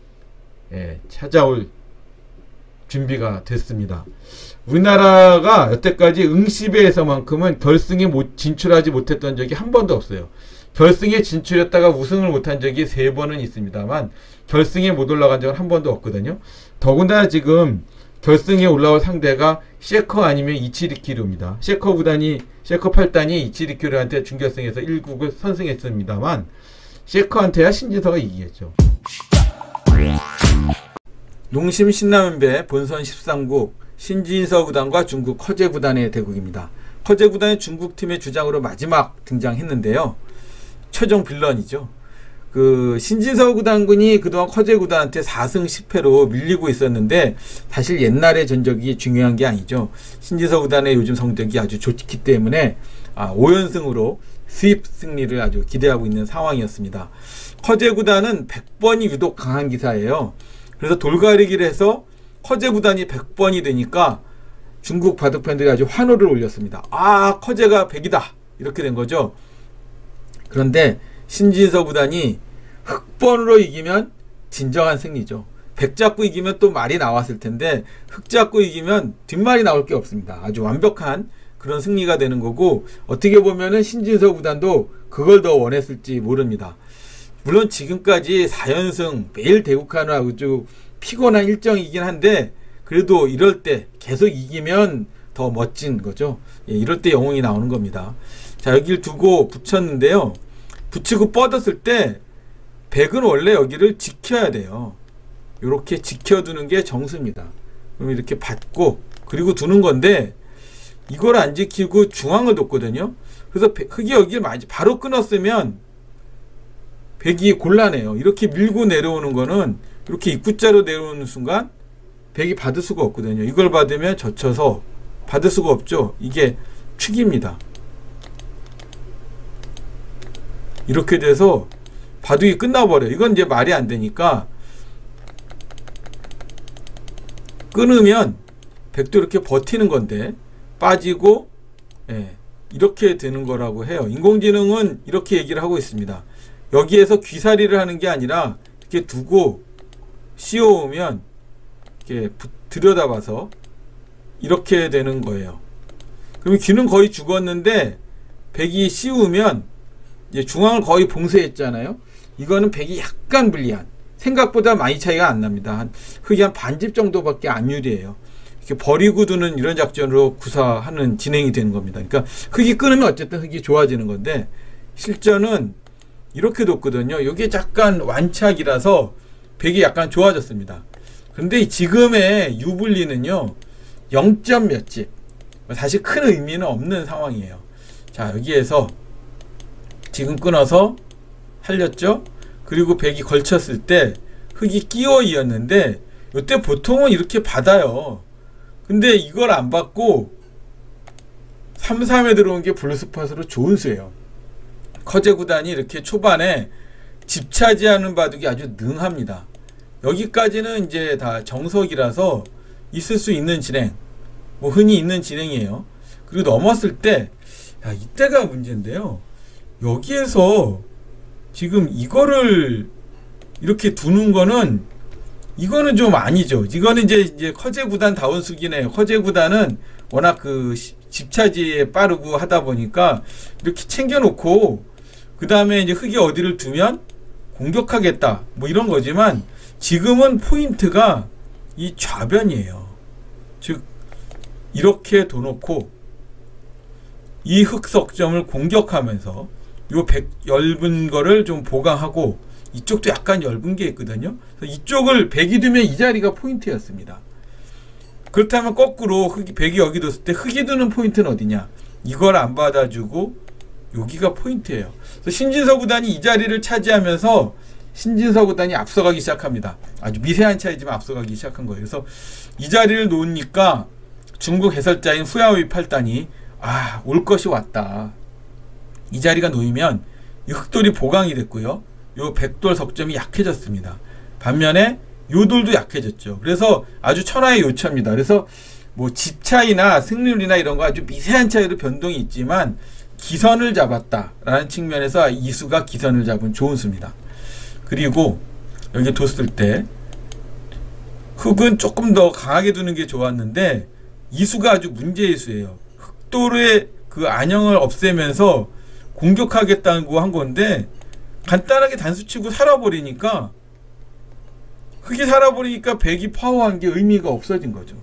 찾아올 준비가 됐습니다. 우리나라가 여태까지 응시배에서만큼은 결승에 진출하지 못했던 적이 한 번도 없어요. 결승에 진출했다가 우승을 못한 적이 3번은 있습니다만 결승에 못 올라간 적은 한 번도 없거든요. 더군다나 지금 결승에 올라올 상대가 셰커 아니면 이치리키루입니다. 셰커 8단이 이치리키루한테 준결승에서 1국을 선승했습니다만 셰커한테야 신진서가 이기겠죠. 농심 신라면배 본선 13국 신진서 구단과 중국 커제 구단의 대국입니다. 커제 구단이 중국 팀의 주장으로 마지막 등장했는데요. 최종 빌런이죠. 신진서 구단군이 그동안 커제 구단한테 4승 10패로 밀리고 있었는데 사실 옛날의 전적이 중요한 게 아니죠. 신진서 구단의 요즘 성적이 아주 좋기 때문에 5연승으로 수입 승리를 아주 기대하고 있는 상황이었습니다. 커제 구단은 100번이 유독 강한 기사예요. 그래서 돌가리기를 해서 커제 구단이 100번이 되니까 중국 바둑팬들이 아주 환호를 올렸습니다. 커제가 100이다 이렇게 된 거죠. 그런데 신진서 구단이 흑번으로 이기면 진정한 승리죠. 100 잡고 이기면 또 말이 나왔을 텐데 흑 잡고 이기면 뒷말이 나올 게 없습니다. 아주 완벽한 그런 승리가 되는 거고 어떻게 보면은 신진서 구단도 그걸 더 원했을지 모릅니다. 물론 지금까지 4연승 매일 대국하는 아주 피곤한 일정이긴 한데 그래도 이럴 때 계속 이기면 더 멋진 거죠. 이럴 때 영웅이 나오는 겁니다. 자, 여기를 두고 붙였는데요. 붙이고 뻗었을 때 100은 원래 여기를 지켜야 돼요. 이렇게 지켜두는 게 정수입니다. 그럼 이렇게 받고 그리고 두는 건데 이걸 안 지키고 중앙을 뒀거든요. 그래서 흑이 여기를 바로 끊었으면 100이 곤란해요. 이렇게 밀고 내려오는 거는 이렇게 입구자로 내려오는 순간 100이 받을 수가 없거든요. 이걸 받으면 젖혀서 받을 수가 없죠. 이게 축입니다. 이렇게 돼서 바둑이 끝나버려요. 이건 이제 말이 안 되니까 끊으면 100도 이렇게 버티는 건데 빠지고 이렇게 되는 거라고 해요. 인공지능은 이렇게 얘기를 하고 있습니다. 여기에서 귀살이를 하는 게 아니라 이렇게 두고 씌워오면 이렇게 들여다봐서 이렇게 되는 거예요. 그럼 귀는 거의 죽었는데 100이 씌우면 이제 중앙을 거의 봉쇄했잖아요. 이거는 100이 약간 불리한 생각보다 많이 차이가 안 납니다. 흑이 한 반집 정도밖에 안 유리해요. 이렇게 버리고 두는 이런 작전으로 구사하는 진행이 되는 겁니다. 그러니까 흙이 끊으면 어쨌든 흙이 좋아지는 건데 실전은 이렇게 뒀거든요. 이게 약간 완착이라서 백이 약간 좋아졌습니다. 근데 지금의 유불리는요 0점 몇 집, 사실 큰 의미는 없는 상황이에요. 자, 여기에서 지금 끊어서 살렸죠. 그리고 백이 걸쳤을 때 흙이 끼워 이었는데 이때 보통은 이렇게 받아요. 근데 이걸 안 받고 3-3에 들어온 게 블루스팟으로 좋은 수예요. 커제 구단이 이렇게 초반에 집 차지하는 바둑이 아주 능합니다. 여기까지는 이제 다 정석이라서 있을 수 있는 진행, 뭐 흔히 있는 진행이에요. 그리고 넘었을 때, 야, 이때가 문제인데요. 여기에서 지금 이거를 이렇게 두는 거는 이거는 좀 아니죠. 이거는 이제 커제 구단 다운 수기네요. 커제 구단은 워낙 그 집차지에 빠르고 하다 보니까 이렇게 챙겨놓고 그 다음에 이제 흙이 어디를 두면 공격하겠다 뭐 이런 거지만 지금은 포인트가 이 좌변이에요. 즉 이렇게 둬놓고 이 흙석점을 공격하면서 요 얇은 거를 좀 보강하고 이쪽도 약간 얇은 게 있거든요. 이쪽을 백이 두면 이 자리가 포인트였습니다. 그렇다면 거꾸로 백이 여기 뒀을 때 흙이 두는 포인트는 어디냐? 이걸 안 받아주고 여기가 포인트예요. 그래서 신진서 구단이 이 자리를 차지하면서 신진서 구단이 앞서가기 시작합니다. 아주 미세한 차이지만 앞서가기 시작한 거예요. 그래서 이 자리를 놓으니까 중국 해설자인 후야오이 8단이 올 것이 왔다. 이 자리가 놓이면 이 흑돌이 보강이 됐고요. 요 백돌 석점이 약해졌습니다. 반면에 요 돌도 약해졌죠. 그래서 아주 천하의 요차입니다. 그래서 뭐 집 차이나 승률이나 이런 거 아주 미세한 차이로 변동이 있지만 기선을 잡았다라는 측면에서 이수가 기선을 잡은 좋은 수입니다. 그리고 여기 뒀을 때 흙은 조금 더 강하게 두는 게 좋았는데 이수가 아주 문제의 수예요. 흑돌의 그 안형을 없애면서 공격하겠다고 한 건데 간단하게 단수치고 살아버리니까 흙이 살아버리니까 백이 파워한 게 의미가 없어진 거죠.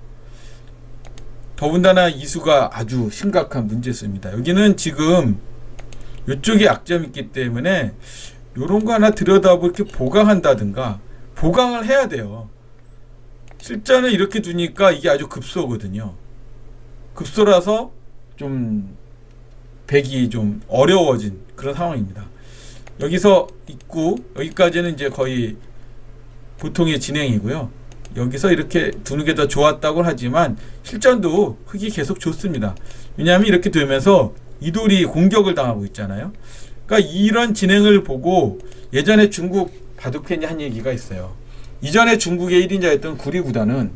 더군다나 이수가 아주 심각한 문제수입니다. 여기는 지금 이쪽에 약점이 있기 때문에 이런 거 하나 들여다보고 이렇게 보강한다든가 보강을 해야 돼요. 실전은 이렇게 두니까 이게 아주 급소거든요. 급소라서 좀 백이 좀 어려워진 그런 상황입니다. 여기서 있고 여기까지는 이제 거의 보통의 진행이고요. 여기서 이렇게 두는 게 더 좋았다고 하지만 실전도 흙이 계속 좋습니다. 왜냐하면 이렇게 되면서 이돌이 공격을 당하고 있잖아요. 그러니까 이런 진행을 보고 예전에 중국 바둑팬이 한 얘기가 있어요. 이전에 중국의 1인자였던 구리구단은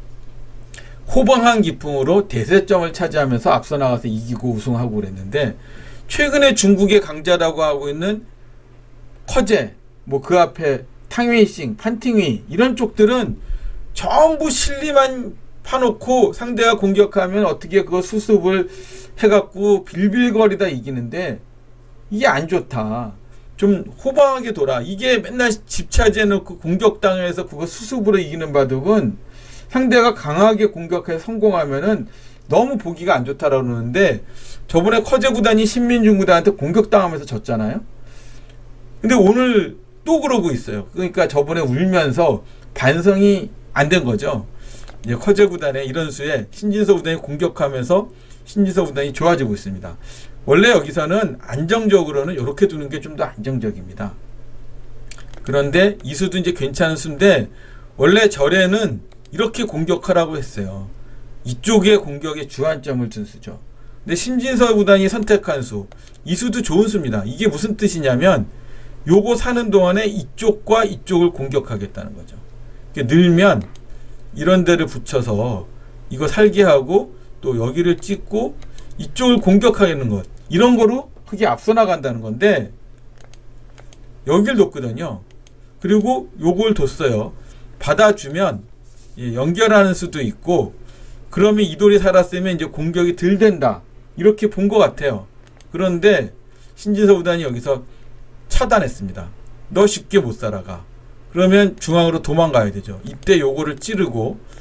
호방한 기풍으로 대세점을 차지하면서 앞서 나가서 이기고 우승하고 그랬는데 최근에 중국의 강자라고 하고 있는 커제, 뭐 그 앞에 탕웨이싱, 판팅위 이런 쪽들은 전부 실리만 파놓고 상대가 공격하면 어떻게 그거 수습을 해갖고 빌빌거리다 이기는데 이게 안 좋다. 좀 호방하게 돌아. 이게 맨날 집차지해놓고 공격당해서 그거 수습으로 이기는 바둑은 상대가 강하게 공격해서 성공하면은 너무 보기가 안 좋다라고 그러는데 저번에 커제 구단이 신민중 구단한테 공격당하면서 졌잖아요. 근데 오늘 또 그러고 있어요. 그러니까 저번에 울면서 반성이 안 된 거죠. 이제 커제 구단의 이런 수에 신진서 구단이 공격하면서 신진서 구단이 좋아지고 있습니다. 원래 여기서는 안정적으로는 이렇게 두는 게 좀 더 안정적입니다. 그런데 이 수도 이제 괜찮은 수인데 원래 절에는 이렇게 공격하라고 했어요. 이쪽에 공격에 주안점을 둔 수죠. 근데 신진서 구단이 선택한 수, 이 수도 좋은 수입니다. 이게 무슨 뜻이냐면 요거 사는 동안에 이쪽과 이쪽을 공격하겠다는 거죠. 늘면 이런 데를 붙여서 이거 살게 하고 또 여기를 찍고 이쪽을 공격하는 것, 이런 거로 크게 앞서 나간다는 건데 여기를 뒀거든요. 그리고 요걸 뒀어요. 받아주면 연결하는 수도 있고 그러면 이 돌이 살았으면 이제 공격이 덜 된다 이렇게 본 것 같아요. 그런데 신진서 구단이 여기서 차단했습니다. 너 쉽게 못 살아가. 그러면 중앙으로 도망가야 되죠. 이때 요거를 찌르고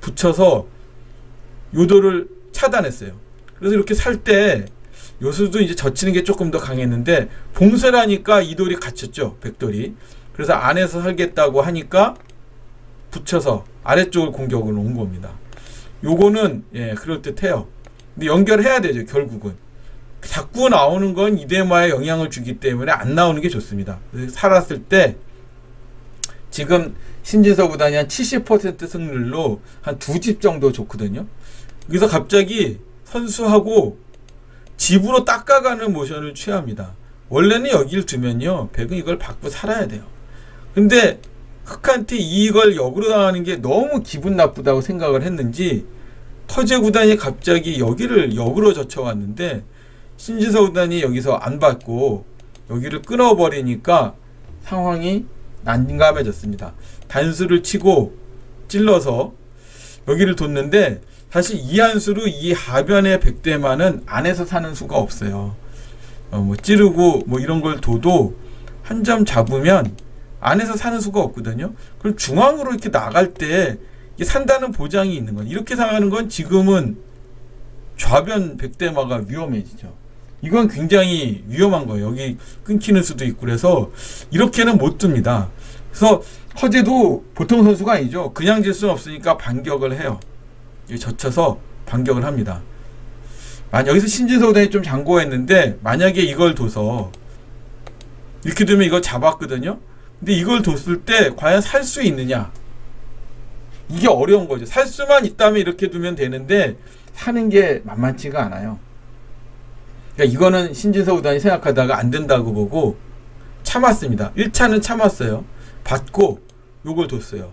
붙여서 요도를 차단했어요. 그래서 이렇게 살 때 요수도 이제 젖히는 게 조금 더 강했는데 봉쇄라니까 이 돌이 갇혔죠. 백돌이. 그래서 안에서 살겠다고 하니까 붙여서 아래쪽을 공격을 온 겁니다. 요거는 예, 그럴듯해요. 근데 연결해야 되죠. 결국은. 자꾸 나오는 건 이데마에 영향을 주기 때문에 안 나오는 게 좋습니다. 살았을 때 지금 신진서 구단이 한 70% 승률로 한 2집 정도 좋거든요. 그래서 갑자기 선수하고 집으로 닦아가는 모션을 취합니다. 원래는 여기를 두면요, 백은 이걸 받고 살아야 돼요. 근데 흑한테 이걸 역으로 당하는 게 너무 기분 나쁘다고 생각을 했는지 터제 구단이 갑자기 여기를 역으로 젖혀왔는데 신진서 구단이 여기서 안 받고 여기를 끊어버리니까 상황이 난감해졌습니다. 단수를 치고 찔러서 여기를 뒀는데 사실 이 한수로 이 하변의 백대만은 안에서 사는 수가 없어요. 뭐 찌르고 뭐 이런 걸 둬도 한 점 잡으면 안에서 사는 수가 없거든요. 그럼 중앙으로 이렇게 나갈 때 이게 산다는 보장이 있는 거예요. 이렇게 상하는 건 지금은 좌변 백대마가 위험해지죠. 이건 굉장히 위험한 거예요. 여기 끊기는 수도 있고 그래서 이렇게는 못 둡니다. 그래서 허재도 보통 선수가 아니죠. 그냥 질 수는 없으니까 반격을 해요. 젖혀서 반격을 합니다. 여기서 신진서 구단이 좀 장고했는데 만약에 이걸 둬서 이렇게 되면 이걸 잡았거든요. 근데 이걸 뒀을 때 과연 살 수 있느냐? 이게 어려운 거죠. 살 수만 있다면 이렇게 두면 되는데 사는 게 만만치가 않아요. 그러니까 이거는 신진서 구단이 생각하다가 안 된다고 보고 참았습니다. 1차는 참았어요. 받고 요걸 뒀어요.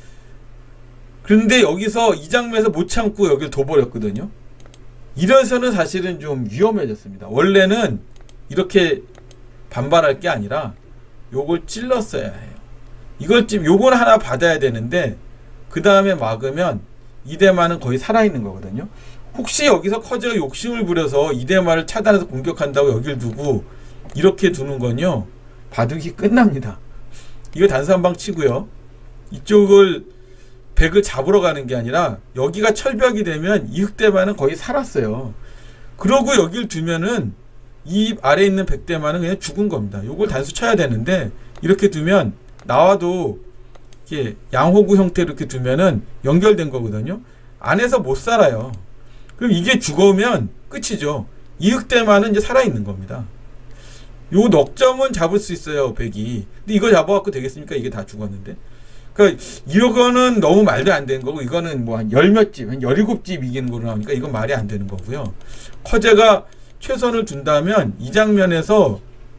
그런데 여기서 이 장면에서 못 참고 여기를 둬버렸거든요. 이래서는 사실은 좀 위험해졌습니다. 원래는 이렇게 반발할 게 아니라 요걸 찔렀어야 해요. 요걸 하나 받아야 되는데 그 다음에 막으면 이데마는 거의 살아있는 거거든요. 혹시 여기서 커즈가 욕심을 부려서 이데마를 차단해서 공격한다고 여길 두고 이렇게 두는 건요, 바둑이 끝납니다. 이거 단수 한 방 치고요, 이쪽을 백을 잡으러 가는 게 아니라 여기가 철벽이 되면 이 흑대마는 거의 살았어요. 그러고 여길 두면은 이 아래에 있는 백대마는 그냥 죽은 겁니다. 요걸 단수 쳐야 되는데 이렇게 두면 나와도 이렇게 양호구 형태로 이렇게 두면은 연결된 거거든요. 안에서 못 살아요. 그럼 이게 죽으면 끝이죠. 이 흑대마는 이제 살아있는 겁니다. 요 넉점은 잡을 수 있어요, 백이. 근데 이거 잡아갖고 되겠습니까? 이게 다 죽었는데. 그러니까 이거는 너무 말도 안 되는 거고, 이거는 뭐 한 열 몇 집, 한 17집 이기는 거로 나오니까 이건 말이 안 되는 거고요. 커제가 최선을 둔다면 이 장면에서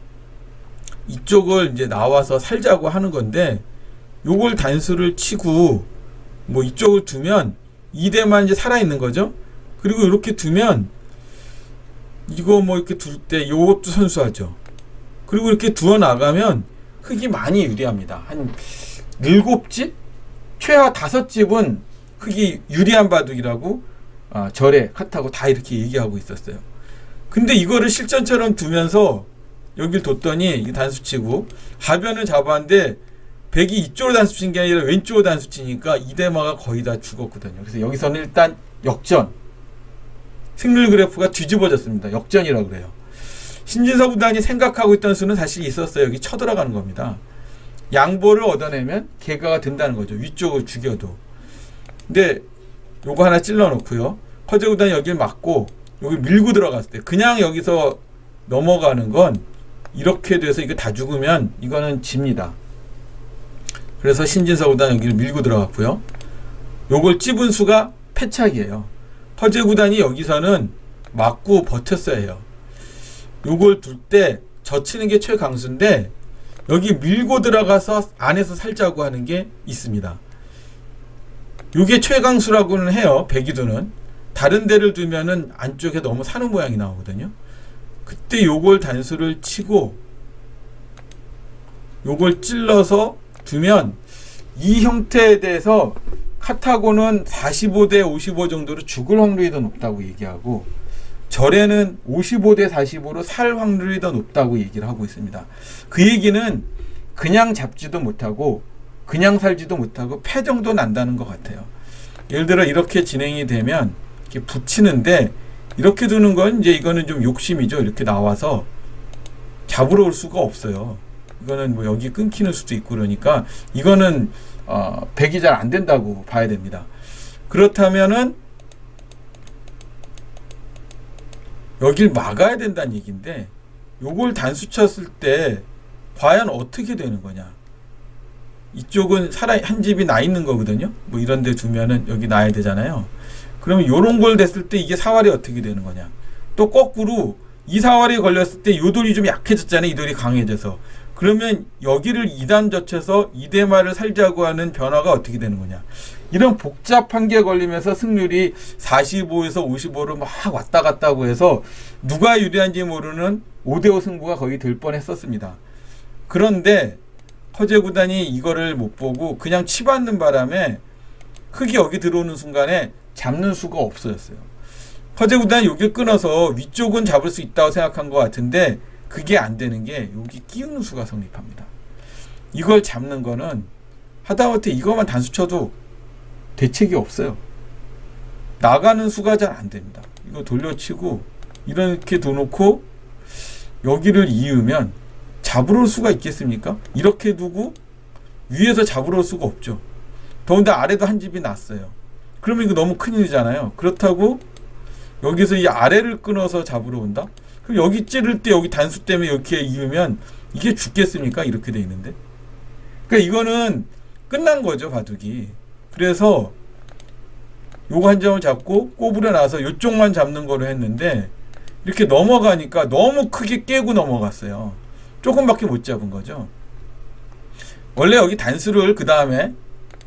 이쪽을 이제 나와서 살자고 하는 건데, 요걸 단수를 치고 뭐 이쪽을 두면 이대만 이제 살아있는 거죠. 그리고 이렇게 두면 이거 뭐 이렇게 둘 때 요것도 선수하죠. 그리고 이렇게 두어 나가면 흑이 많이 유리합니다. 한 7집? 최하 5집은 흑이 유리한 바둑이라고 절에 카타고 다 이렇게 얘기하고 있었어요. 근데 이거를 실전처럼 두면서 여길 뒀더니 단수치고 하변을 잡았는데 백이 이쪽으로 단수친 게 아니라 왼쪽으로 단수치니까 이대마가 거의 다 죽었거든요. 그래서 여기서는 일단 역전, 승률 그래프가 뒤집어졌습니다. 역전이라고 그래요. 신진서 구단이 생각하고 있던 수는 사실 있었어요. 여기 쳐들어가는 겁니다. 양보를 얻어내면 개가가 된다는 거죠. 위쪽을 죽여도. 근데 요거 하나 찔러 놓고요, 커제 구단이 여길 막고 여기 밀고 들어갔을 때 그냥 여기서 넘어가는 건 이렇게 돼서 이거 다 죽으면 이거는 집니다. 그래서 신진서 구단 여기를 밀고 들어갔고요, 요걸 찝은 수가 패착이에요. 커제 구단이 여기서는 막고 버텼어야 해요. 요걸 둘 때 젖히는 게 최강수인데 여기 밀고 들어가서 안에서 살자고 하는 게 있습니다. 요게 최강수라고는 해요. 백이두는. 다른 데를 두면은 안쪽에 너무 사는 모양이 나오거든요. 그때 요걸 단수를 치고 요걸 찔러서 두면 이 형태에 대해서 카타고는 45대 55 정도로 죽을 확률이 더 높다고 얘기하고, 절에는 55대 45로 살 확률이 더 높다고 얘기를 하고 있습니다. 그 얘기는 그냥 잡지도 못하고 그냥 살지도 못하고 패 정도 난다는 것 같아요. 예를 들어 이렇게 진행이 되면 이렇게 붙이는데 이렇게 두는 건 이제 이거는 좀 욕심이죠. 이렇게 나와서 잡으러 올 수가 없어요. 이거는 뭐 여기 끊기는 수도 있고 그러니까 이거는 백이 잘 안 된다고 봐야 됩니다. 그렇다면은 여길 막아야 된다는 얘기인데 요걸 단수 쳤을 때 과연 어떻게 되는 거냐. 이쪽은 한 집이 나 있는 거거든요. 뭐 이런 데 두면은 여기 놔야 되잖아요. 그러면 요런 걸 됐을 때 이게 사활이 어떻게 되는 거냐. 또 거꾸로 이 사활이 걸렸을 때 요 돌이 좀 약해졌잖아요. 이 돌이 강해져서. 그러면 여기를 2단 젖혀서 2대마를 살자고 하는 변화가 어떻게 되는 거냐. 이런 복잡한 게 걸리면서 승률이 45에서 55로 막 왔다 갔다 하고 해서 누가 유리한지 모르는 5대5 승부가 거의 될 뻔했었습니다. 그런데 허재 구단이 이거를 못 보고 그냥 치받는 바람에 흙이 여기 들어오는 순간에 잡는 수가 없어졌어요. 허재 구단이 여기 끊어서 위쪽은 잡을 수 있다고 생각한 것 같은데 그게 안 되는 게 여기 끼우는 수가 성립합니다. 이걸 잡는 거는 하다못해 이것만 단수 쳐도 대책이 없어요. 나가는 수가 잘 안 됩니다. 이거 돌려치고 이렇게 둬놓고 여기를 이으면 잡으러 올 수가 있겠습니까? 이렇게 두고 위에서 잡으러 올 수가 없죠. 더군다나 아래도 한 집이 났어요. 그러면 이거 너무 큰일이잖아요. 그렇다고 여기서 이 아래를 끊어서 잡으러 온다? 그럼 여기 찌를 때 여기 단수 때문에 이렇게 이으면 이게 죽겠습니까? 이렇게 돼 있는데. 그러니까 이거는 끝난 거죠, 바둑이. 그래서 요거 한 점을 잡고 꼬부려 놔서 요쪽만 잡는 거로 했는데 이렇게 넘어가니까 너무 크게 깨고 넘어갔어요. 조금밖에 못 잡은 거죠. 원래 여기 단수를 그 다음에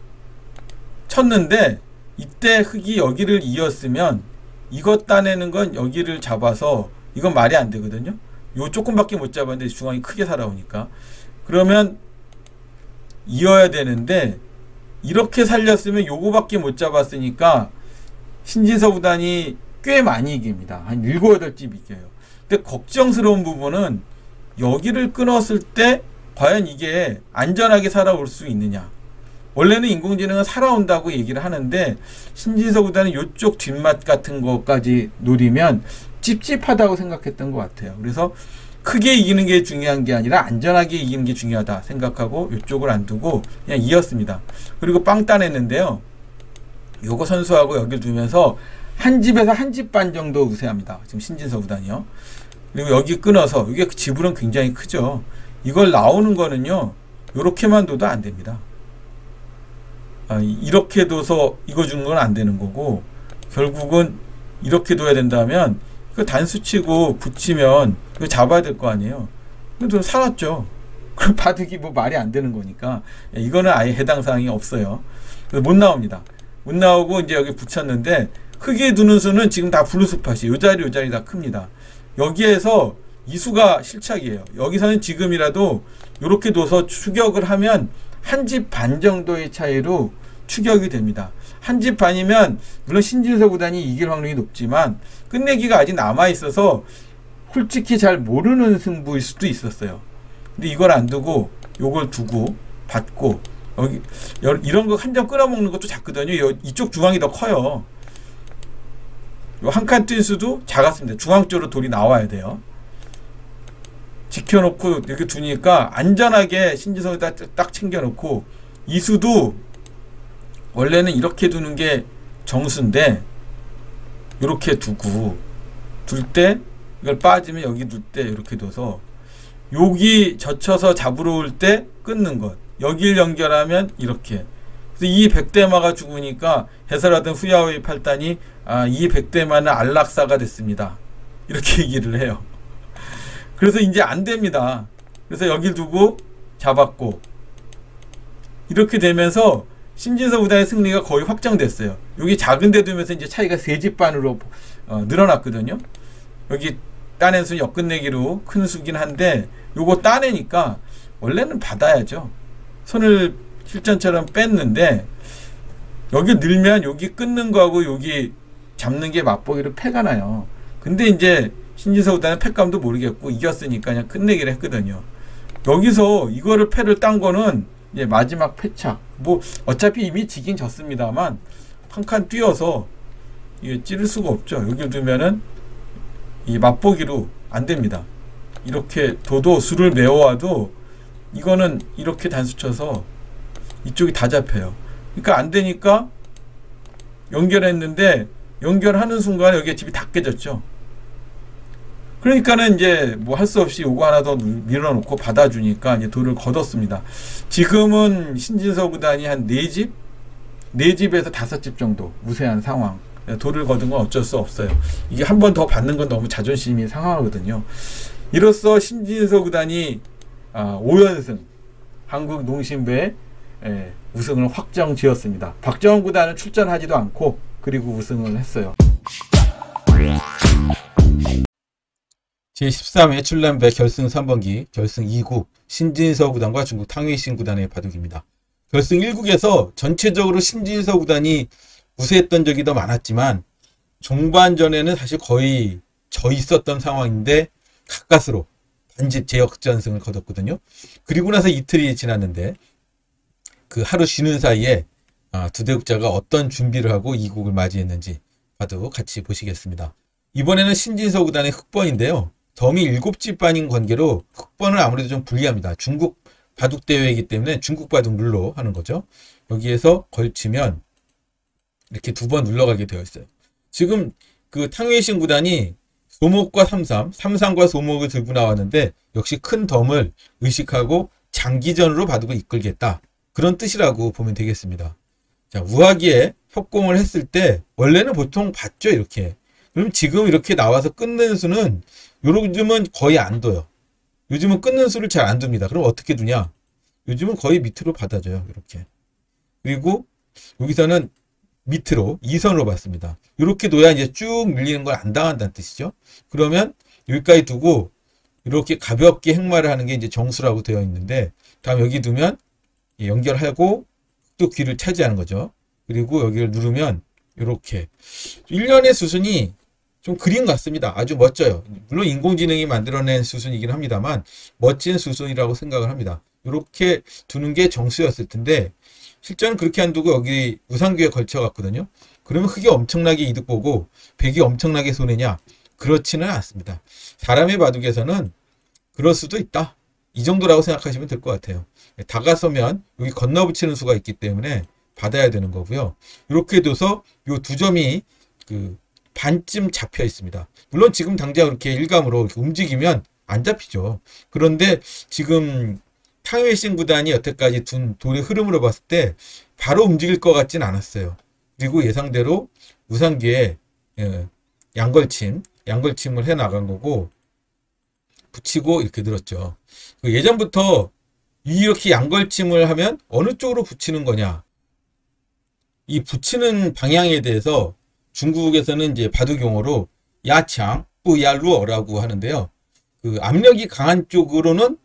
쳤는데 이때 흙이 여기를 이었으면 이것 따내는 건 여기를 잡아서 이건 말이 안 되거든요. 요 조금밖에 못 잡았는데 중앙이 크게 살아오니까 그러면 이어야 되는데 이렇게 살렸으면 요거밖에 못 잡았으니까 신진서 구단이 꽤 많이 이깁니다. 한 7, 8집 이겨요. 근데 걱정스러운 부분은 여기를 끊었을 때 과연 이게 안전하게 살아올 수 있느냐. 원래는 인공지능은 살아온다고 얘기를 하는데 신진서 구단은 이쪽 뒷맛 같은 것까지 노리면 찝찝하다고 생각했던 것 같아요. 그래서 크게 이기는 게 중요한 게 아니라 안전하게 이기는 게 중요하다 생각하고 이쪽을 안 두고 그냥 이었습니다. 그리고 빵 따냈는데요. 요거 선수하고 여기를 두면서 한 집에서 한 집 반 정도 우세합니다. 지금 신진서 구단이요. 그리고 여기 끊어서 이게 지불은 굉장히 크죠. 이걸 나오는 거는요. 요렇게만 둬도 안 됩니다. 이렇게 둬서 이거 주는 건 안 되는 거고 결국은 이렇게 둬야 된다면 그 단수 치고 붙이면 이거 잡아야 될 거 아니에요. 근데 살았죠. 그럼 바둑이 뭐 말이 안 되는 거니까 이거는 아예 해당 사항이 없어요. 그래서 못 나옵니다. 못 나오고 이제 여기 붙였는데 흙에 두는 수는 지금 다 블루스팟이 요 자리 다 큽니다. 여기에서 이 수가 실착이에요. 여기서는 지금이라도 이렇게 둬서 추격을 하면 한 집 반 정도의 차이로 추격이 됩니다. 한 집 반이면 물론 신진서 구단이 이길 확률이 높지만 끝내기가 아직 남아있어서 솔직히 잘 모르는 승부일 수도 있었어요. 근데 이걸 안 두고 요걸 두고 받고 여기 이런 거 한 점 끌어먹는 것도 작거든요. 이쪽 중앙이 더 커요. 요 한 칸 뛴 수도 작았습니다. 중앙 쪽으로 돌이 나와야 돼요. 지켜놓고 이렇게 두니까 안전하게 신진서를 딱 챙겨놓고 이 수도 원래는 이렇게 두는 게 정수인데 이렇게 두고 둘 때 이걸 빠지면 여기 둘 때 이렇게 둬서 여기 젖혀서 잡으러 올 때 끊는 것 여기를 연결하면 이렇게 그래서 이 백대마가 죽으니까 해설하던 후야오의 팔단이 이 백대마는 안락사가 됐습니다. 이렇게 얘기를 해요. 그래서 이제 안 됩니다. 그래서 여길 두고 잡았고 이렇게 되면서 신진서 구단의 승리가 거의 확정됐어요. 여기 작은 데 두면서 이제 차이가 3집 반으로 늘어났거든요. 여기 따낸 수는 역끝내기로 큰 수긴 한데 요거 따내니까 원래는 받아야죠. 손을 실전처럼 뺐는데 여기 늘면 여기 끊는 거하고 여기 잡는 게 맛보기로 패가 나요. 근데 이제 신진서 구단은 패감도 모르겠고 이겼으니까 그냥 끝내기를 했거든요. 여기서 이거를 패를 딴 거는 이제 마지막 패착 뭐 어차피 이미 지긴 졌습니다만 한 칸 띄어서 이게 찌를 수가 없죠. 여기 두면은 이 맛보기로 안 됩니다. 이렇게 둬도 술을 메워와도 이거는 이렇게 단수 쳐서 이쪽이 다 잡혀요. 그러니까 안 되니까 연결했는데 연결하는 순간 여기에 집이 다 깨졌죠. 그러니까는 이제 뭐 할 수 없이 요거 하나 더 밀어놓고 받아주니까 이제 돌을 걷었습니다. 지금은 신진서 구단이 한 4집? 4집에서 5집 정도 우세한 상황. 돌을 거둔 건 어쩔 수 없어요. 이게 한 번 더 받는 건 너무 자존심이 상하거든요. 이로써 신진서 구단이 5연승 한국 농심배 우승을 확정 지었습니다. 박정원 구단은 출전하지도 않고 그리고 우승을 했어요. 제13회 출란배 결승 3번기 결승 2국 신진서 구단과 중국 탕웨이신 구단의 바둑입니다. 결승 1국에서 전체적으로 신진서 구단이 우세했던 적이 더 많았지만 종반전에는 사실 거의 져 있었던 상황인데 가까스로 반집 제역전승을 거뒀거든요. 그리고 나서 이틀이 지났는데 그 하루 쉬는 사이에 두 대국자가 어떤 준비를 하고 2국을 맞이했는지 바둑 같이 보시겠습니다. 이번에는 신진서 구단의 흑번인데요. 덤이 7집반인 관계로 흑번은 아무래도 좀 불리합니다. 중국 바둑 대회이기 때문에 중국 바둑 룰로 하는 거죠. 여기에서 걸치면 이렇게 2번 눌러가게 되어 있어요. 지금 그 탕웨이신 구단이 소목과 삼삼, 삼삼과 소목을 들고 나왔는데 역시 큰 덤을 의식하고 장기전으로 바둑을 이끌겠다. 그런 뜻이라고 보면 되겠습니다. 자, 우하기에 협공을 했을 때 원래는 보통 봤죠, 이렇게. 그럼 지금 이렇게 나와서 끊는 수는 요즘은 거의 안 둬요. 요즘은 끊는 수를 잘 안 둡니다. 그럼 어떻게 두냐? 요즘은 거의 밑으로 받아줘요, 이렇게. 그리고 여기서는 밑으로 2선으로 봤습니다. 이렇게 둬야 이제 쭉 밀리는 걸 안 당한다는 뜻이죠. 그러면 여기까지 두고 이렇게 가볍게 행마를 하는 게 이제 정수라고 되어 있는데 다음 여기 두면 연결하고 또 귀를 차지하는 거죠. 그리고 여기를 누르면 이렇게 일련의 수순이 좀 그림 같습니다. 아주 멋져요. 물론 인공지능이 만들어낸 수순이긴 합니다만 멋진 수순이라고 생각을 합니다. 이렇게 두는 게 정수였을 텐데 실제는 그렇게 안 두고 여기 우상규에 걸쳐 갔거든요. 그러면 흑이 엄청나게 이득 보고 백이 엄청나게 손해냐? 그렇지는 않습니다. 사람의 바둑에서는 그럴 수도 있다. 이 정도라고 생각하시면 될 것 같아요. 다가서면 여기 건너붙이는 수가 있기 때문에 받아야 되는 거고요. 이렇게 둬서 이 두 점이 그 반쯤 잡혀 있습니다. 물론 지금 당장 이렇게 일감으로 이렇게 움직이면 안 잡히죠. 그런데 지금 탕웨이신 구단이 여태까지 둔 돌의 흐름으로 봤을 때 바로 움직일 것 같진 않았어요. 그리고 예상대로 우상기에 양걸침을 해 나간 거고 붙이고 이렇게 늘었죠. 예전부터 이렇게 양걸침을 하면 어느 쪽으로 붙이는 거냐. 이 붙이는 방향에 대해서 중국에서는 이제 바둑 용어로 야창, 뿌야루어라고 하는데요. 그 압력이 강한 쪽으로는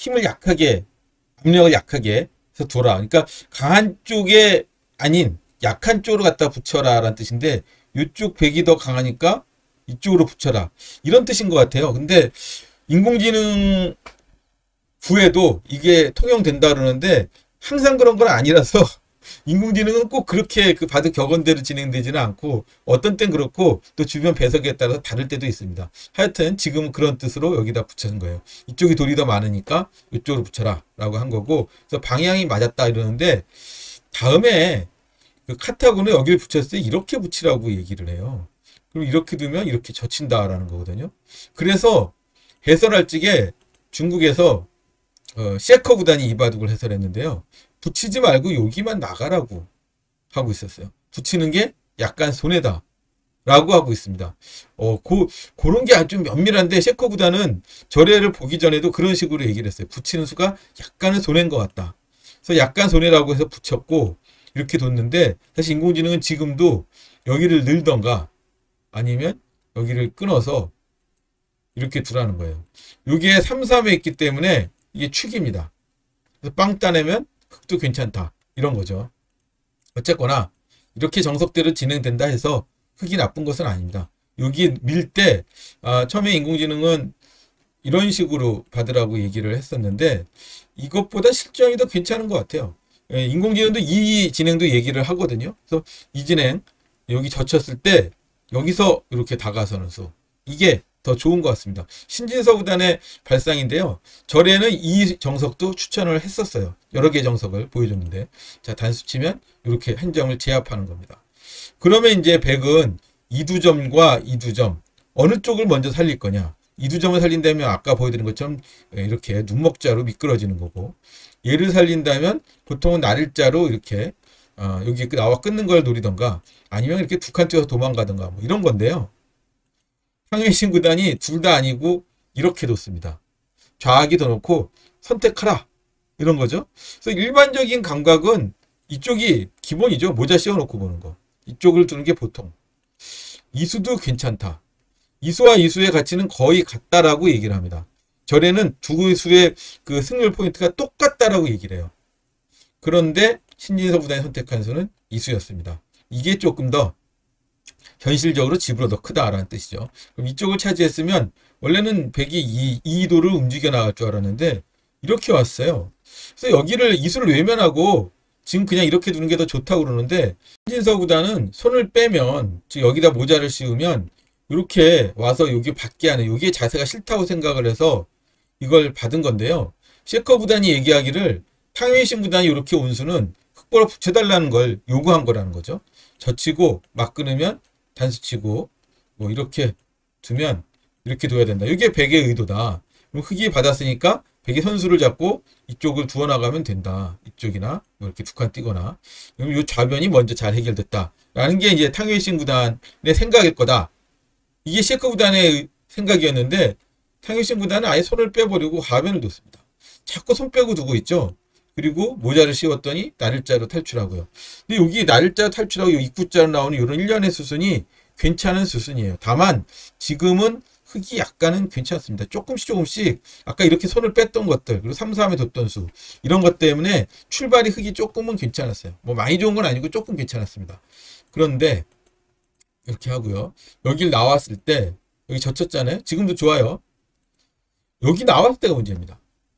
압력을 약하게 해서 둬라. 그러니까 강한 쪽에 아닌 약한 쪽으로 갖다 붙여라 라는 뜻인데 이쪽 백이 더 강하니까 이쪽으로 붙여라. 이런 뜻인 것 같아요. 근데 인공지능 구에도 이게 통용된다 그러는데 항상 그런 건 아니라서 인공지능은 꼭 그렇게 그 바둑 격언대로 진행되지는 않고 어떤 땐 그렇고 또 주변 배석에 따라서 다를 때도 있습니다. 하여튼 지금은 그런 뜻으로 여기다 붙여준 거예요. 이쪽이 돌이 더 많으니까 이쪽으로 붙여라 라고 한 거고 그래서 방향이 맞았다 이러는데 다음에 그 카타고는 여기를 붙였을 때 이렇게 붙이라고 얘기를 해요. 그럼 이렇게 두면 이렇게 젖힌다라는 거거든요. 그래서 해설할 적에 중국에서 셰커 구단이 이 바둑을 해설했는데요. 붙이지 말고 여기만 나가라고 하고 있었어요. 붙이는 게 약간 손해다 라고 하고 있습니다. 그런 게 아주 면밀한데 셰커 구단은 저래를 보기 전에도 그런 식으로 얘기를 했어요. 붙이는 수가 약간은 손해인 것 같다. 그래서 약간 손해라고 해서 붙였고 이렇게 뒀는데 사실 인공지능은 지금도 여기를 늘던가 아니면 여기를 끊어서 이렇게 두라는 거예요. 여기에 3-3에 있기 때문에 이게 축입니다. 그래서 빵 따내면 흑도 괜찮다. 이런 거죠. 어쨌거나 이렇게 정석대로 진행된다 해서 흑이 나쁜 것은 아닙니다. 여기 밀 때 처음에 인공지능은 이런 식으로 받으라고 얘기를 했었는데 이것보다 실전이 더 괜찮은 것 같아요. 인공지능도 이 진행도 얘기를 하거든요. 그래서 이 진행 여기 젖혔을 때 여기서 이렇게 다가서는 수, 이게 더 좋은 것 같습니다. 신진서구단의 발상인데요. 절에는 이 정석도 추천을 했었어요. 여러 개 정석을 보여줬는데, 자, 단수 치면 이렇게 한 점을 제압하는 겁니다. 그러면 이제 백은 이두점과 이두점 어느 쪽을 먼저 살릴 거냐. 이두점을 살린다면 아까 보여드린 것처럼 이렇게 눈먹자로 미끄러지는 거고, 얘를 살린다면 보통은 날일자로 이렇게 여기 나와 끊는 걸 노리던가, 아니면 이렇게 두 칸 뛰어서 도망가던가 뭐 이런 건데요. 탕웨이신 구단이 둘 다 아니고 이렇게 뒀습니다. 좌악이 더 놓고 선택하라 이런 거죠. 그래서 일반적인 감각은 이쪽이 기본이죠. 모자 씌워놓고 보는 거. 이쪽을 두는 게 보통. 이수도 괜찮다. 이수와 이수의 가치는 거의 같다라고 얘기를 합니다. 절에는 두 수의 그 승률 포인트가 똑같다라고 얘기를 해요. 그런데 신진서 구단이 선택한 수는 이수였습니다. 이게 조금 더 현실적으로 집으로 더 크다라는 뜻이죠. 그럼 이쪽을 차지했으면 원래는 백이 이도를 움직여 나갈 줄 알았는데 이렇게 왔어요. 그래서 여기를 이수를 외면하고 지금 그냥 이렇게 두는 게 더 좋다고 그러는데, 신진서 구단은 손을 빼면, 즉 여기다 모자를 씌우면 이렇게 와서 여기 받게 하는, 여기에 자세가 싫다고 생각을 해서 이걸 받은 건데요. 셰커 구단이 얘기하기를 탕웨이신 구단이 이렇게 온 수는 흑보로 붙여달라는 걸 요구한 거라는 거죠. 젖히고 막 끊으면 단수 치고 뭐 이렇게 두면 이렇게 둬야 된다. 이게 백의 의도다. 그럼 흑이 받았으니까 백의 선수를 잡고 이쪽을 두어 나가면 된다. 이쪽이나 뭐 이렇게 두 칸 띄거나. 그럼 이 좌변이 먼저 잘 해결됐다. 라는 게 이제 탕웨이신 구단의 생각일 거다. 이게 셰커 구단의 생각이었는데, 탕웨이신 구단은 아예 손을 빼버리고 하변을 뒀습니다. 자꾸 손 빼고 두고 있죠. 그리고 모자를 씌웠더니 날일자로 탈출하고요. 근데 여기 날일자로 탈출하고 입구자로 나오는 이런 일련의 수순이 괜찮은 수순이에요. 다만 지금은 흑이 약간은 괜찮습니다. 조금씩 아까 이렇게 손을 뺐던 것들, 그리고 3, 3에 뒀던 수, 이런 것 때문에 출발이 흑이 조금은 괜찮았어요. 뭐 많이 좋은 건 아니고 조금 괜찮았습니다. 그런데 이렇게 하고요. 여길 나왔을 때 여기 젖혔잖아요. 지금도 좋아요. 여기 나왔을 때가 문제입니다.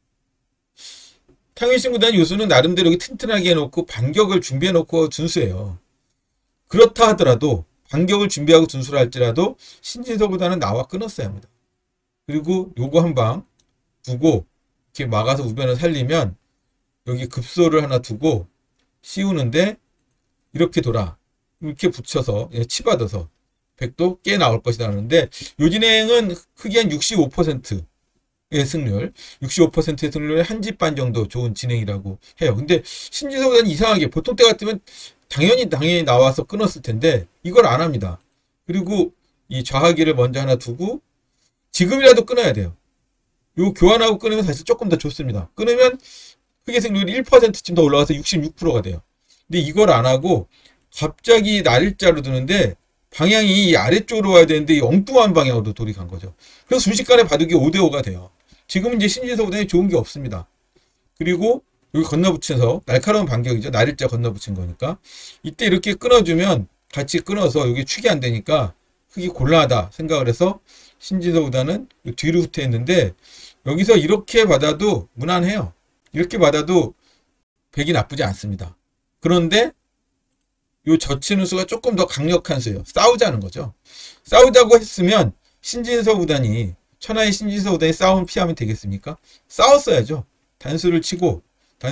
탕웨이신 구단 요수는 나름대로 여기 튼튼하게 해놓고 반격을 준비해놓고 준수해요. 그렇다 하더라도 반격을 준비하고 준수를 할지라도 신진서 구단은 나와 끊었어야 합니다. 그리고 요거 한 방 두고 이렇게 막아서 우변을 살리면 여기 급소를 하나 두고 씌우는데 이렇게 돌아 이렇게 붙여서 치받아서 백도 깨 나올 것이다 하는데, 요 진행은 흑이 한 65%의 승률, 65%의 승률에 한 집 반 정도 좋은 진행이라고 해요. 근데 신진서 구단이 이상하게 보통 때 같으면 당연히 나와서 끊었을 텐데 이걸 안 합니다. 그리고 이 좌하기를 먼저 하나 두고 지금이라도 끊어야 돼요. 요 교환하고 끊으면 사실 조금 더 좋습니다. 끊으면 흑의 승률이 1%쯤 더 올라가서 66%가 돼요. 근데 이걸 안 하고 갑자기 날일자로 두는데 방향이 이 아래쪽으로 와야 되는데 이 엉뚱한 방향으로 돌이 간 거죠. 그래서 순식간에 바둑이 5대5가 돼요. 지금은 이제 신진서 구단이 좋은 게 없습니다. 그리고 여기 건너붙여서 날카로운 반격이죠. 날일자 건너붙인 거니까. 이때 이렇게 끊어주면 같이 끊어서 여기 축이 안 되니까 흑이 곤란하다 생각을 해서 신진서 구단은 뒤로 후퇴했는데, 여기서 이렇게 받아도 무난해요. 이렇게 받아도 백이 나쁘지 않습니다. 그런데 요 젖히는 수가 조금 더 강력한 수예요. 싸우자는 거죠. 싸우자고 했으면 신진서 구단이, 천하의 신진서 구단이 싸움 피하면 되겠습니까? 싸웠어야죠. 단수를 치고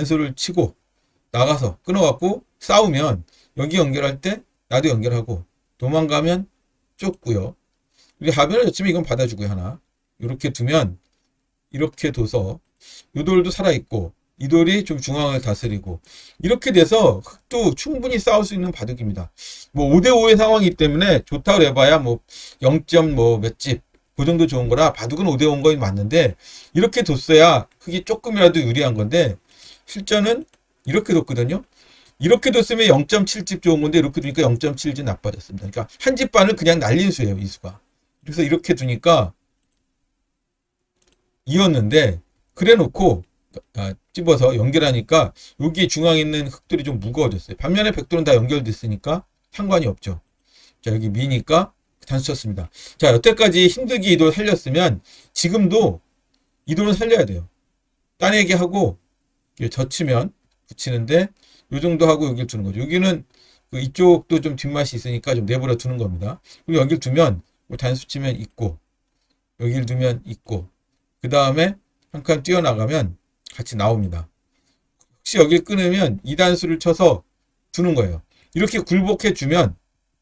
나가서 끊어갖고 싸우면 여기 연결할 때 나도 연결하고 도망가면 쫓고요. 우리 하변을 젖히면 이건 받아주고요. 하나 이렇게 두면 이렇게 둬서 요 돌도 살아있고 이 돌이 좀 중앙을 다스리고 이렇게 돼서 흑도 충분히 싸울 수 있는 바둑입니다. 뭐 5대5의 상황이기 때문에 좋다고 해봐야 뭐 0점 뭐 몇 집 그 정도 좋은 거라 바둑은 5대5인 건 맞는데, 이렇게 뒀어야 흑이 조금이라도 유리한 건데 실전은 이렇게 뒀거든요. 이렇게 뒀으면 0.7집 좋은 건데 이렇게 두니까 0.7집 나빠졌습니다. 그러니까 한 집 반을 그냥 날린 수예요, 이 수가. 그래서 이렇게 두니까 이었는데, 그래 놓고 찝어서 연결하니까 여기 중앙에 있는 흑들이 좀 무거워졌어요. 반면에 백돌은 다 연결됐으니까 상관이 없죠. 자, 여기 미니까 단수 쳤습니다. 자, 여태까지 힘들게 이돌 살렸으면 지금도 이돌은 살려야 돼요. 따내기 하고 젖히면 붙이는데 요 정도 하고 여기를 두는 거죠. 여기는 그 이쪽도 좀 뒷맛이 있으니까 좀 내버려 두는 겁니다. 그리고 여기를 두면 단수 치면 있고, 여기를 두면 있고, 그 다음에 한 칸 뛰어나가면 같이 나옵니다. 혹시 여기를 끊으면 2단수를 쳐서 두는 거예요. 이렇게 굴복해 주면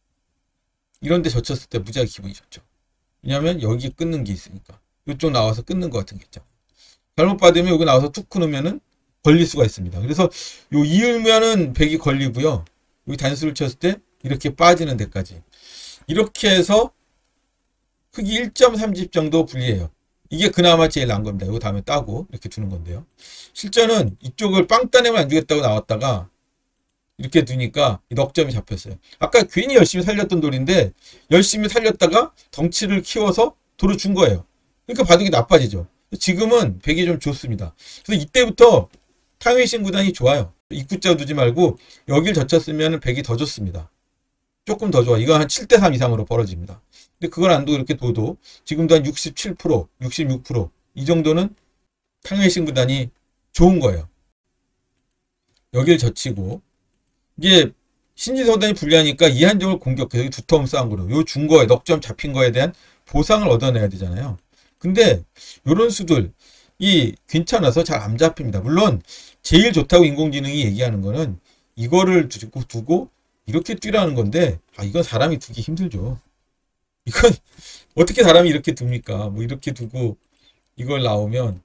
이런데 젖혔을 때 무지하게 기분이 좋죠. 왜냐하면 여기 끊는 게 있으니까. 이쪽 나와서 끊는 것 같은 게 있죠. 잘못 받으면 여기 나와서 툭 끊으면은 걸릴 수가 있습니다. 그래서 요 이으면은 백이 걸리고요. 여기 단수를 쳤을 때 이렇게 빠지는 데까지. 이렇게 해서 크기 1.30 정도 분리해요. 이게 그나마 제일 나은 겁니다. 이거 다음에 따고 이렇게 두는 건데요. 실전은 이쪽을 빵 따내면 안 주겠다고 나왔다가 이렇게 두니까 넉 점이 잡혔어요. 아까 괜히 열심히 살렸던 돌인데 열심히 살렸다가 덩치를 키워서 돌을 준 거예요. 그러니까 바둑이 나빠지죠. 지금은 백이 좀 좋습니다. 그래서 이때부터 탕웨이신 구단이 좋아요. 입구자 두지 말고 여길 젖혔으면 백이 더 좋습니다. 조금 더 좋아. 이거 한 7대3 이상으로 벌어집니다. 근데 그걸 안 두고 이렇게 둬도 지금도 한 67%, 66%이 정도는 탕웨이신 구단이 좋은 거예요. 여길 젖히고 이게 신진서단이 불리하니까 이한정을 공격해서 여기 두터움 싸운 거로 요 준 거에 넉점 잡힌 거에 대한 보상을 얻어내야 되잖아요. 근데 요런 수들 이 괜찮아서 잘 안 잡힙니다. 물론 제일 좋다고 인공지능이 얘기하는 거는 이거를 두고 이렇게 뛰라는 건데 이건 사람이 두기 힘들죠. 이건 어떻게 사람이 이렇게 둡니까? 뭐 이렇게 두고 이걸 나오면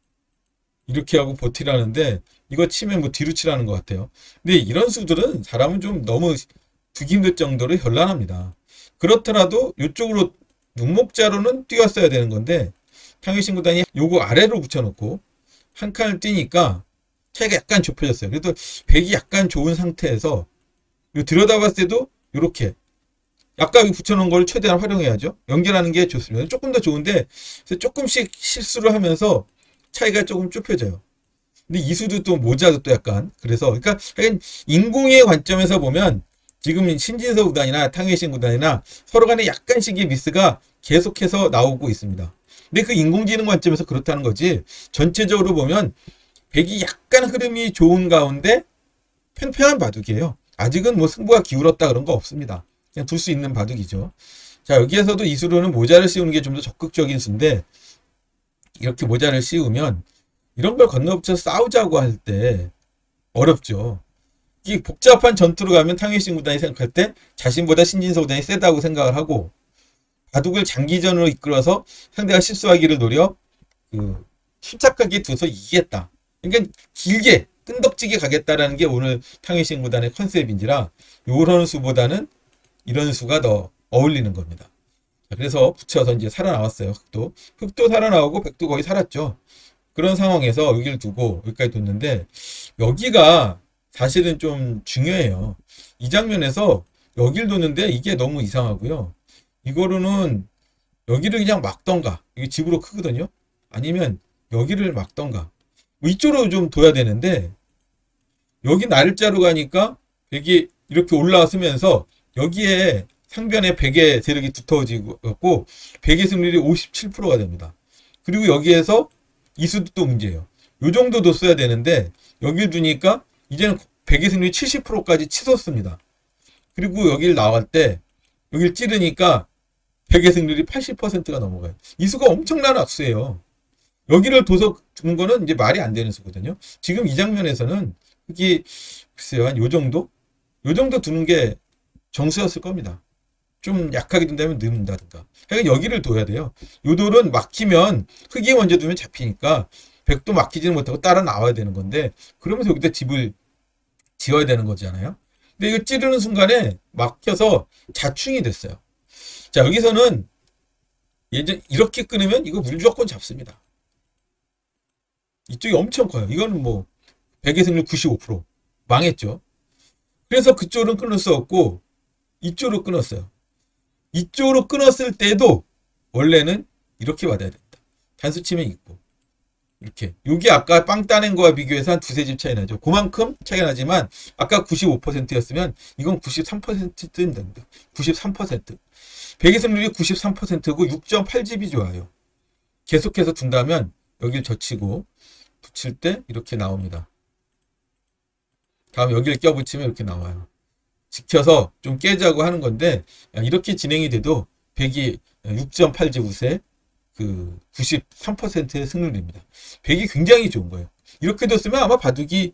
이렇게 하고 버티라는데 이거 치면 뭐 뒤로 치라는 것 같아요. 근데 이런 수들은 사람은 좀 너무 두기 힘들 정도로 현란합니다. 그렇더라도 이쪽으로 눈목자로는 뛰었어야 되는 건데 탕웨이신 구단이 요거 아래로 붙여놓고 한 칸을 뛰니까 차이가 약간 좁혀졌어요. 그래도 백이 약간 좋은 상태에서 요 들여다봤을 때도 이렇게 아까 붙여놓은 걸 최대한 활용해야죠. 연결하는 게 좋습니다. 조금 더 좋은데 조금씩 실수를 하면서 차이가 조금 좁혀져요. 근데 이수도 또 모자도 또 약간 그래서 그러니까 인공의 관점에서 보면 지금 신진서 구단이나 탕웨이신 구단이나 서로 간에 약간씩의 미스가 계속해서 나오고 있습니다. 근데 그 인공지능 관점에서 그렇다는 거지 전체적으로 보면 백이 약간 흐름이 좋은 가운데 팽팽한 바둑이에요. 아직은 뭐 승부가 기울었다 그런 거 없습니다. 그냥 둘 수 있는 바둑이죠. 자, 여기에서도 이수로는 모자를 씌우는 게 좀 더 적극적인 수인데 이렇게 모자를 씌우면 이런 걸 건너붙여 싸우자고 할 때 어렵죠. 이 복잡한 전투로 가면 탕웨이신 구단이 생각할 때 자신보다 신진서 구단이 세다고 생각을 하고 바둑을 장기전으로 이끌어서 상대가 실수하기를 노려 침착하게 둬서 이기겠다. 그러니까 길게 끈덕지게 가겠다라는 게 오늘 탕웨이신 구단의 컨셉인지라 요런 수보다는 이런 수가 더 어울리는 겁니다. 그래서 붙여서 이제 살아나왔어요. 흑도 살아나오고 백도 거의 살았죠. 그런 상황에서 여기를 두고 여기까지 뒀는데 여기가 사실은 좀 중요해요. 이 장면에서 여기를 뒀는데 이게 너무 이상하고요. 이거로는 여기를 그냥 막던가 이게 집으로 크거든요. 아니면 여기를 막던가 뭐 이쪽으로 좀 둬야 되는데 여기 날짜로 가니까 백이 이렇게 올라서면서 여기에 상변에 백의 세력이 두터워지고 백의 승률이 57%가 됩니다. 그리고 여기에서 이수도 또 문제예요. 요 정도 뒀어야 되는데 여기를 두니까 이제는 백의 승률이 70%까지 치솟습니다. 그리고 여기를 나갈 때 여기를 찌르니까 백의 승률이 80%가 넘어가요. 이수가 엄청난 악수예요. 여기를 둬서 두는 거는 이제 말이 안 되는 수거든요. 지금 이 장면에서는 이게 글쎄요 한 요 정도 두는 게 정수였을 겁니다. 좀 약하게 둔다면 넣는다든가. 그러니까 여기를 둬야 돼요. 요 돌은 막히면 흑이 먼저 두면 잡히니까 백도 막히지는 못하고 따라 나와야 되는 건데 그러면서 여기다 집을 지어야 되는 거잖아요. 근데 이거 찌르는 순간에 막혀서 자충이 됐어요. 자, 여기서는 예전 이렇게 끊으면 이거 무조건 잡습니다. 이쪽이 엄청 커요. 이거는 뭐 백의 승률 95% 망했죠. 그래서 그쪽으로는 끊을 수 없고 이쪽으로 끊었어요. 이쪽으로 끊었을 때도 원래는 이렇게 받아야 됩니다. 단수 치면 있고 이렇게. 요게 아까 빵 따낸 거와 비교해서 한 두세 집 차이 나죠. 그만큼 차이가 나지만 아까 95%였으면 이건 93%쯤 됩니다. 93%. 백의 승률이 93%고 6.8집이 좋아요. 계속해서 둔다면 여기를 젖히고 붙일 때 이렇게 나옵니다. 다음 여기를 껴붙이면 이렇게 나와요. 지켜서 좀 깨자고 하는 건데 이렇게 진행이 돼도 백이 6.8지 우세 그 93%의 승률입니다. 백이 굉장히 좋은 거예요. 이렇게 뒀으면 아마 바둑이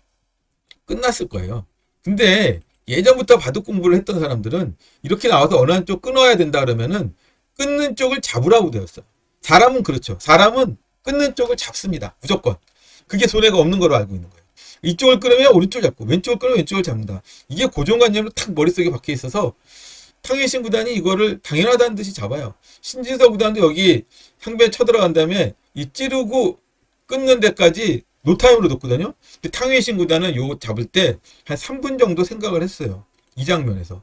끝났을 거예요. 근데 예전부터 바둑 공부를 했던 사람들은 이렇게 나와서 어느 한쪽 끊어야 된다 그러면은 끊는 쪽을 잡으라고 되었어요. 사람은 그렇죠. 사람은 끊는 쪽을 잡습니다. 무조건. 그게 손해가 없는 거로 알고 있는 거예요. 이쪽을 끊으면 오른쪽을 잡고 왼쪽을 끊으면 왼쪽을 잡는다. 이게 고정관념으로 탁 머릿속에 박혀 있어서 탕웨이신 구단이 이거를 당연하다는 듯이 잡아요. 신진서 구단도 여기 상변 쳐들어간 다음에 이 찌르고 끊는 데까지 노타임으로 뒀거든요. 근데 탕웨이신 구단은 요거 잡을 때 한 3분 정도 생각을 했어요. 이 장면에서.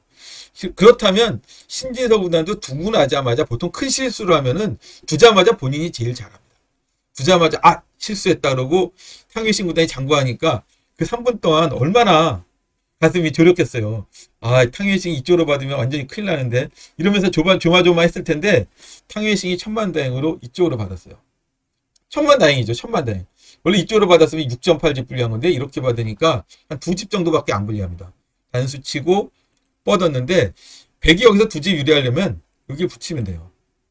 그렇다면 신진서 구단도 두고 나자마자 보통 큰 실수를 하면은 두자마자 본인이 제일 잘합니다. 두자마자 실수했다 그러고 탕웨이신 구단이 장구하니까 그 3분 동안 얼마나 가슴이 졸였겠어요. 탕웨이싱이 이쪽으로 받으면 완전히 큰일 나는데 이러면서 조마조마했을 텐데 탕웨이싱이 천만다행으로 이쪽으로 받았어요. 천만다행이죠. 천만다행. 원래 이쪽으로 받았으면 6.8집 불리한 건데 이렇게 받으니까 한 2집 정도밖에 안 불리합니다. 단수 치고 뻗었는데 백이 여기서 2집 유리하려면 여기 붙이면 돼요.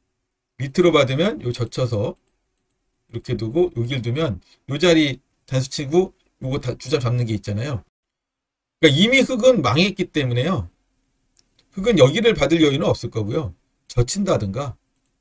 밑으로 받으면 요 젖혀서 이렇게 두고 여기를 두면 요 자리 단수 치고 요거 다 주잡 잡는 게 있잖아요. 그러니까 이미 흑은 망했기 때문에요. 흑은 여기를 받을 여유는 없을 거고요. 젖힌다든가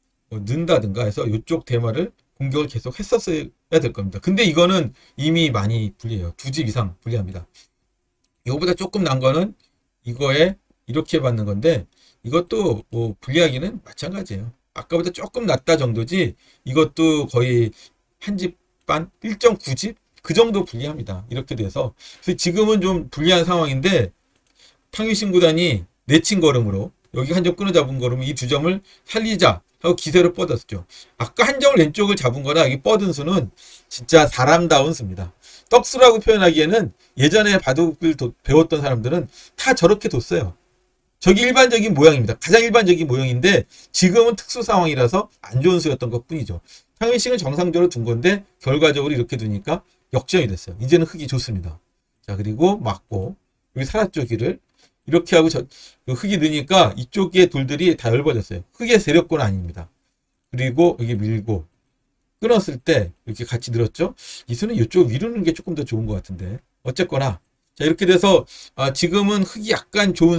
는다든가 해서 이쪽 대마를 공격을 계속 했었어야 될 겁니다. 근데 이거는 이미 많이 불리해요. 2집 이상 불리합니다. 이거보다 조금 난 거는 이거에 이렇게 받는 건데 이것도 뭐 불리하기는 마찬가지예요. 아까보다 조금 낮다 정도지 이것도 거의 한 집 반 1.9집 그 정도 불리합니다. 이렇게 돼서 그래서 지금은 좀 불리한 상황인데 탕웨이신 구단이 내친 걸음으로 여기 한 점 끊어 잡은 걸음으로 이 2점을 살리자 하고 기세로 뻗었죠. 아까 한 점을 왼쪽을 잡은 거나 여기 뻗은 수는 진짜 사람다운 수입니다. 떡수라고 표현하기에는 예전에 바둑을 배웠던 사람들은 다 저렇게 뒀어요. 저기 일반적인 모양입니다. 가장 일반적인 모양인데 지금은 특수 상황이라서 안 좋은 수였던 것 뿐이죠. 탕웨이싱은 정상적으로 둔 건데 결과적으로 이렇게 두니까 역전이 됐어요. 이제는 흑이 좋습니다. 자, 그리고 맞고 여기 살았죠, 길을. 이렇게 하고 흑이 느니까 이쪽에 돌들이 다 넓어졌어요. 흑의 세력권 아닙니다. 그리고 여기 밀고 끊었을 때 이렇게 같이 늘었죠. 이 수는 이쪽 미루는 게 조금 더 좋은 것 같은데 어쨌거나 자 이렇게 돼서 지금은 흑이 약간 좋은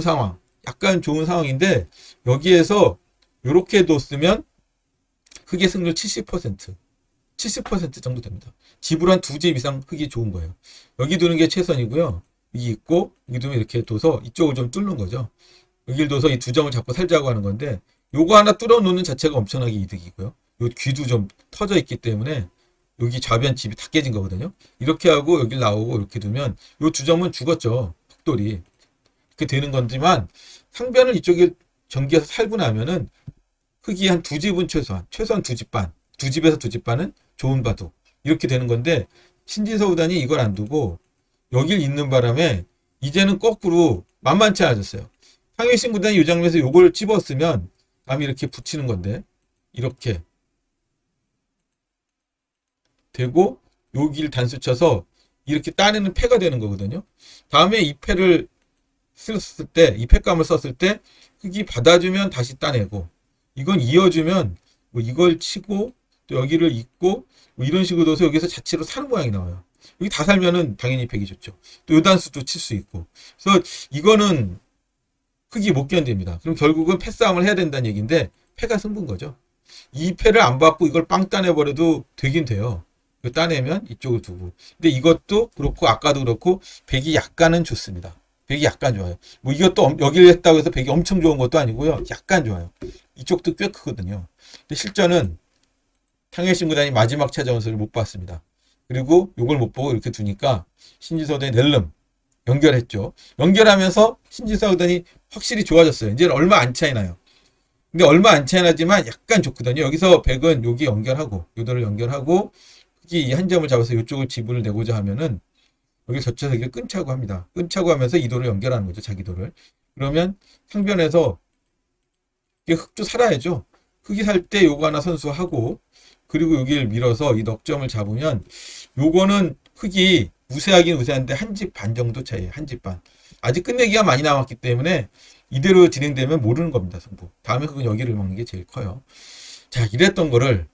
상황인데 여기에서 이렇게 뒀으면 흑의 승률 70% 정도 됩니다. 집으로 한 2집 이상 흑이 좋은 거예요. 여기 두는 게 최선이고요. 여기 있고 여기 두면 이렇게 둬서 이쪽을 좀 뚫는 거죠. 여기를 둬서 이 2점을 잡고 살자고 하는 건데 요거 하나 뚫어 놓는 자체가 엄청나게 이득이고요. 요 귀도 좀 터져 있기 때문에 여기 좌변 집이 다 깨진 거거든요. 이렇게 하고 여기 나오고 이렇게 두면 요 2점은 죽었죠. 흑돌이. 이렇게 되는 건지만 상변을 이쪽에 전개해서 살고 나면은 흑이 한 2집은 최소한 2집 반. 2집에서 2집 반은 좋은 바둑. 이렇게 되는 건데 신진서 구단이 이걸 안 두고 여길 있는 바람에 이제는 거꾸로 만만치 않아졌어요. 탕웨이신 구단이 이 장면에서 요걸 찝었으면 다음에 이렇게 붙이는 건데 이렇게 되고 여기를 단수 쳐서 이렇게 따내는 패가 되는 거거든요. 다음에 이 패를 썼을 때, 이 패감을 썼을 때 흑이 받아주면 다시 따내고 이건 이어주면 뭐 이걸 치고 또 여기를 잇고 뭐 이런 식으로 둬서 여기서 자체로 사는 모양이 나와요. 여기 다 살면은 당연히 백이 좋죠. 또 요 단수도 칠 수 있고. 그래서 이거는 흑이 못 견딥니다. 그럼 결국은 패싸움을 해야 된다는 얘기인데 패가 승부인 거죠. 이 패를 안 받고 이걸 빵 따내버려도 되긴 돼요. 따내면 이쪽을 두고. 근데 이것도 그렇고 아까도 그렇고 백이 약간은 좋습니다. 백이 약간 좋아요. 뭐 이것도 여기를 했다고 해서 백이 엄청 좋은 것도 아니고요. 약간 좋아요. 이쪽도 꽤 크거든요. 근데 실전은 탕웨이신 구단이 마지막 찾아온 수를 못 봤습니다. 그리고 이걸 못 보고 이렇게 두니까 신진서 구단이 낼름 연결했죠. 연결하면서 신진서 구단이 확실히 좋아졌어요. 이제는 얼마 안 차이 나요. 근데 얼마 안 차이 나지만 약간 좋거든요. 여기서 백은 여기 연결하고 요도를 연결하고 흑이 이 한 점을 잡아서 이쪽을 지분을 내고자 하면은 여기 젖혀서 이게 끊자고 합니다. 끊자고 하면서 이 도를 연결하는 거죠. 자기 도를. 그러면 상변에서 이게 흑도 살아야죠. 흑이 살 때 요거 하나 선수하고 그리고 여기를 밀어서 이 넉점을 잡으면 요거는 흙이 우세하긴 우세한데 한 집 반 정도 차이에요. 한 집 반. 아직 끝내기가 많이 남았기 때문에 이대로 진행되면 모르는 겁니다. 승부. 다음에 그건 여기를 먹는 게 제일 커요. 자, 이랬던 거를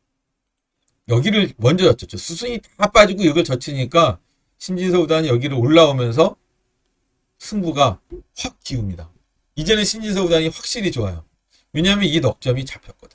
여기를 먼저 젖혔죠. 수순이 다 빠지고 이걸 젖히니까 신진서 구단이 여기를 올라오면서 승부가 확 기웁니다. 이제는 신진서 구단이 확실히 좋아요. 왜냐하면 이 넉점이 잡혔거든요.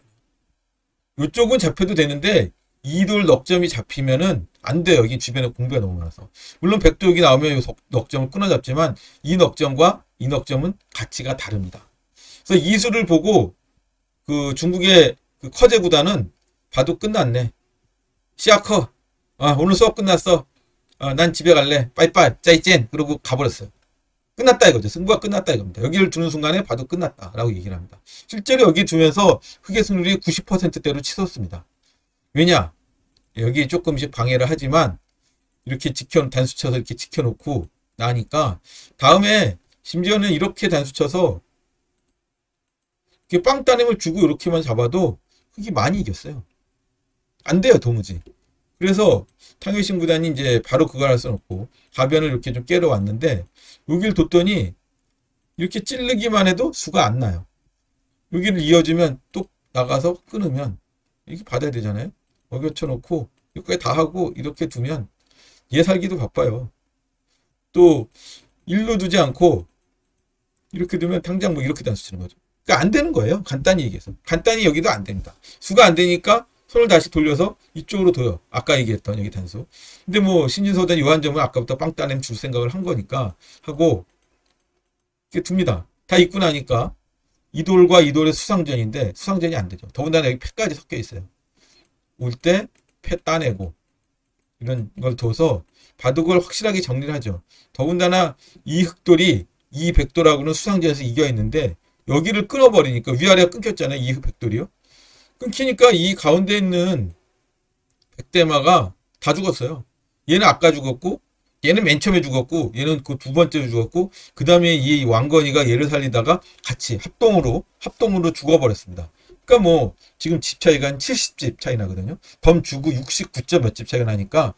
이쪽은 잡혀도 되는데 이 돌 넉점이 잡히면은 안 돼요. 여기 주변에 공부가 너무 많아서. 물론 백도 여기 나오면 이 넉점을 끊어잡지만 이 넉점과 이 넉점은 가치가 다릅니다. 그래서 이 수를 보고 그 중국의 그 커제 구단은 봐도 끝났네. 시아커. 오늘 수업 끝났어. 난 집에 갈래. 빠이빠이. 짜이젠. 그러고 가버렸어요. 끝났다 이거죠. 승부가 끝났다 이겁니다. 여기를 두는 순간에 봐도 끝났다라고 얘기를 합니다. 실제로 여기 두면서 흑의 승률이 90%대로 치솟습니다. 왜냐? 여기 조금씩 방해를 하지만 이렇게 단수 쳐서 이렇게 지켜놓고 나니까 다음에 심지어는 이렇게 단수 쳐서 이렇게 빵 따냄을 주고 이렇게만 잡아도 흑이 많이 이겼어요. 안 돼요, 도무지. 그래서 탕웨이신 구단이 이제 바로 그걸 할 수는 없고 가변을 이렇게 좀 깨러 왔는데 여기를 뒀더니 이렇게 찌르기만 해도 수가 안 나요. 여기를 이어주면 또 나가서 끊으면 이렇게 받아야 되잖아요. 어겨쳐 놓고 여기까지 다 하고 이렇게 두면 얘 살기도 바빠요. 또 일로 두지 않고 이렇게 두면 당장 뭐 이렇게 단수 치는 거죠. 그러니까 안 되는 거예요. 간단히 얘기해서. 간단히 여기도 안 됩니다. 수가 안 되니까 손을 다시 돌려서 이쪽으로 둬요. 아까 얘기했던 여기 단수. 근데 뭐 신진서단 요한점은 아까부터 빵 따냄 줄 생각을 한 거니까 하고 이렇게 둡니다. 다 입고 나니까 이 돌과 이 돌의 수상전인데 수상전이 안 되죠. 더군다나 여기 패까지 섞여 있어요. 올 때 패 따내고 이런 걸 둬서 바둑을 확실하게 정리를 하죠. 더군다나 이 흑돌이 이 백돌하고는 수상전에서 이겨 있는데 여기를 끊어버리니까 위아래가 끊겼잖아요. 이 백돌이요. 끊기니까 이 가운데 있는 백대마가 다 죽었어요. 얘는 아까 죽었고 얘는 맨 처음에 죽었고 얘는 그 두 번째로 죽었고 그 다음에 이 왕건이가 얘를 살리다가 같이 합동으로 죽어버렸습니다. 그러니까 뭐 지금 집 차이가 한 70집 차이 나거든요. 범 주고 69점 몇 집 차이가 나니까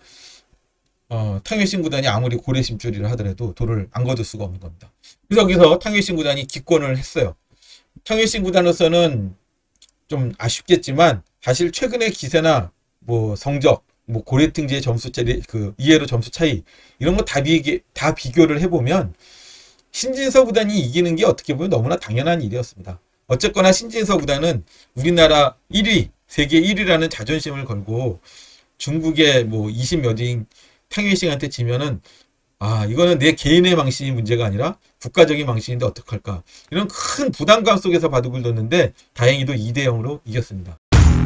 탕웨이신 구단이 아무리 고래심줄이를 하더라도 돌을 안 거둘 수가 없는 겁니다. 그래서 여기서 탕웨이신 구단이 기권을 했어요. 탕웨이신 구단으로서는 좀 아쉽겠지만 사실 최근의 기세나 뭐 성적, 뭐 고래등지의 점수 차이, 그 이해로 점수 차이 이런 거 다 비교를 해보면 신진서 구단이 이기는 게 어떻게 보면 너무나 당연한 일이었습니다. 어쨌거나 신진서 구단은 우리나라 1위, 세계 1위라는 자존심을 걸고 중국의 뭐 20몇 인 탕웨이싱한테 지면은 이거는 내 개인의 망신이 문제가 아니라 국가적인 망신인데 어떡할까. 이런 큰 부담감 속에서 바둑을 뒀는데 다행히도 2대0으로 이겼습니다.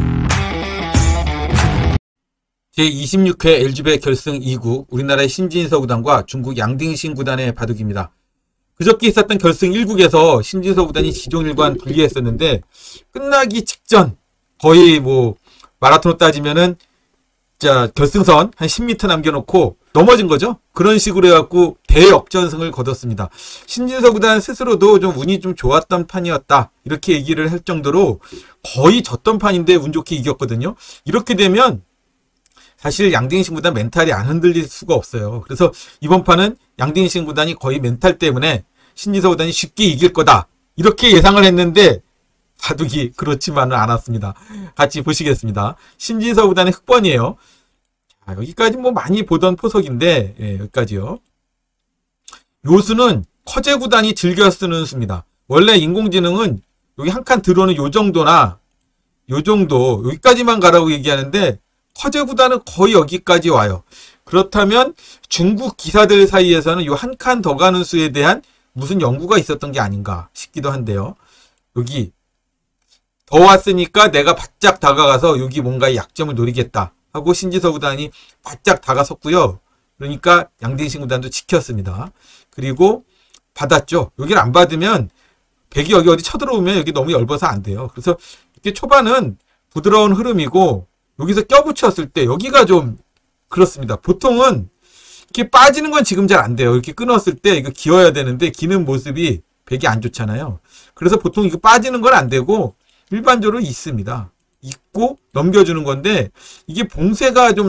제26회 LG배 결승 2국 우리나라의 신진서 구단과 중국 양딩신 구단의 바둑입니다. 그저께 있었던 결승 1국에서 신진서 구단이 지종일관 불리했었는데 끝나기 직전 거의 뭐 마라톤으로 따지면은 자 결승선 한 10m 남겨놓고 넘어진 거죠. 그런 식으로 해갖고 대역전승을 거뒀습니다. 신진서 구단 스스로도 좀 운이 좀 좋았던 판이었다 이렇게 얘기를 할 정도로 거의 졌던 판인데 운 좋게 이겼거든요. 이렇게 되면 사실 양딩신 구단 멘탈이 안 흔들릴 수가 없어요. 그래서 이번 판은 양딩신 구단이 거의 멘탈 때문에 신진서 구단이 쉽게 이길 거다 이렇게 예상을 했는데 바둑이 그렇지만은 않았습니다. 같이 보시겠습니다. 신진서 구단의 흑번이에요. 자, 여기까지 뭐 많이 보던 포석인데 여기까지요. 요 수는 커제 구단이 즐겨 쓰는 수입니다. 원래 인공지능은 여기 한 칸 들어오는 요 정도나 요 정도 여기까지만 가라고 얘기하는데 커제 구단은 거의 여기까지 와요. 그렇다면 중국 기사들 사이에서는 요 한 칸 더 가는 수에 대한 무슨 연구가 있었던 게 아닌가 싶기도 한데요. 여기 더 왔으니까 내가 바짝 다가가서 여기 뭔가 약점을 노리겠다 하고 신진서 구단이 바짝 다가섰고요. 그러니까 양딩신 구단도 지켰습니다. 그리고 받았죠. 여기를 안 받으면 백이 여기 어디 쳐들어오면 여기 너무 얇아서 안 돼요. 그래서 이렇게 초반은 부드러운 흐름이고 여기서 껴붙였을 때 여기가 좀 그렇습니다. 보통은 이렇게 빠지는 건 지금 잘 안 돼요. 이렇게 끊었을 때 이거 기어야 되는데 기는 모습이 백이 안 좋잖아요. 그래서 보통 이거 빠지는 건 안 되고 일반적으로 있습니다. 있고 넘겨주는 건데 이게 봉쇄가 좀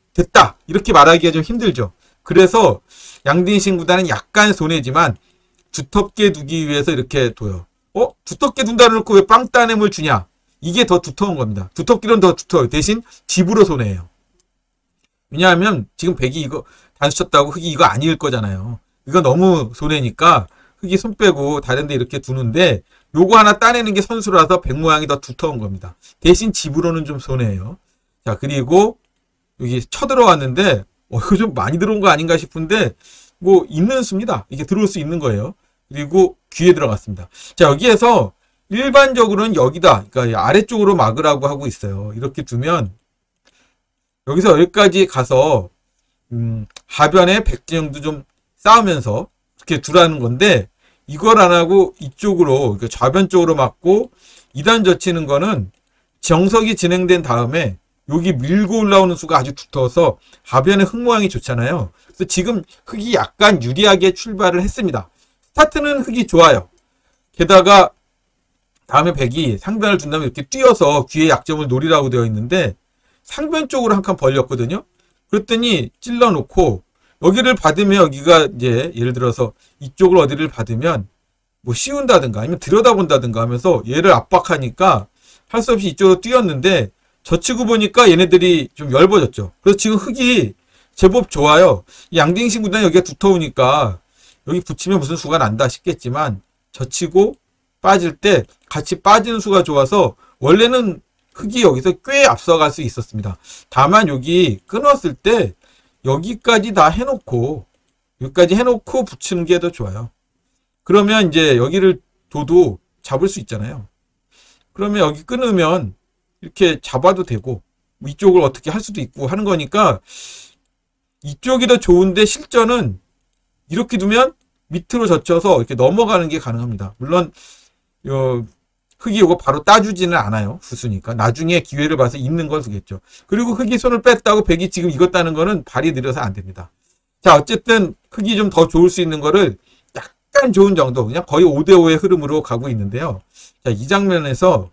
됐다 이렇게 말하기가 좀 힘들죠. 그래서 양딩신 구단은 약간 손해지만 두텁게 두기 위해서 이렇게 둬요. 두텁게 둔다 놓고 왜 빵 따냄을 주냐? 이게 더 두터운 겁니다. 두텁기는 더 두터워요. 대신 집으로 손해예요. 왜냐하면 지금 백이 이거 단수 쳤다고 흑이 이거 아닐 거잖아요. 이거 너무 손해니까 흑이 손 빼고 다른 데 이렇게 두는데 요거 하나 따내는 게 선수라서 백 모양이 더 두터운 겁니다. 대신 집으로는 좀 손해예요. 자, 그리고 여기 쳐들어왔는데 이거 좀 많이 들어온 거 아닌가 싶은데 뭐 있는 수입니다. 이게 들어올 수 있는 거예요. 그리고 귀에 들어갔습니다. 자, 여기에서 일반적으로는 여기다, 그러니까 아래쪽으로 막으라고 하고 있어요. 이렇게 두면 여기서 여기까지 가서 하변에 백진영도 좀 싸우면서 이렇게 두라는 건데 이걸 안 하고 이쪽으로, 그러니까 좌변 쪽으로 막고 2단 젖히는 거는 정석이 진행된 다음에 여기 밀고 올라오는 수가 아주 두터워서 하변의 흙 모양이 좋잖아요. 그래서 지금 흙이 약간 유리하게 출발을 했습니다. 스타트는 흙이 좋아요. 게다가 다음에 백이 상변을 둔다면 이렇게 뛰어서 귀의 약점을 노리라고 되어 있는데 상변 쪽으로 한 칸 벌렸거든요. 그랬더니 찔러 놓고 여기를 받으면 여기가 이제 예를 들어서 이쪽을 어디를 받으면 뭐 씌운다든가 아니면 들여다본다든가 하면서 얘를 압박하니까 할 수 없이 이쪽으로 뛰었는데 젖히고 보니까 얘네들이 좀 얇아졌죠. 그래서 지금 흙이 제법 좋아요. 양딩신 구단이 여기가 두터우니까 여기 붙이면 무슨 수가 난다 싶겠지만 젖히고 빠질 때 같이 빠지는 수가 좋아서 원래는 흙이 여기서 꽤 앞서갈 수 있었습니다. 다만 여기 끊었을 때 여기까지 다 해놓고 여기까지 해놓고 붙이는 게 더 좋아요. 그러면 이제 여기를 둬도 잡을 수 있잖아요. 그러면 여기 끊으면 이렇게 잡아도 되고 이쪽을 어떻게 할 수도 있고 하는 거니까 이쪽이 더 좋은데 실전은 이렇게 두면 밑으로 젖혀서 이렇게 넘어가는 게 가능합니다. 물론 흙이 이거 바로 따주지는 않아요. 후수니까. 나중에 기회를 봐서 있는 걸 두겠죠. 그리고 흙이 손을 뺐다고 백이 지금 이것 따는 거는 발이 느려서 안 됩니다. 자, 어쨌든 흙이 좀 더 좋을 수 있는 거를 약간 좋은 정도, 그냥 거의 5대5의 흐름으로 가고 있는데요. 자, 이 장면에서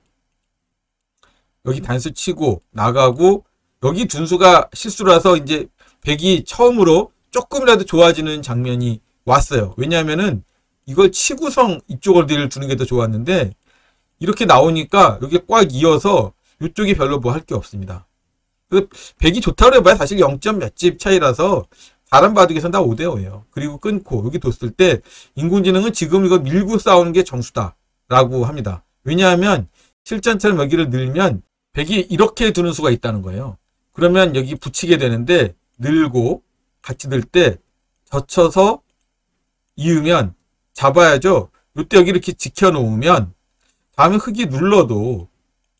여기 단수 치고 나가고 여기 둔수가 실수라서 이제 백이 처음으로 조금이라도 좋아지는 장면이 왔어요. 왜냐하면은 이걸 치구성 이쪽 어디를 두는 게 더 좋았는데 이렇게 나오니까 여기 꽉 이어서 이쪽이 별로 뭐 할 게 없습니다. 그래서 백이 좋다고 해봐야 사실 0점 몇 집 차이라서 다른 바둑에서는 다 5대5예요. 그리고 끊고 여기 뒀을 때 인공지능은 지금 이거 밀고 싸우는 게 정수다라고 합니다. 왜냐하면 실전처럼 여기를 늘면 백이 이렇게 두는 수가 있다는 거예요. 그러면 여기 붙이게 되는데 늘고 같이 늘 때 젖혀서 이으면 잡아야죠. 이때 여기 이렇게 지켜놓으면 다음에 흙이 눌러도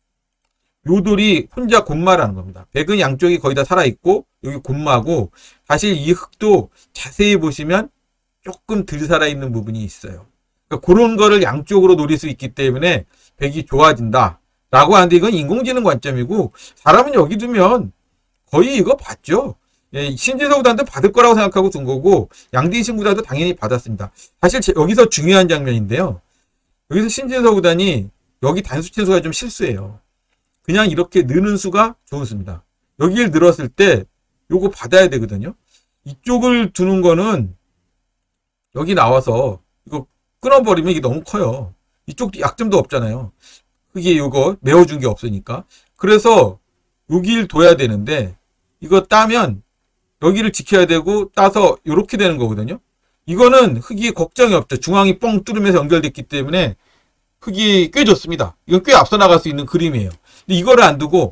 요 돌이 혼자 곤마라는 겁니다. 백은 양쪽이 거의 다 살아있고 여기 곤마고 사실 이 흙도 자세히 보시면 조금 덜 살아있는 부분이 있어요. 그러니까 그런 거를 양쪽으로 노릴 수 있기 때문에 백이 좋아진다 라고 하는데 이건 인공지능 관점이고 사람은 여기 두면 거의 이거 봤죠. 예, 신진서 구단도 받을 거라고 생각하고 둔 거고 양딩신 구단도 당연히 받았습니다. 사실 여기서 중요한 장면인데요. 여기서 신진서 구단이 여기 단수 친 수가 좀 실수예요. 그냥 이렇게 느는 수가 좋은 수입니다. 여기를 늘었을 때 요거 받아야 되거든요. 이쪽을 두는 거는 여기 나와서 이거 끊어버리면 이게 너무 커요. 이쪽도 약점도 없잖아요. 그게 요거 메워준 게 없으니까. 그래서 여기를 둬야 되는데 이거 따면 여기를 지켜야 되고 따서 이렇게 되는 거거든요. 이거는 흙이 걱정이 없죠. 중앙이 뻥 뚫으면서 연결됐기 때문에 흙이 꽤 좋습니다. 이건 꽤 앞서 나갈 수 있는 그림이에요. 근데 이거를 안 두고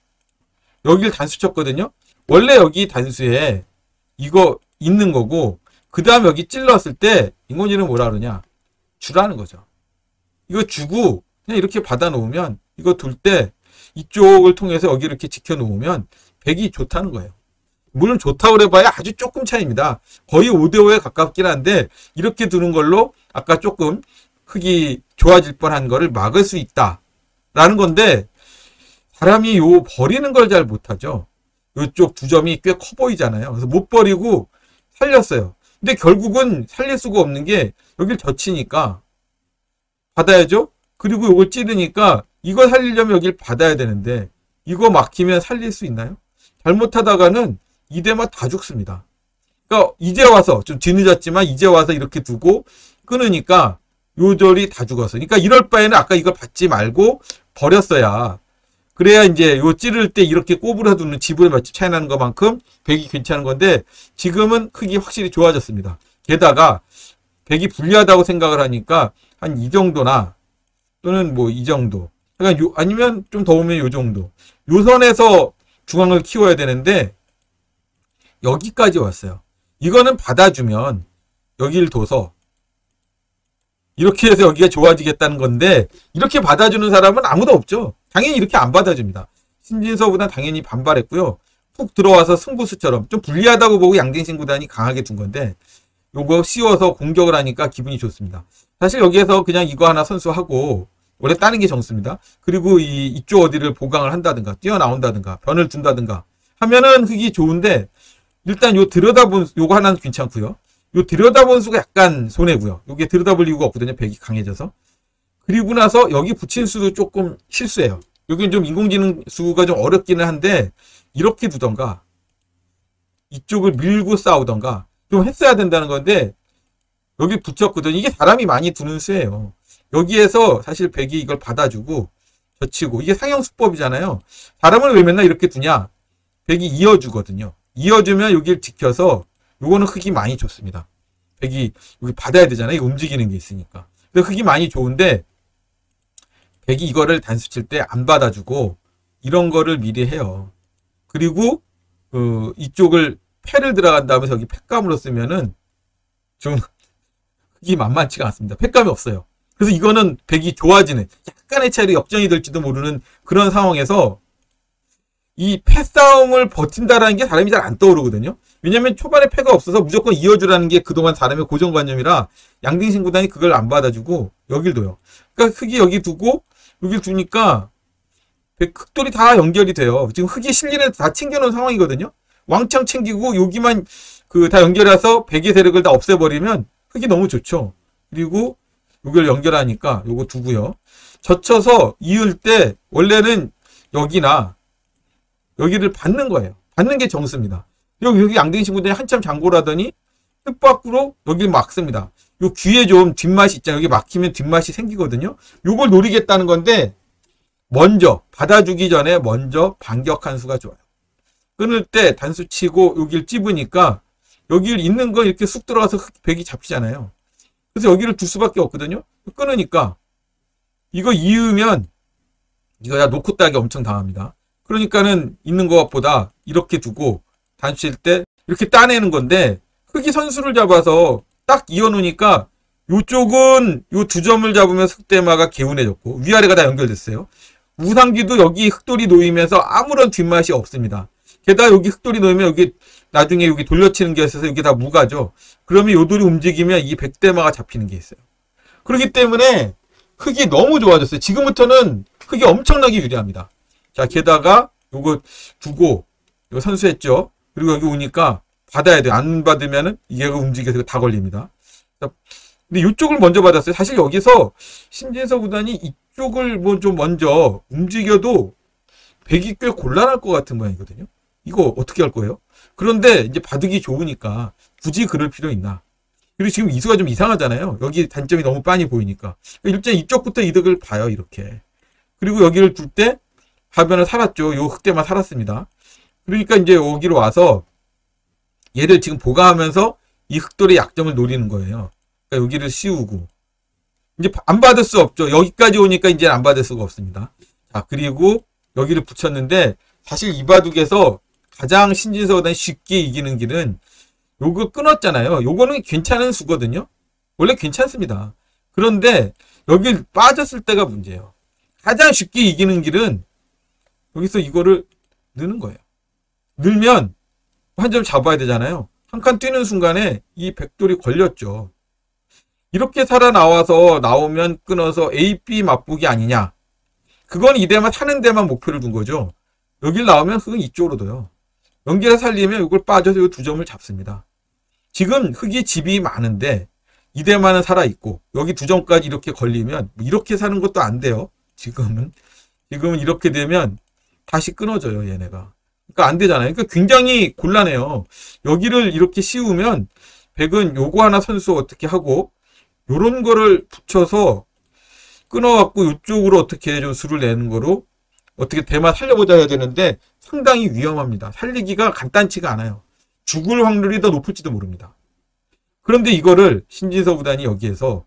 여기를 단수 쳤거든요. 원래 여기 단수에 이거 있는 거고 그 다음 여기 찔렀을 때 인공지능은 뭐라 그러냐 주라는 거죠. 이거 주고 그냥 이렇게 받아 놓으면 이거 둘 때 이쪽을 통해서 여기 이렇게 지켜 놓으면 백이 좋다는 거예요. 물론 좋다고 해봐야 아주 조금 차이입니다. 거의 5대5에 가깝긴 한데 이렇게 두는 걸로 아까 조금 흙이 좋아질 뻔한 거를 막을 수 있다라는 건데 사람이 요 버리는 걸 잘 못하죠. 이쪽 두 점이 꽤 커 보이잖아요. 그래서 못 버리고 살렸어요. 근데 결국은 살릴 수가 없는 게 여길 젖히니까 받아야죠. 그리고 이걸 찌르니까 이거 살리려면 여길 받아야 되는데 이거 막히면 살릴 수 있나요? 잘못하다가는 이대마 다 죽습니다. 그러니까 이제 와서 좀 뒤늦었지만 이제 와서 이렇게 두고 끊으니까 요절이 다 죽었어. 그러니까 이럴 바에는 아까 이걸 받지 말고 버렸어야. 그래야 이제 요 찌를 때 이렇게 꼬부려 두는 지분의 몇 집 차이 나는 것만큼 백이 괜찮은 건데 지금은 흙이 확실히 좋아졌습니다. 게다가 백이 불리하다고 생각을 하니까 한 이 정도나 또는 뭐 이 정도. 그러니까 아니면 좀 더 오면 요 정도. 요 선에서 중앙을 키워야 되는데 여기까지 왔어요. 이거는 받아주면 여기를 둬서 이렇게 해서 여기가 좋아지겠다는 건데 이렇게 받아주는 사람은 아무도 없죠. 당연히 이렇게 안 받아줍니다. 신진서보다 당연히 반발했고요. 푹 들어와서 승부수처럼 좀 불리하다고 보고 양갱신 구단이 강하게 둔 건데 요거 씌워서 공격을 하니까 기분이 좋습니다. 사실 여기에서 그냥 이거 하나 선수하고 원래 따는 게 정수입니다. 그리고 이쪽 어디를 보강을 한다든가 뛰어나온다든가 변을 둔다든가 하면은 흙이 좋은데 일단 요 들여다본 요거 하나는 괜찮고요. 요 들여다본 수가 약간 손해고요. 요게 들여다볼 이유가 없거든요. 백이 강해져서. 그리고 나서 여기 붙인 수도 조금 실수예요. 여기는 좀 인공지능 수가 좀 어렵기는 한데 이렇게 두던가 이쪽을 밀고 싸우던가 좀 했어야 된다는 건데 여기 붙였거든요. 이게 사람이 많이 두는 수예요. 여기에서 사실 백이 이걸 받아주고 젖히고 이게 상형수법이잖아요. 사람을 왜 맨날 이렇게 두냐? 백이 이어주거든요. 이어주면 여기를 지켜서 요거는 흙이 많이 좋습니다. 백이 여기 받아야 되잖아요. 움직이는 게 있으니까. 근데 흙이 많이 좋은데 백이 이거를 단수 칠 때 안 받아주고 이런 거를 미리 해요. 그리고 이쪽을 패를 들어간 다음에 여기 패감으로 쓰면은 좀 흙이 만만치가 않습니다. 패감이 없어요. 그래서 이거는 백이 좋아지는 약간의 차이로 역전이 될지도 모르는 그런 상황에서 이 패싸움을 버틴다라는 게 사람이 잘 안 떠오르거든요. 왜냐면 초반에 패가 없어서 무조건 이어주라는 게 그동안 사람의 고정관념이라 양등신 구단이 그걸 안 받아주고 여길 둬요. 그러니까 흙이 여기 두고 여길 두니까 흙돌이 다 연결이 돼요. 지금 흙이 실리는 다 챙겨놓은 상황이거든요. 왕창 챙기고 여기만 다 연결해서 백의 세력을 다 없애버리면 흙이 너무 좋죠. 그리고 이걸 연결하니까 요거 두고요. 젖혀서 이을 때 원래는 여기나 여기를 받는 거예요. 받는 게 정수입니다. 여기 양등신 친구들이 한참 장고를 하더니 흙 밖으로 여기 막습니다. 요 귀에 좀 뒷맛이 있잖아요. 여기 막히면 뒷맛이 생기거든요. 요걸 노리겠다는 건데 먼저 받아주기 전에 먼저 반격한 수가 좋아요. 끊을 때 단수 치고 여기를 찝으니까 여기를 있는 거 이렇게 쑥 들어가서 백이 잡히잖아요. 그래서 여기를 둘 수밖에 없거든요. 끊으니까 이거 이으면 이거 야 놓고 따기 엄청 당합니다. 그러니까는 있는 것보다 이렇게 두고 단수 칠 때 이렇게 따내는 건데 흙이 선수를 잡아서 딱 이어놓으니까 요쪽은 요 두 점을 잡으면 흙대마가 개운해졌고 위아래가 다 연결됐어요. 우상기도 여기 흙돌이 놓이면서 아무런 뒷맛이 없습니다. 게다가 여기 흙돌이 놓이면 여기 나중에 여기 돌려치는 게 있어서 여기 다 무가죠. 그러면 요 돌이 움직이면 이 백대마가 잡히는 게 있어요. 그렇기 때문에 흙이 너무 좋아졌어요. 지금부터는 흙이 엄청나게 유리합니다. 자, 게다가 요거 두고 이거 선수했죠. 그리고 여기 오니까 받아야 돼요. 안 받으면은 이게 움직여서 다 걸립니다. 근데 이쪽을 먼저 받았어요. 사실 여기서 신진서 구단이 이쪽을 뭐 좀 먼저 움직여도 백이 꽤 곤란할 것 같은 모양이거든요. 이거 어떻게 할 거예요? 그런데 이제 바둑이 좋으니까 굳이 그럴 필요 있나? 그리고 지금 이수가 좀 이상하잖아요. 여기 단점이 너무 빤히 보이니까. 일단 이쪽부터 이득을 봐요. 이렇게. 그리고 여기를 둘 때 화변을 살았죠. 요 흑대만 살았습니다. 그러니까 이제 여기로 와서 얘를 지금 보강하면서 이 흑돌의 약점을 노리는 거예요. 그러니까 여기를 씌우고 이제 안 받을 수 없죠. 여기까지 오니까 이제 안 받을 수가 없습니다. 자, 그리고 여기를 붙였는데 사실 이 바둑에서 가장 신진서 구단이 쉽게 이기는 길은 요거 끊었잖아요. 요거는 괜찮은 수거든요. 원래 괜찮습니다. 그런데 여기 빠졌을 때가 문제예요. 가장 쉽게 이기는 길은 여기서 이거를 넣는 거예요. 넣으면 한 점 잡아야 되잖아요. 한 칸 뛰는 순간에 이 백돌이 걸렸죠. 이렇게 살아나와서 나오면 끊어서 A, B 맞보기 아니냐. 그건 이대만 사는 데만 목표를 둔 거죠. 여길 나오면 흙은 이쪽으로 둬요. 연결해 살리면 이걸 빠져서 이 두 점을 잡습니다. 지금 흙이 집이 많은데 이대만은 살아있고 여기 두 점까지 이렇게 걸리면 이렇게 사는 것도 안 돼요. 지금은 이렇게 되면 다시 끊어져요. 얘네가. 그러니까 안 되잖아요. 그러니까 굉장히 곤란해요. 여기를 이렇게 씌우면 백은 요거 하나 선수 어떻게 하고 요런 거를 붙여서 끊어갖고 이쪽으로 어떻게 좀 수를 내는 거로 어떻게 대마 살려보자 해야 되는데 상당히 위험합니다. 살리기가 간단치가 않아요. 죽을 확률이 더 높을지도 모릅니다. 그런데 이거를 신진서 구단이 여기에서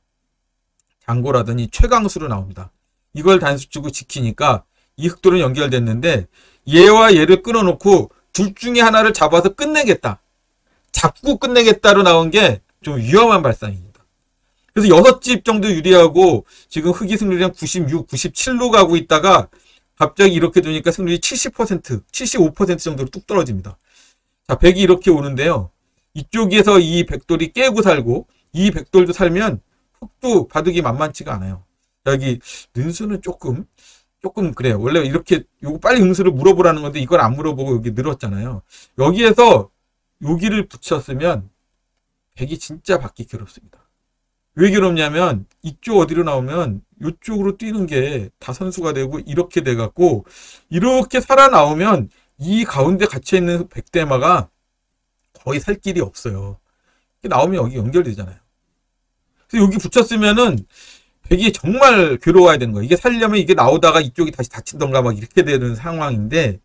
장고라더니 최강수로 나옵니다. 이걸 단수치고 지키니까 이 흑돌은 연결됐는데 얘와 얘를 끊어놓고 둘 중에 하나를 잡아서 끝내겠다. 잡고 끝내겠다로 나온 게 좀 위험한 발상입니다. 그래서 6집 정도 유리하고 지금 흑이 승률이 96, 97로 가고 있다가 갑자기 이렇게 되니까 승률이 70%, 75% 정도로 뚝 떨어집니다. 자, 백이 이렇게 오는데요. 이쪽에서 이 백돌이 깨고 살고 이 백돌도 살면 흑도 바둑이 만만치가 않아요. 여기 능수는 조금 그래요. 원래 이렇게 요거 빨리 응수를 물어보라는 건데 이걸 안 물어보고 여기 늘었잖아요. 여기에서 여기를 붙였으면 백이 진짜 받기 괴롭습니다. 왜 괴롭냐면 이쪽 어디로 나오면 이쪽으로 뛰는 게 다 선수가 되고 이렇게 돼갖고 이렇게 살아나오면 이 가운데 갇혀있는 백대마가 거의 살 길이 없어요. 나오면 여기 연결되잖아요. 그래서 여기 붙였으면은 백이 정말 괴로워야 되는 거예요. 이게 살려면 이게 나오다가 이쪽이 다시 다친던가 막 이렇게 되는 상황인데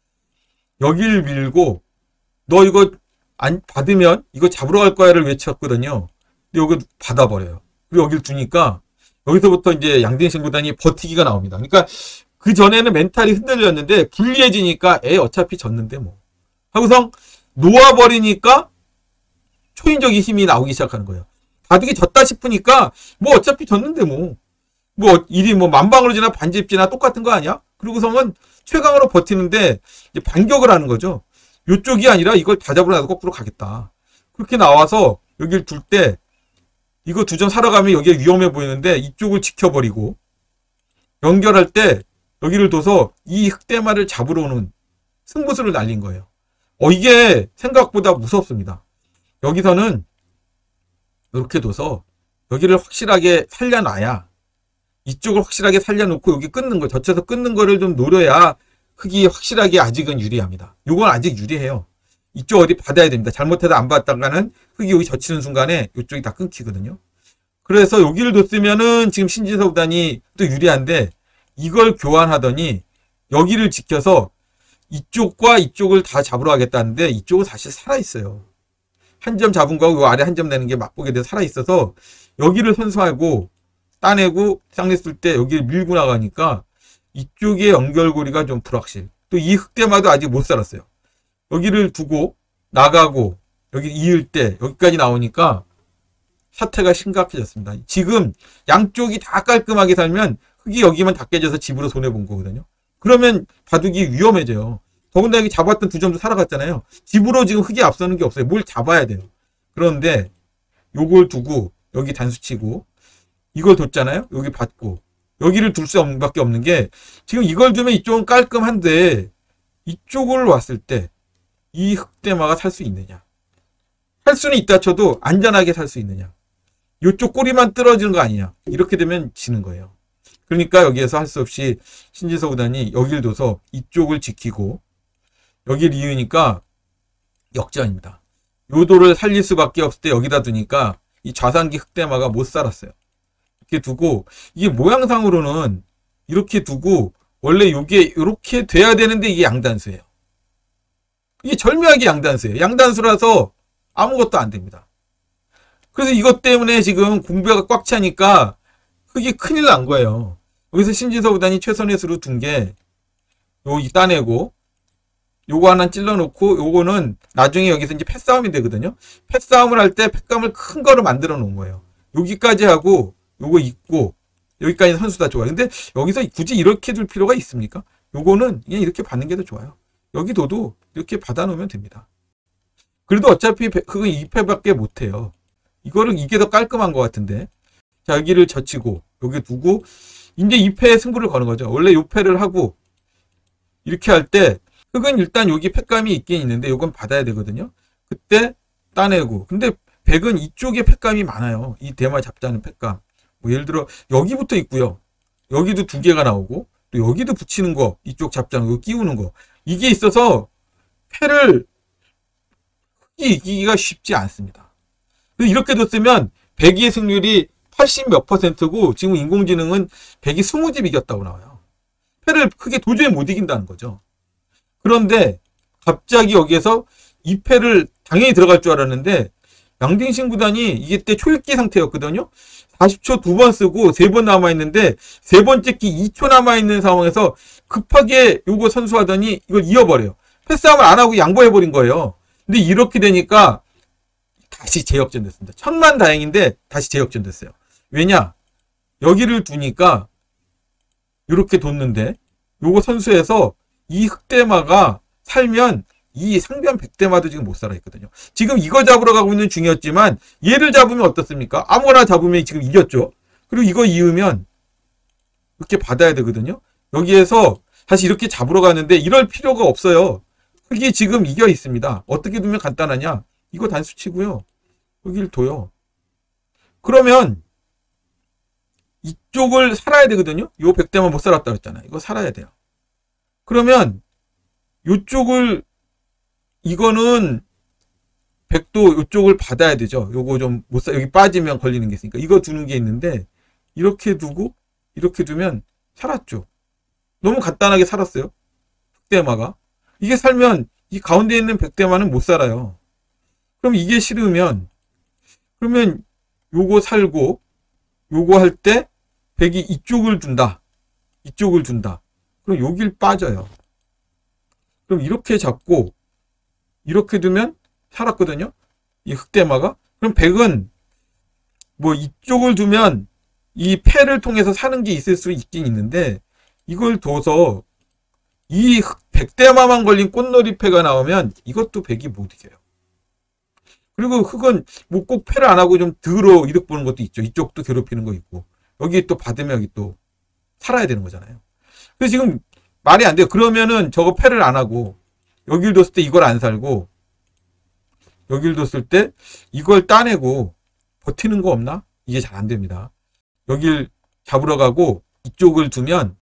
여길 밀고 너 이거 안 받으면 이거 잡으러 갈 거야를 외쳤거든요. 근데 여기 받아버려요. 그리고 여길 두니까 여기서부터 이제 양대신 구단이 버티기가 나옵니다. 그러니까 그 전에는 멘탈이 흔들렸는데 불리해지니까 어차피 졌는데 뭐 하고서 놓아버리니까 초인적인 힘이 나오기 시작하는 거예요. 바둑이 졌다 싶으니까 뭐 어차피 졌는데 뭐 일이 뭐 만방으로 지나 반집지나 똑같은 거 아니야? 그러고서는 최강으로 버티는데 이제 반격을 하는 거죠. 요쪽이 아니라 이걸 다 잡으러 나서 거꾸로 가겠다. 그렇게 나와서 여길 둘 때 이거 2점 사러 가면 여기에 위험해 보이는데 이쪽을 지켜버리고 연결할 때 여기를 둬서 이 흑대마를 잡으러 오는 승부수를 날린 거예요. 이게 생각보다 무섭습니다. 여기서는 이렇게 둬서 여기를 확실하게 살려놔야 이쪽을 확실하게 살려놓고 여기 끊는 거 젖혀서 끊는 거를 좀 노려야 흑이 확실하게 아직은 유리합니다. 요건 아직 유리해요. 이쪽 어디 받아야 됩니다. 잘못해서 안 받다가는 흑이 여기 젖히는 순간에 이쪽이 다 끊기거든요. 그래서 여기를 뒀으면은 지금 신진서 구단이 또 유리한데 이걸 교환하더니 여기를 지켜서 이쪽과 이쪽을 다 잡으러 가겠다는데 이쪽은 사실 살아있어요. 한 점 잡은 거하고 요 아래 한 점 내는 게 맞보게 돼서 살아있어서 여기를 선수하고 따내고 쌍냈을 때 여기를 밀고 나가니까 이쪽의 연결고리가 좀 불확실. 또 이 흑대마도 아직 못 살았어요. 여기를 두고 나가고 여기 이을 때 여기까지 나오니까 사태가 심각해졌습니다. 지금 양쪽이 다 깔끔하게 살면 흑이 여기만 다 깨져서 집으로 손해본 거거든요. 그러면 바둑이 위험해져요. 더군다나 여기 잡았던 2점도 살아갔잖아요. 집으로 지금 흑이 앞서는 게 없어요. 뭘 잡아야 돼요. 그런데 요걸 두고 여기 단수치고 이걸 뒀잖아요. 여기 받고 여기를 둘 수밖에 없는 게 지금 이걸 두면 이쪽은 깔끔한데 이쪽을 왔을 때 이 흑대마가 살 수 있느냐. 할 수는 있다 쳐도 안전하게 살 수 있느냐. 이쪽 꼬리만 떨어지는 거 아니냐. 이렇게 되면 지는 거예요. 그러니까 여기에서 할 수 없이 신진서 구단이 여기를 둬서 이쪽을 지키고 여기를 이으니까 역전입니다. 요도를 살릴 수밖에 없을 때 여기다 두니까 이 좌상기 흑대마가 못 살았어요. 이렇게 두고 이게 모양상으로는 이렇게 두고 원래 이게 이렇게 돼야 되는데 이게 양단수예요. 이게 절묘하게 양단수예요. 양단수라서 아무것도 안 됩니다. 그래서 이것 때문에 지금 공배가 꽉 차니까 흑이 큰일 난 거예요. 여기서 신진서 구단이 최선의 수로 둔 게 여기 따내고 요거 하나 찔러놓고 요거는 나중에 여기서 이제 패싸움이 되거든요. 패싸움을 할 때 패감을 큰 거로 만들어 놓은 거예요. 여기까지 하고 요거 있고 여기까지 선수 다 좋아요. 근데 여기서 굳이 이렇게 둘 필요가 있습니까? 요거는 그냥 이렇게 받는 게 더 좋아요. 여기도도 이렇게 받아 놓으면 됩니다. 그래도 어차피 흑은 2패밖에 못해요. 이게 더 깔끔한 것 같은데. 자, 여기를 젖히고 여기 두고 이제 2패에 승부를 거는 거죠. 원래 요 패를 하고 이렇게 할 때 흑은 일단 여기 패감이 있긴 있는데 요건 받아야 되거든요. 그때 따내고. 근데 백은 이쪽에 패감이 많아요. 이 대마 잡자는 패감. 뭐 예를 들어 여기부터 있고요. 여기도 2개가 나오고 또 여기도 붙이는 거, 이쪽 잡자는 거 끼우는 거. 이게 있어서 패를 흑이 이기기가 쉽지 않습니다. 이렇게 뒀으면 백이의 승률이 80 몇 %고 지금 인공지능은 백이 20집 이겼다고 나와요. 패를 흑이 도저히 못 이긴다는 거죠. 그런데 갑자기 여기에서 이 패를 당연히 들어갈 줄 알았는데 양딩신 구단이 이게 때 초읽기 상태였거든요. 40초 2번 쓰고 3번 남아있는데 세 번째 끼 2초 남아있는 상황에서 급하게 요거 선수하더니 이걸 이어버려요. 패스함을 안 하고 양보해버린 거예요. 근데 이렇게 되니까 다시 재역전됐습니다. 천만다행인데 다시 재역전됐어요. 왜냐? 여기를 두니까 이렇게 뒀는데 요거 선수에서 이 흑대마가 살면 이 상변 백대마도 지금 못 살아 있거든요. 지금 이거 잡으러 가고 있는 중이었지만 얘를 잡으면 어떻습니까? 아무거나 잡으면 지금 이겼죠. 그리고 이거 이으면 이렇게 받아야 되거든요. 여기에서 다시 이렇게 잡으러 가는데 이럴 필요가 없어요. 흑이 지금 이겨 있습니다. 어떻게 두면 간단하냐? 이거 단수치고요. 여기를 둬요. 그러면 이쪽을 살아야 되거든요. 요 백대만 못 살았다 그랬잖아요. 이거 살아야 돼요. 그러면 요쪽을 이거는 백도 요쪽을 받아야 되죠. 요거 좀 못 사, 여기 빠지면 걸리는 게 있으니까 이거 두는 게 있는데 이렇게 두고 이렇게 두면 살았죠. 너무 간단하게 살았어요. 백대마가. 이게 살면 이 가운데 있는 백대마는 못 살아요. 그럼 이게 싫으면 그러면 요거 살고 요거 할 때 백이 이쪽을 둔다. 이쪽을 둔다. 그럼 여길 빠져요. 그럼 이렇게 잡고 이렇게 두면 살았거든요. 이 흑대마가. 그럼 백은 뭐 이쪽을 두면 이 패를 통해서 사는 게 있을 수 있긴 있는데 이걸 둬서 이 백대마만 걸린 꽃놀이패가 나오면 이것도 백이 못 이겨요. 그리고 흑은 뭐 꼭 패를 안 하고 좀 덜어 이득 보는 것도 있죠. 이쪽도 괴롭히는 거 있고 여기 또 받으면 여기 또 살아야 되는 거잖아요. 그래서 지금 말이 안 돼요. 그러면은 저거 패를 안 하고 여길 뒀을 때 이걸 안 살고 여길 뒀을 때 이걸 따내고 버티는 거 없나? 이게 잘 안 됩니다. 여길 잡으러 가고 이쪽을 두면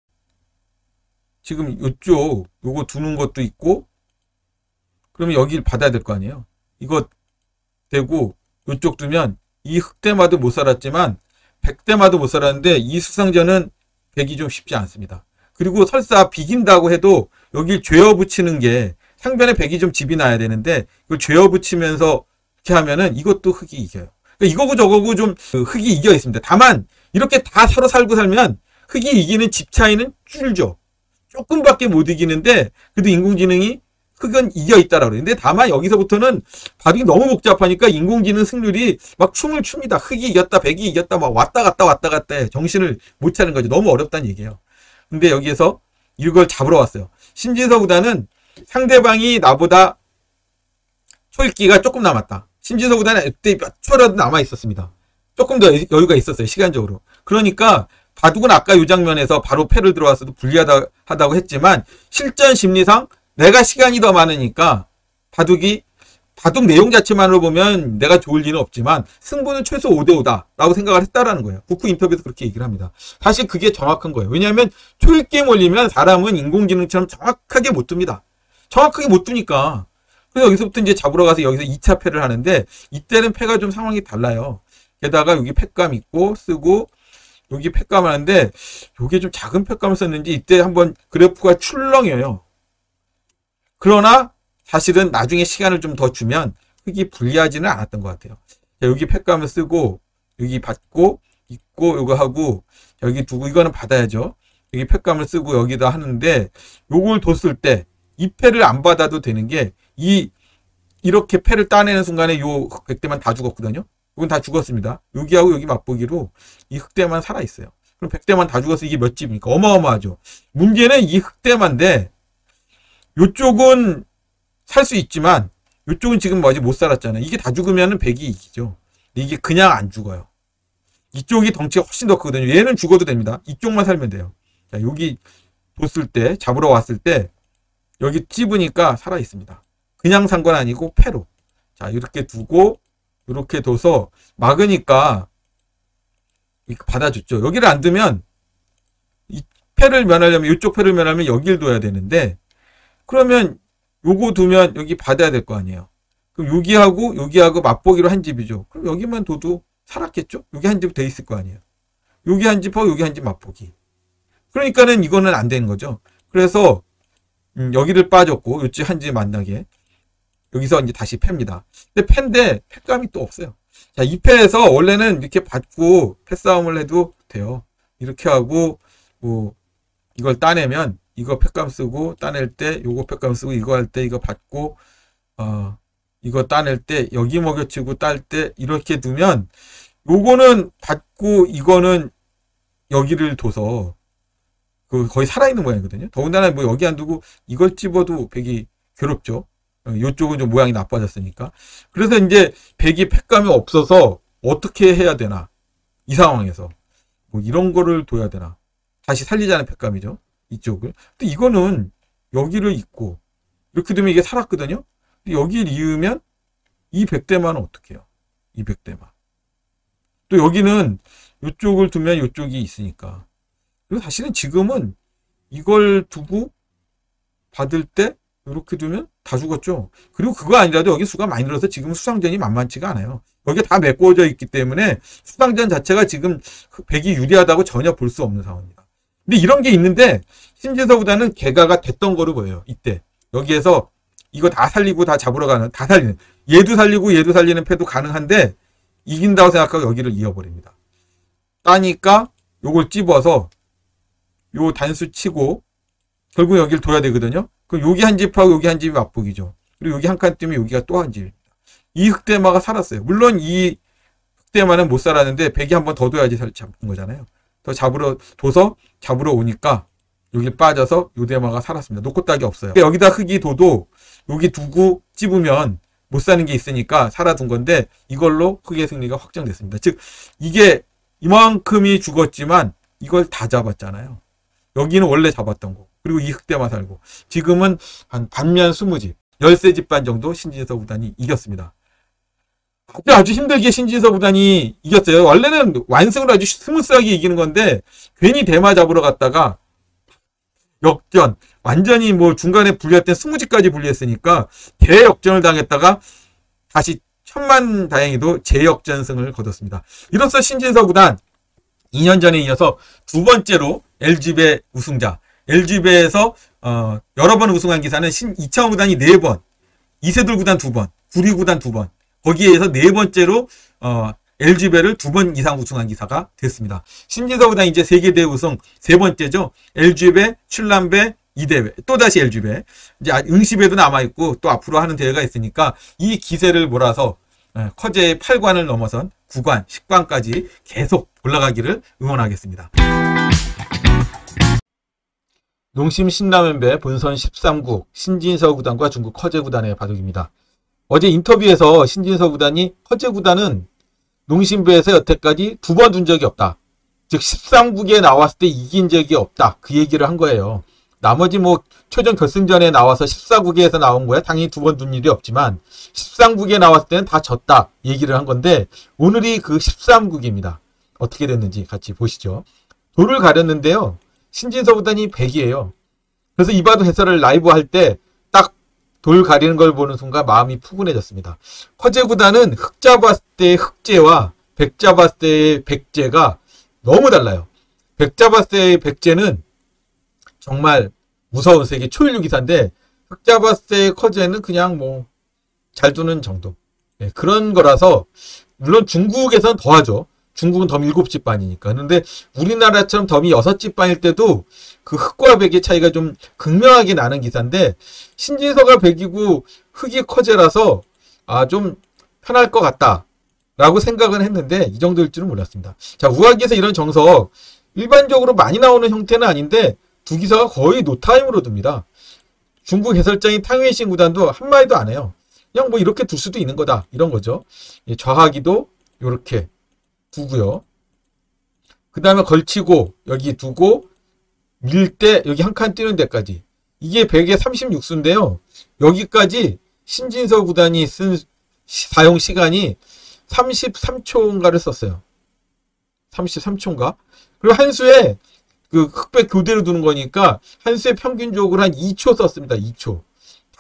지금 이쪽 요거 두는 것도 있고 그러면 여길 받아야 될 거 아니에요. 이거 되고 이쪽 두면 이 흑대마도 못 살았지만 백대마도 못 살았는데 이 수상전은 백이 좀 쉽지 않습니다. 그리고 설사 비긴다고 해도 여길 죄어 붙이는 게 상변에 백이 좀 집이 나야 되는데 이걸 죄어 붙이면서 이렇게 하면은 이것도 흑이 이겨요. 그러니까 이거고 저거고 좀 흑이 이겨 있습니다. 다만 이렇게 다 서로 살고 살면 흑이 이기는 집 차이는 줄죠. 조금밖에 못 이기는데 그래도 인공지능이 흑은 이겨 있다라고 그래요. 근데 다만 여기서부터는 바둑이 너무 복잡하니까 인공지능 승률이 막 춤을 춥니다. 흑이 이겼다, 백이 이겼다, 막 왔다 갔다 해. 정신을 못 차리는 거죠. 너무 어렵다는 얘기예요. 근데 여기에서 이걸 잡으러 왔어요. 신진서 구단은 상대방이 나보다 초읽기가 조금 남았다. 신진서 구단은 그때 몇 초라도 남아 있었습니다. 조금 더 여유가 있었어요. 시간적으로. 그러니까 바둑은 아까 이 장면에서 바로 패를 들어왔어도 불리하다고 했지만 실전 심리상 내가 시간이 더 많으니까 바둑 내용 자체만으로 보면 내가 좋을 리는 없지만 승부는 최소 5대5다 라고 생각을 했다라는 거예요. 국후 인터뷰에서 그렇게 얘기를 합니다. 사실 그게 정확한 거예요. 왜냐하면 초읽기에 몰리면 사람은 인공지능처럼 정확하게 못 둡니다. 정확하게 못 두니까. 그래서 여기서부터 이제 잡으러 가서 여기서 2차 패를 하는데 이때는 패가 좀 상황이 달라요. 게다가 여기 패감 있고 쓰고 여기 패감 하는데 이게 좀 작은 패감을 썼는지 이때 한번 그래프가 출렁여요. 그러나 사실은 나중에 시간을 좀 더 주면 흑이 불리하지는 않았던 것 같아요. 자, 여기 패감을 쓰고 여기 받고 있고 이거 하고 여기 두고 이거는 받아야죠. 여기 패감을 쓰고 여기다 하는데 요걸 뒀을 때 이 패를 안 받아도 되는 게 이렇게 패를 따내는 순간에 요 백대만 다 죽었거든요. 이건 다 죽었습니다. 여기하고 여기 맛보기로 이 흑대만 살아있어요. 그럼 백대만 다 죽어서 이게 몇 집입니까? 어마어마하죠. 문제는 이 흑대만데 요쪽은 살 수 있지만 요쪽은 지금 아직 못 살았잖아요. 이게 다 죽으면 백이 이기죠. 이게 그냥 안 죽어요. 이쪽이 덩치가 훨씬 더 크거든요. 얘는 죽어도 됩니다. 이쪽만 살면 돼요. 자, 여기 뒀을 때 잡으러 왔을 때 여기 찝으니까 살아 있습니다. 그냥 산 건 아니고 패로. 자, 이렇게 두고 이렇게 둬서 막으니까 받아줬죠. 여기를 안 두면 이 패를 면하려면 이쪽 패를 면하면 여기를 둬야 되는데 그러면 요거 두면 여기 받아야 될 거 아니에요. 그럼 여기하고 맛보기로 한 집이죠. 그럼 여기만 둬도 살았겠죠? 여기 한 집 돼 있을 거 아니에요. 여기 한 집하고 여기 한 집 맛보기. 그러니까는 이거는 안 되는 거죠. 그래서 여기를 빠졌고 요쪽 한 집 만나게 여기서 이제 다시 팹니다. 근데 팬데 패감이 또 없어요. 자, 이 패에서 원래는 이렇게 받고 패싸움을 해도 돼요. 이렇게 하고 뭐 이걸 따내면 이거 패감 쓰고 따낼 때 요거 패감 쓰고 이거 할 때 이거 받고 이거 따낼 때 여기 먹여치고 딸 때 이렇게 두면 요거는 받고 이거는 여기를 둬서 그 거의 살아있는 모양이거든요. 더군다나 뭐 여기 안 두고 이걸 집어도 백이 괴롭죠. 요쪽은 좀 모양이 나빠졌으니까. 그래서 이제 백이 패감이 없어서 어떻게 해야 되나 이 상황에서 뭐 이런 거를 둬야 되나 다시 살리자는 패감이죠. 이쪽을. 근데 이거는 여기를 잇고 이렇게 되면 이게 살았거든요. 근데 여기를 이으면 이 백대만은 어떻게 해요? 이 백대만. 또 여기는 이쪽을 두면 이쪽이 있으니까. 그리고 사실은 지금은 이걸 두고 받을 때 이렇게 두면 다 죽었죠. 그리고 그거 아니라도 여기 수가 많이 늘어서 지금 수상전이 만만치가 않아요. 여기가 다 메꿔져 있기 때문에 수상전 자체가 지금 백이 유리하다고 전혀 볼 수 없는 상황입니다. 근데 이런 게 있는데 신진서보다는 개가가 됐던 거로 보여요. 이때 여기에서 이거 다 살리고 다 잡으러 가는, 다 살리는, 얘도 살리고 얘도 살리는 패도 가능한데 이긴다고 생각하고 여기를 이어버립니다. 따니까 요걸 찝어서 요 단수 치고 결국 여기를 둬야 되거든요. 그럼 여기 한 집하고 여기 한 집이 맞보기죠. 그리고 여기 한 칸 뜨면 여기가 또 한 집입니다. 이 흑대마가 살았어요. 물론 이 흑대마는 못 살았는데 백이 한 번 더 둬야지 잡은 거잖아요. 더 둬서 잡으러 오니까 여기 빠져서 요 대마가 살았습니다. 놓고 딱이 없어요. 여기다 흑이 둬도 여기 두고 찝으면 못 사는 게 있으니까 살아둔 건데 이걸로 흑의 승리가 확정됐습니다. 즉 이게 이만큼이 죽었지만 이걸 다 잡았잖아요. 여기는 원래 잡았던 거. 그리고 이 흑대만 살고 지금은 한 반면 20집 13집 반 정도 신진서 구단이 이겼습니다. 아주 힘들게 신진서 구단이 이겼어요. 원래는 완승을 아주 스무스하게 이기는 건데 괜히 대마 잡으러 갔다가 역전, 완전히 뭐 중간에 불리할 땐 20집까지 불리했으니까 대역전을 당했다가 다시 천만다행히도 재역전승을 거뒀습니다. 이로써 신진서 구단 2년 전에 이어서 두 번째로 LG배 우승자, LG배에서 여러 번 우승한 기사는 이창호 구단이 4번, 이세돌 구단 2번, 구리 구단 2번, 거기에서 4번째로 LG배를 2번 이상 우승한 기사가 됐습니다. 신진서 구단 이제 세계대회 우승 3번째죠. LG배, 출란배, 이대회, 또다시 LG배. 이제 응시배도 남아있고 또 앞으로 하는 대회가 있으니까 이 기세를 몰아서 커제의 8관을 넘어선 9관, 10관까지 계속 올라가기를 응원하겠습니다. 농심 신라면배 본선 13국 신진서 구단과 중국 커제 구단의 바둑입니다. 어제 인터뷰에서 신진서 구단이 커제 구단은 농심배에서 여태까지 2번 둔 적이 없다. 즉 13국에 나왔을 때 이긴 적이 없다. 그 얘기를 한 거예요. 나머지 뭐 최종 결승전에 나와서 14국에서 나온 거야. 당연히 2번 둔 일이 없지만 13국에 나왔을 때는 다 졌다. 얘기를 한 건데 오늘이 그 13국입니다. 어떻게 됐는지 같이 보시죠. 돌을 가렸는데요. 신진서 구단이 100이에요. 그래서 이 바둑 해설을 라이브 할 때 딱 돌 가리는 걸 보는 순간 마음이 푸근해졌습니다. 커제 구단은 흑 잡았을 때의 흑제와 백 잡았을 때의 백제가 너무 달라요. 백 잡았을 때의 백제는 정말 무서운 세계 초일류 기사인데 흑 잡았을 때의 커제는 그냥 뭐 잘 두는 정도. 네, 그런 거라서 물론 중국에선 더 하죠. 중국은 덤 7집 반이니까. 그런데 우리나라처럼 덤이 6집 반일 때도 그 흑과 백의 차이가 좀 극명하게 나는 기사인데 신진서가 백이고 흑이 커제라서 좀 편할 것 같다 라고 생각은 했는데 이 정도일 줄은 몰랐습니다. 자, 우하기에서 이런 정석 일반적으로 많이 나오는 형태는 아닌데 두 기사가 거의 노타임으로 둡니다. 중국 해설장인 탕웨이신 구단도 한마디도 안 해요. 그냥 뭐 이렇게 둘 수도 있는 거다 이런 거죠. 좌하기도 이렇게 두고요. 그 다음에 걸치고 여기 두고 밀 때 여기 한 칸 뛰는 데까지 이게 100에 36수인데요. 여기까지 신진서 구단이 쓴 사용 시간이 33초인가를 썼어요. 33초인가? 그리고 한 수에 그 흑백 교대로 두는 거니까 한 수에 평균적으로 한 2초 썼습니다. 2초.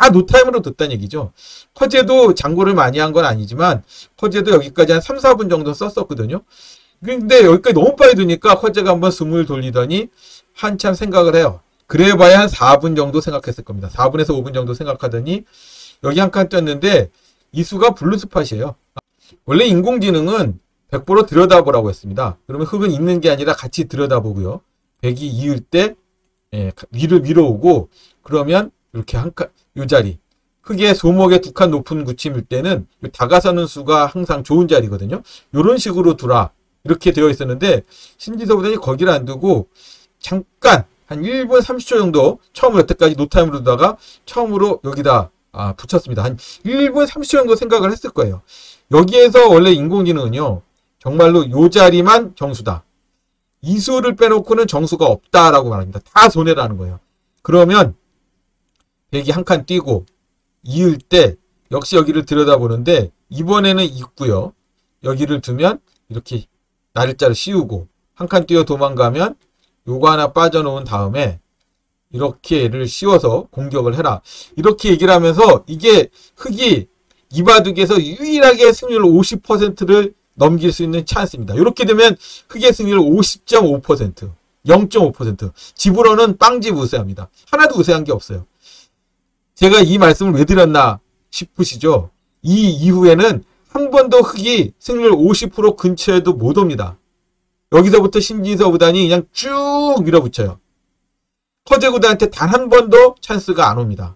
다 노타임으로 뒀다는 얘기죠. 커제도 장고를 많이 한 건 아니지만 커제도 여기까지 한 3, 4분 정도 썼었거든요. 근데 여기까지 너무 빨리 두니까 커제가 한번 숨을 돌리더니 한참 생각을 해요. 그래봐야 한 4분 정도 생각했을 겁니다. 4분에서 5분 정도 생각하더니 여기 한 칸 떴는데 이 수가 블루스팟이에요. 원래 인공지능은 100% 들여다보라고 했습니다. 그러면 흙은 있는 게 아니라 같이 들여다보고요. 100이 이을 때 위를 밀어오고 그러면 이렇게 한 칸, 요 자리. 흙의 소목의 두 칸 높은 구침일 때는 다가서는 수가 항상 좋은 자리거든요. 이런 식으로 두라. 이렇게 되어 있었는데 신지서부단이 거기를 안 두고 잠깐 한 1분 30초 정도 처음으로 여태까지 노타임으로 두다가 처음으로 여기다 붙였습니다. 한 1분 30초 정도 생각을 했을 거예요. 여기에서 원래 인공지능은요. 정말로 요 자리만 정수다. 이 수를 빼놓고는 정수가 없다라고 말합니다. 다 손해라는 거예요. 그러면 100이 한 칸 띄고 이을 때 역시 여기를 들여다보는데 이번에는 있고요. 여기를 두면 이렇게 날짜를 씌우고 한 칸 띄어 도망가면 요거 하나 빠져놓은 다음에 이렇게 얘를 씌워서 공격을 해라. 이렇게 얘기를 하면서 이게 흙이 이 바둑에서 유일하게 승률 50%를 넘길 수 있는 찬스입니다. 이렇게 되면 흙의 승률 50.5%, 0.5%. 집으로는 빵집 우세합니다. 하나도 우세한 게 없어요. 제가 이 말씀을 왜 드렸나 싶으시죠? 이 이후에는 한 번도 흙이 승률 50% 근처에도 못 옵니다. 여기서부터 신진서 구단이 그냥 쭉 밀어붙여요. 커제 구단한테 단 한 번도 찬스가 안 옵니다.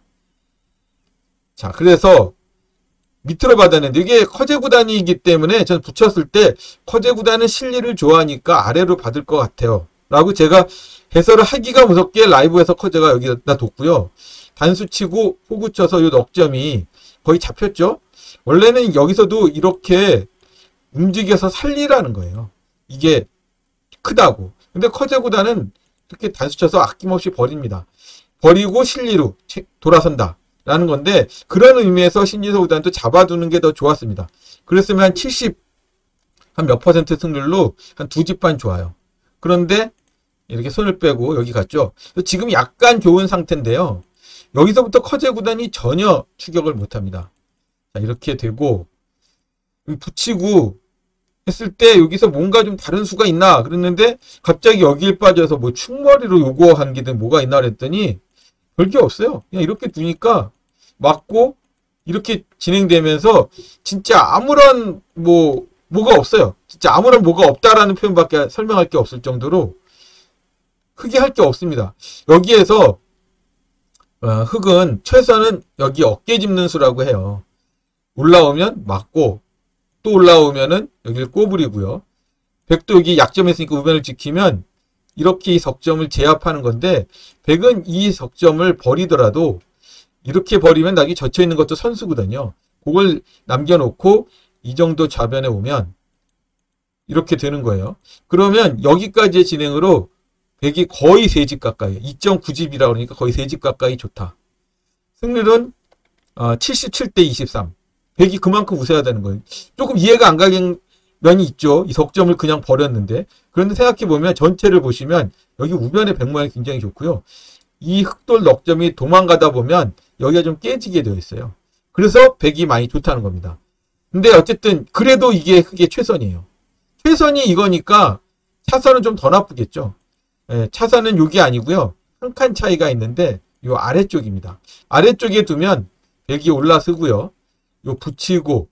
자, 그래서 밑으로 받았는데 이게 커제 구단이기 때문에 전 붙였을 때 커제 구단은 실리를 좋아하니까 아래로 받을 것 같아요. 라고 제가 해설을 하기가 무섭게 라이브에서 커제가 여기다 뒀고요. 단수 치고 호구 쳐서 요 넉점이 거의 잡혔죠. 원래는 여기서도 이렇게 움직여서 살리라는 거예요. 이게 크다고. 근데 커제 구단은 이렇게 단수 쳐서 아낌없이 버립니다. 버리고 실리로 돌아선다. 라는 건데 그런 의미에서 신진서 구단도 잡아두는 게 더 좋았습니다. 그랬으면 한 70, 한 몇 퍼센트 승률로 한 두 집 반 좋아요. 그런데 이렇게 손을 빼고 여기 갔죠. 지금 약간 좋은 상태인데요. 여기서부터 커제 구단이 전혀 추격을 못합니다. 자, 이렇게 되고 붙이고 했을 때 여기서 뭔가 좀 다른 수가 있나 그랬는데 갑자기 여기에 빠져서 뭐 충머리로 요구한 게 뭐가 있나 그랬더니 별게 없어요. 그냥 이렇게 두니까 맞고 이렇게 진행되면서 진짜 아무런 뭐가 없어요. 진짜 아무런 뭐가 없다라는 표현밖에 설명할 게 없을 정도로 흙이 할 게 없습니다. 여기에서 흙은 최선은 여기 어깨 짚는 수라고 해요. 올라오면 맞고 또 올라오면은 여기를 꼬부리고요. 백도 여기 약점에 있으니까 우변을 지키면 이렇게 이 석점을 제압하는 건데 백은 이 석점을 버리더라도 이렇게 버리면 낙이 젖혀 있는 것도 선수거든요. 그걸 남겨놓고 이 정도 좌변에 오면 이렇게 되는 거예요. 그러면 여기까지의 진행으로 백이 거의 3집 가까이 2.9집이라고 그러니까 거의 3집 가까이 좋다. 승률은 77대 23. 백이 그만큼 우세하다는 거예요. 조금 이해가 안 가는 면이 있죠. 이 석점을 그냥 버렸는데. 그런데 생각해보면 전체를 보시면 여기 우변의 백 모양이 굉장히 좋고요. 이 흑돌 넉점이 도망가다 보면 여기가 좀 깨지게 되어 있어요. 그래서 백이 많이 좋다는 겁니다. 근데 어쨌든 그래도 이게 흑의 최선이에요. 최선이 이거니까 차선은 좀 더 나쁘겠죠. 예, 차선은 여기 아니고요. 한 칸 차이가 있는데 요 아래쪽입니다. 아래쪽에 두면 백이 올라서고요. 요 붙이고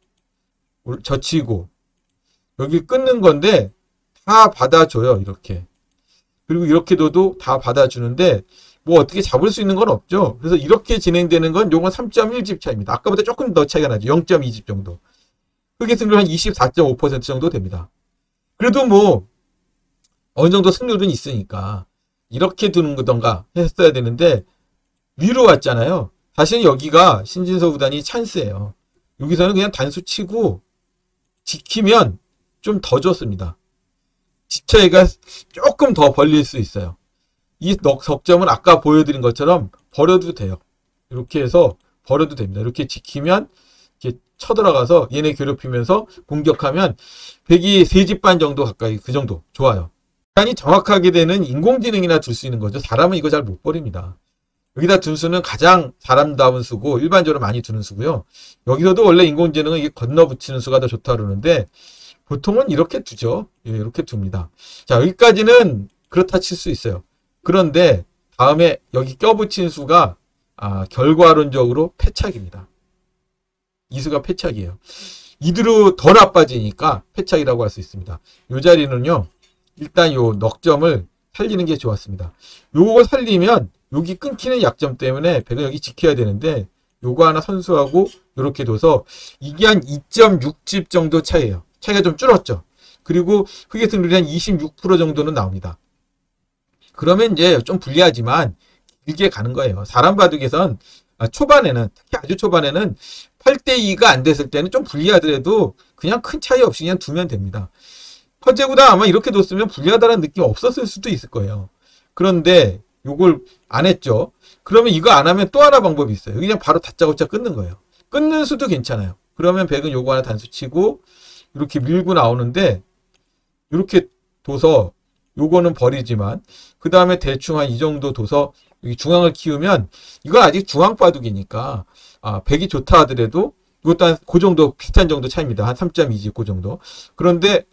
젖히고 여기 끊는 건데 다 받아줘요. 이렇게. 그리고 이렇게 둬도 다 받아주는데 뭐 어떻게 잡을 수 있는 건 없죠. 그래서 이렇게 진행되는 건 요건 3.1집 차이입니다. 아까보다 조금 더 차이가 나죠. 0.2집 정도. 흑의 승률 한 24.5% 정도 됩니다. 그래도 뭐 어느 정도 승률은 있으니까 이렇게 두는 거던가 했어야 되는데 위로 왔잖아요. 사실 여기가 신진서 구단이 찬스예요. 여기서는 그냥 단수 치고 지키면 좀 더 좋습니다. 집 차이가 조금 더 벌릴 수 있어요. 이 석점은 아까 보여드린 것처럼 버려도 돼요. 이렇게 해서 버려도 됩니다. 이렇게 지키면 이렇게 쳐들어가서 얘네 괴롭히면서 공격하면 백이 3집 반 정도 가까이 그 정도 좋아요. 시간이 정확하게 되는 인공지능이나 둘 수 있는 거죠. 사람은 이거 잘 못 버립니다. 여기다 둔 수는 가장 사람다운 수고 일반적으로 많이 두는 수고요. 여기서도 원래 인공지능은 이게 건너붙이는 수가 더 좋다 그러는데 보통은 이렇게 두죠. 예, 이렇게 둡니다. 자, 여기까지는 그렇다 칠 수 있어요. 그런데 다음에 여기 껴붙인 수가 결과론적으로 패착입니다. 이 수가 패착이에요. 이대로 더 나빠지니까 패착이라고 할 수 있습니다. 이 자리는요. 일단 요 넉점을 살리는 게 좋았습니다. 요걸 살리면 여기 끊기는 약점 때문에 백은 여기 지켜야 되는데 요거 하나 선수하고 이렇게 둬서 이게 한 2.6집 정도 차이에요. 차이가 좀 줄었죠. 그리고 흑의 승률이 한 26% 정도는 나옵니다. 그러면 이제 좀 불리하지만 길게 가는 거예요. 사람 바둑에선 초반에는 특히 아주 초반에는 8대2가 안 됐을 때는 좀 불리하더라도 그냥 큰 차이 없이 그냥 두면 됩니다. 허재구단 아마 이렇게 뒀으면 불리하다는 느낌 없었을 수도 있을 거예요. 그런데 요걸 안 했죠. 그러면 이거 안 하면 또 하나 방법이 있어요. 그냥 바로 다짜고짜 끊는 거예요. 끊는 수도 괜찮아요. 그러면 백은 요거 하나 단수 치고 이렇게 밀고 나오는데 이렇게 둬서 요거는 버리지만 그 다음에 대충 한 이 정도 둬서 여기 중앙을 키우면 이건 아직 중앙 바둑이니까 백이 좋다 하더라도 이것도 한 그 정도 비슷한 정도 차이입니다. 한 3.2지 그 정도. 그런데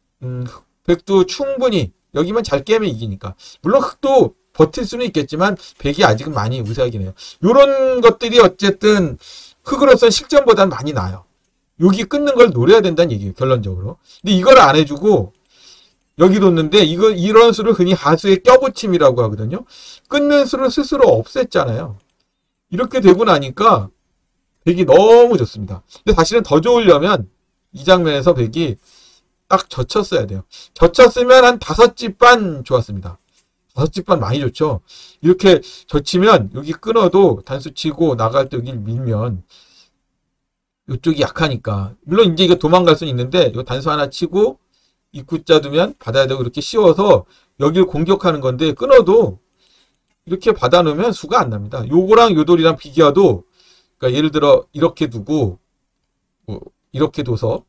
백도 충분히 여기만 잘 깨면 이기니까. 물론 흑도 버틸 수는 있겠지만 백이 아직은 많이 우세하긴 해요. 요런 것들이 어쨌든 흑으로서는 실전보다는 많이 나아요. 여기 끊는 걸 노려야 된다는 얘기예요. 결론적으로. 근데 이걸 안 해주고 여기 뒀는데 이런 수를 흔히 하수의 껴붙임이라고 하거든요. 끊는 수를 스스로 없앴잖아요. 이렇게 되고 나니까 백이 너무 좋습니다. 근데 사실은 더 좋으려면 이 장면에서 백이 딱 젖혔어야 돼요. 젖혔으면 한 5집 반 좋았습니다. 5집 반 많이 좋죠. 이렇게 젖히면 여기 끊어도 단수 치고 나갈 때 여기를 밀면 이쪽이 약하니까. 물론 이제 이거 도망갈 수는 있는데 이거 단수 하나 치고 입구자 두면 받아야 되고 이렇게 씌워서 여기를 공격하는 건데 끊어도 이렇게 받아놓으면 수가 안 납니다. 요거랑 요돌이랑 비교해도 그러니까 예를 들어 이렇게 두고 이렇게 둬서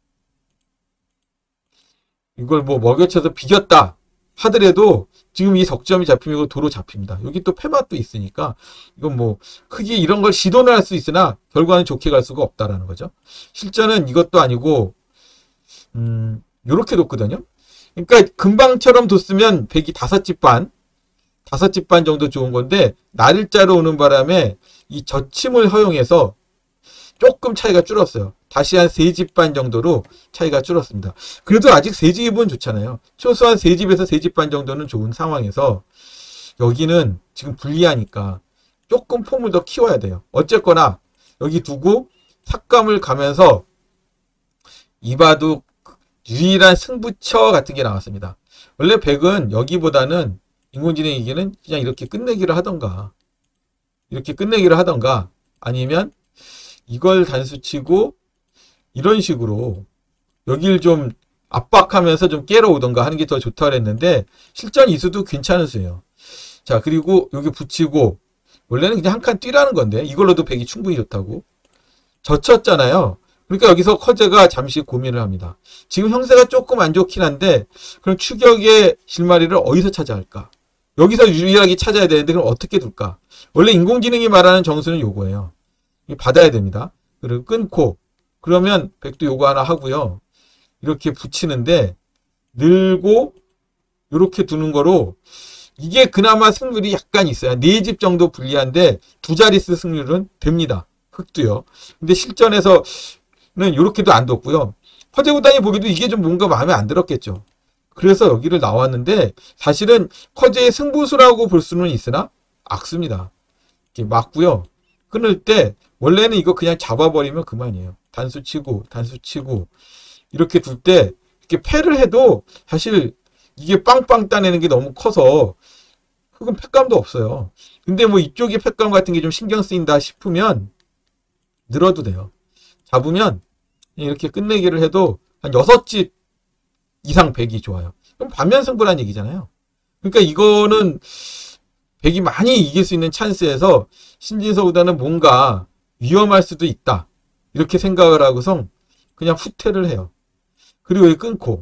이걸 뭐 먹여쳐서 비겼다 하더라도 지금 이 석점이 잡히면 도로 잡힙니다. 여기 또 패맛도 있으니까 이건 뭐 크게 이런 걸 시도는 할 수 있으나 결과는 좋게 갈 수가 없다라는 거죠. 실전은 이것도 아니고 요렇게 뒀거든요. 그러니까 금방처럼 뒀으면 백이 5집 반 정도 좋은 건데 날일자로 오는 바람에 이 젖힘을 허용해서 조금 차이가 줄었어요. 다시 한 3집 반 정도로 차이가 줄었습니다. 그래도 아직 3집은 좋잖아요. 최소한 3집에서 3집 반 정도는 좋은 상황에서 여기는 지금 불리하니까 조금 폼을 더 키워야 돼요. 어쨌거나 여기 두고 삭감을 가면서 이 바둑 유일한 승부처 같은 게 나왔습니다. 원래 백은 여기보다는 인공지능에게는 그냥 이렇게 끝내기를 하던가 아니면 이걸 단수치고 이런 식으로 여길 좀 압박하면서 좀 깨러 오던가 하는 게 더 좋다 그랬는데 실전 이수도 괜찮은 수예요. 자, 그리고 여기 붙이고 원래는 그냥 한 칸 뛰라는 건데 이걸로도 백이 충분히 좋다고. 젖혔잖아요. 그러니까 여기서 커제가 잠시 고민을 합니다. 지금 형세가 조금 안 좋긴 한데 그럼 추격의 실마리를 어디서 찾아야 할까? 여기서 유리하게 찾아야 되는데 그럼 어떻게 둘까? 원래 인공지능이 말하는 정수는 요거예요. 받아야 됩니다. 그리고 끊고 그러면 백도 요거 하나 하고요. 이렇게 붙이는데 늘고 이렇게 두는 거로 이게 그나마 승률이 약간 있어요. 4집 정도 불리한데 2자릿수 승률은 됩니다. 흑도요. 근데 실전에서는 이렇게도 안 뒀고요. 커제구단이 보기도 이게 좀 뭔가 마음에 안 들었겠죠. 그래서 여기를 나왔는데 사실은 커제의 승부수라고 볼 수는 있으나 악수입니다. 이렇게 맞고요. 끊을 때 원래는 이거 그냥 잡아버리면 그만이에요. 단수 치고 이렇게 둘 때 이렇게 패를 해도 사실 이게 빵빵 따내는 게 너무 커서 흑은 패감도 없어요. 근데 뭐 이쪽에 패감 같은 게 좀 신경 쓰인다 싶으면 늘어도 돼요. 잡으면 이렇게 끝내기를 해도 한 6집 이상 백이 좋아요. 그럼 반면 승부란 얘기잖아요. 그러니까 이거는 백이 많이 이길 수 있는 찬스에서 신진서보다는 뭔가 위험할 수도 있다. 이렇게 생각을 하고서 그냥 후퇴를 해요. 그리고 여기 끊고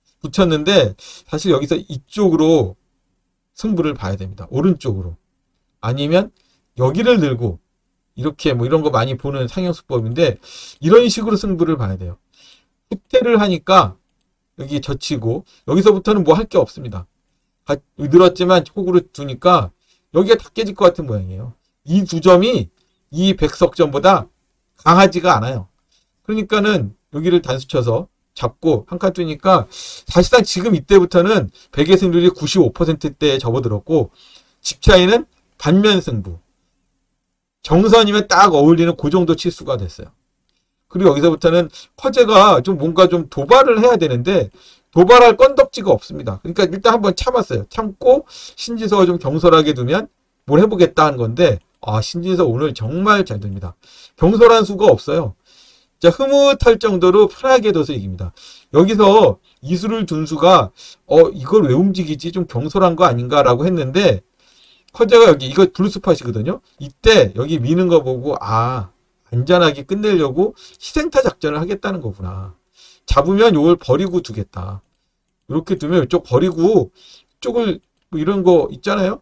붙였는데 사실 여기서 이쪽으로 승부를 봐야 됩니다. 오른쪽으로. 아니면 여기를 들고 이렇게 뭐 이런 거 많이 보는 상영수법인데 이런 식으로 승부를 봐야 돼요. 후퇴를 하니까 여기 젖히고 여기서부터는 뭐 할 게 없습니다. 늘었지만 호구를 두니까 여기가 다 깨질 것 같은 모양이에요. 이 두 점이 이 백석점보다 강하지가 않아요. 그러니까는 여기를 단수 쳐서 잡고 한 칸 뜨니까 사실상 지금 이때부터는 백의 승률이 95%대에 접어들었고 집 차이는 반면 승부. 정선이면 딱 어울리는 그 정도 치수가 됐어요. 그리고 여기서부터는 허재가 좀 뭔가 좀 도발을 해야 되는데 도발할 건덕지가 없습니다. 그러니까 일단 한번 참았어요. 참고 신진서가 좀 경솔하게 두면 뭘 해보겠다 하는 건데 신진서 오늘 정말 잘 됩니다. 경솔한 수가 없어요. 자, 흐뭇할 정도로 편하게 둬서 이깁니다. 여기서 이수를 둔 수가 이걸 왜 움직이지? 좀 경솔한 거 아닌가라고 했는데 허재가 여기 이거 블루스팟이거든요. 이때 여기 미는 거 보고 안전하게 끝내려고 희생타 작전을 하겠다는 거구나. 잡으면 이걸 버리고 두겠다. 이렇게 두면 이쪽 버리고 이쪽을 뭐 이런 거 있잖아요.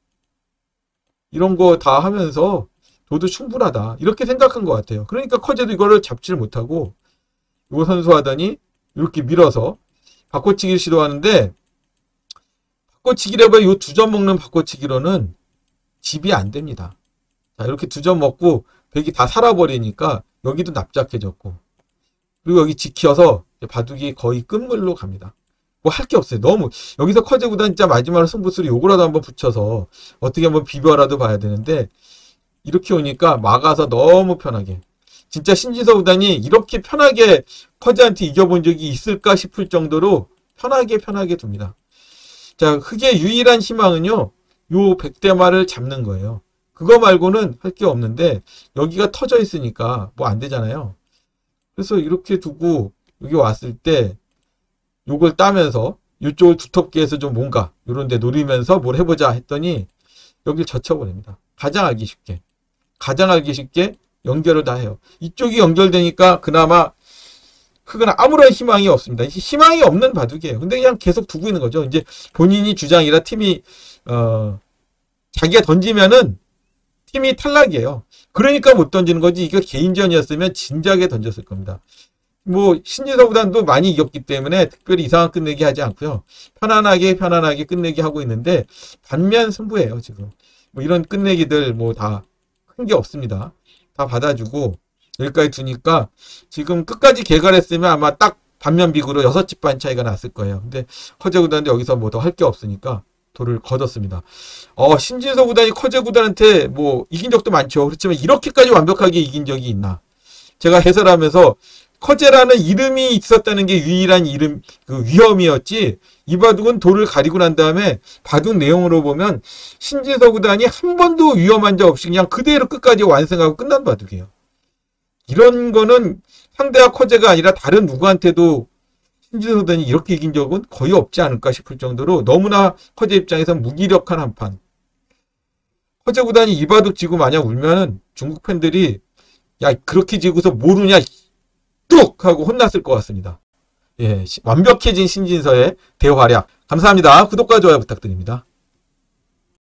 이런 거 다 하면서 둬도 충분하다. 이렇게 생각한 것 같아요. 그러니까 커제도 이거를 잡지를 못하고 요 선수 하더니 이렇게 밀어서 바꿔치기를 시도하는데 바꿔치기를 해봐야 요 두 점 먹는 바꿔치기로는 집이 안 됩니다. 자, 이렇게 두 점 먹고 백이 다 살아버리니까 여기도 납작해졌고 그리고 여기 지켜서 바둑이 거의 끝물로 갑니다. 뭐 할 게 없어요. 너무 여기서 커제 구단 진짜 마지막으로 승부수를 요거라도 한번 붙여서 어떻게 한번 비벼라도 봐야 되는데 이렇게 오니까 막아서 너무 편하게 진짜 신진서 구단이 이렇게 편하게 커제한테 이겨본 적이 있을까 싶을 정도로 편하게 둡니다. 자, 흑의 유일한 희망은요 요 백대마를 잡는 거예요. 그거 말고는 할 게 없는데 여기가 터져 있으니까 뭐 안 되잖아요. 그래서 이렇게 두고 여기 왔을 때 요걸 따면서 이쪽을 두텁게 해서 좀 뭔가 요런 데 노리면서 뭘 해보자 했더니 여길 젖혀버립니다. 가장 알기 쉽게 연결을 다 해요. 이쪽이 연결되니까 그나마 흑은 아무런 희망이 없습니다. 희망이 없는 바둑이에요. 근데 그냥 계속 두고 있는 거죠. 이제 본인이 주장이라 팀이 자기가 던지면은 팀이 탈락이에요. 그러니까 못 던지는 거지. 이거 개인전이었으면 진작에 던졌을 겁니다. 뭐 신진서 구단도 많이 이겼기 때문에 특별히 이상한 끝내기 하지 않고요. 편안하게 끝내기 하고 있는데 반면 승부예요. 지금 뭐 이런 끝내기들 뭐 다 큰 게 없습니다. 다 받아주고 여기까지 두니까 지금 끝까지 개갈했으면 아마 딱 반면 비구로 6집 반 차이가 났을 거예요. 근데 커제 구단도 여기서 뭐 더 할 게 없으니까 돌을 거뒀습니다. 신진서 구단이 커제 구단한테 뭐 이긴 적도 많죠. 그렇지만 이렇게까지 완벽하게 이긴 적이 있나? 제가 해설하면서 커제라는 이름이 있었다는 게 유일한 이름, 그 위험이었지. 이 바둑은 돌을 가리고 난 다음에 바둑 내용으로 보면 신진서 구단이 한 번도 위험한 적 없이 그냥 그대로 끝까지 완성하고 끝난 바둑이에요. 이런 거는 상대가 커제가 아니라 다른 누구한테도 신진서 구단이 이렇게 이긴 적은 거의 없지 않을까 싶을 정도로 너무나 커제 입장에서 무기력한 한판. 커제 구단이 이 바둑 지고 만약 울면은 중국 팬들이 야 그렇게 지고서 모르냐 뚝 하고 혼났을 것 같습니다. 예, 완벽해진 신진서의 대활약 감사합니다. 구독과 좋아요 부탁드립니다.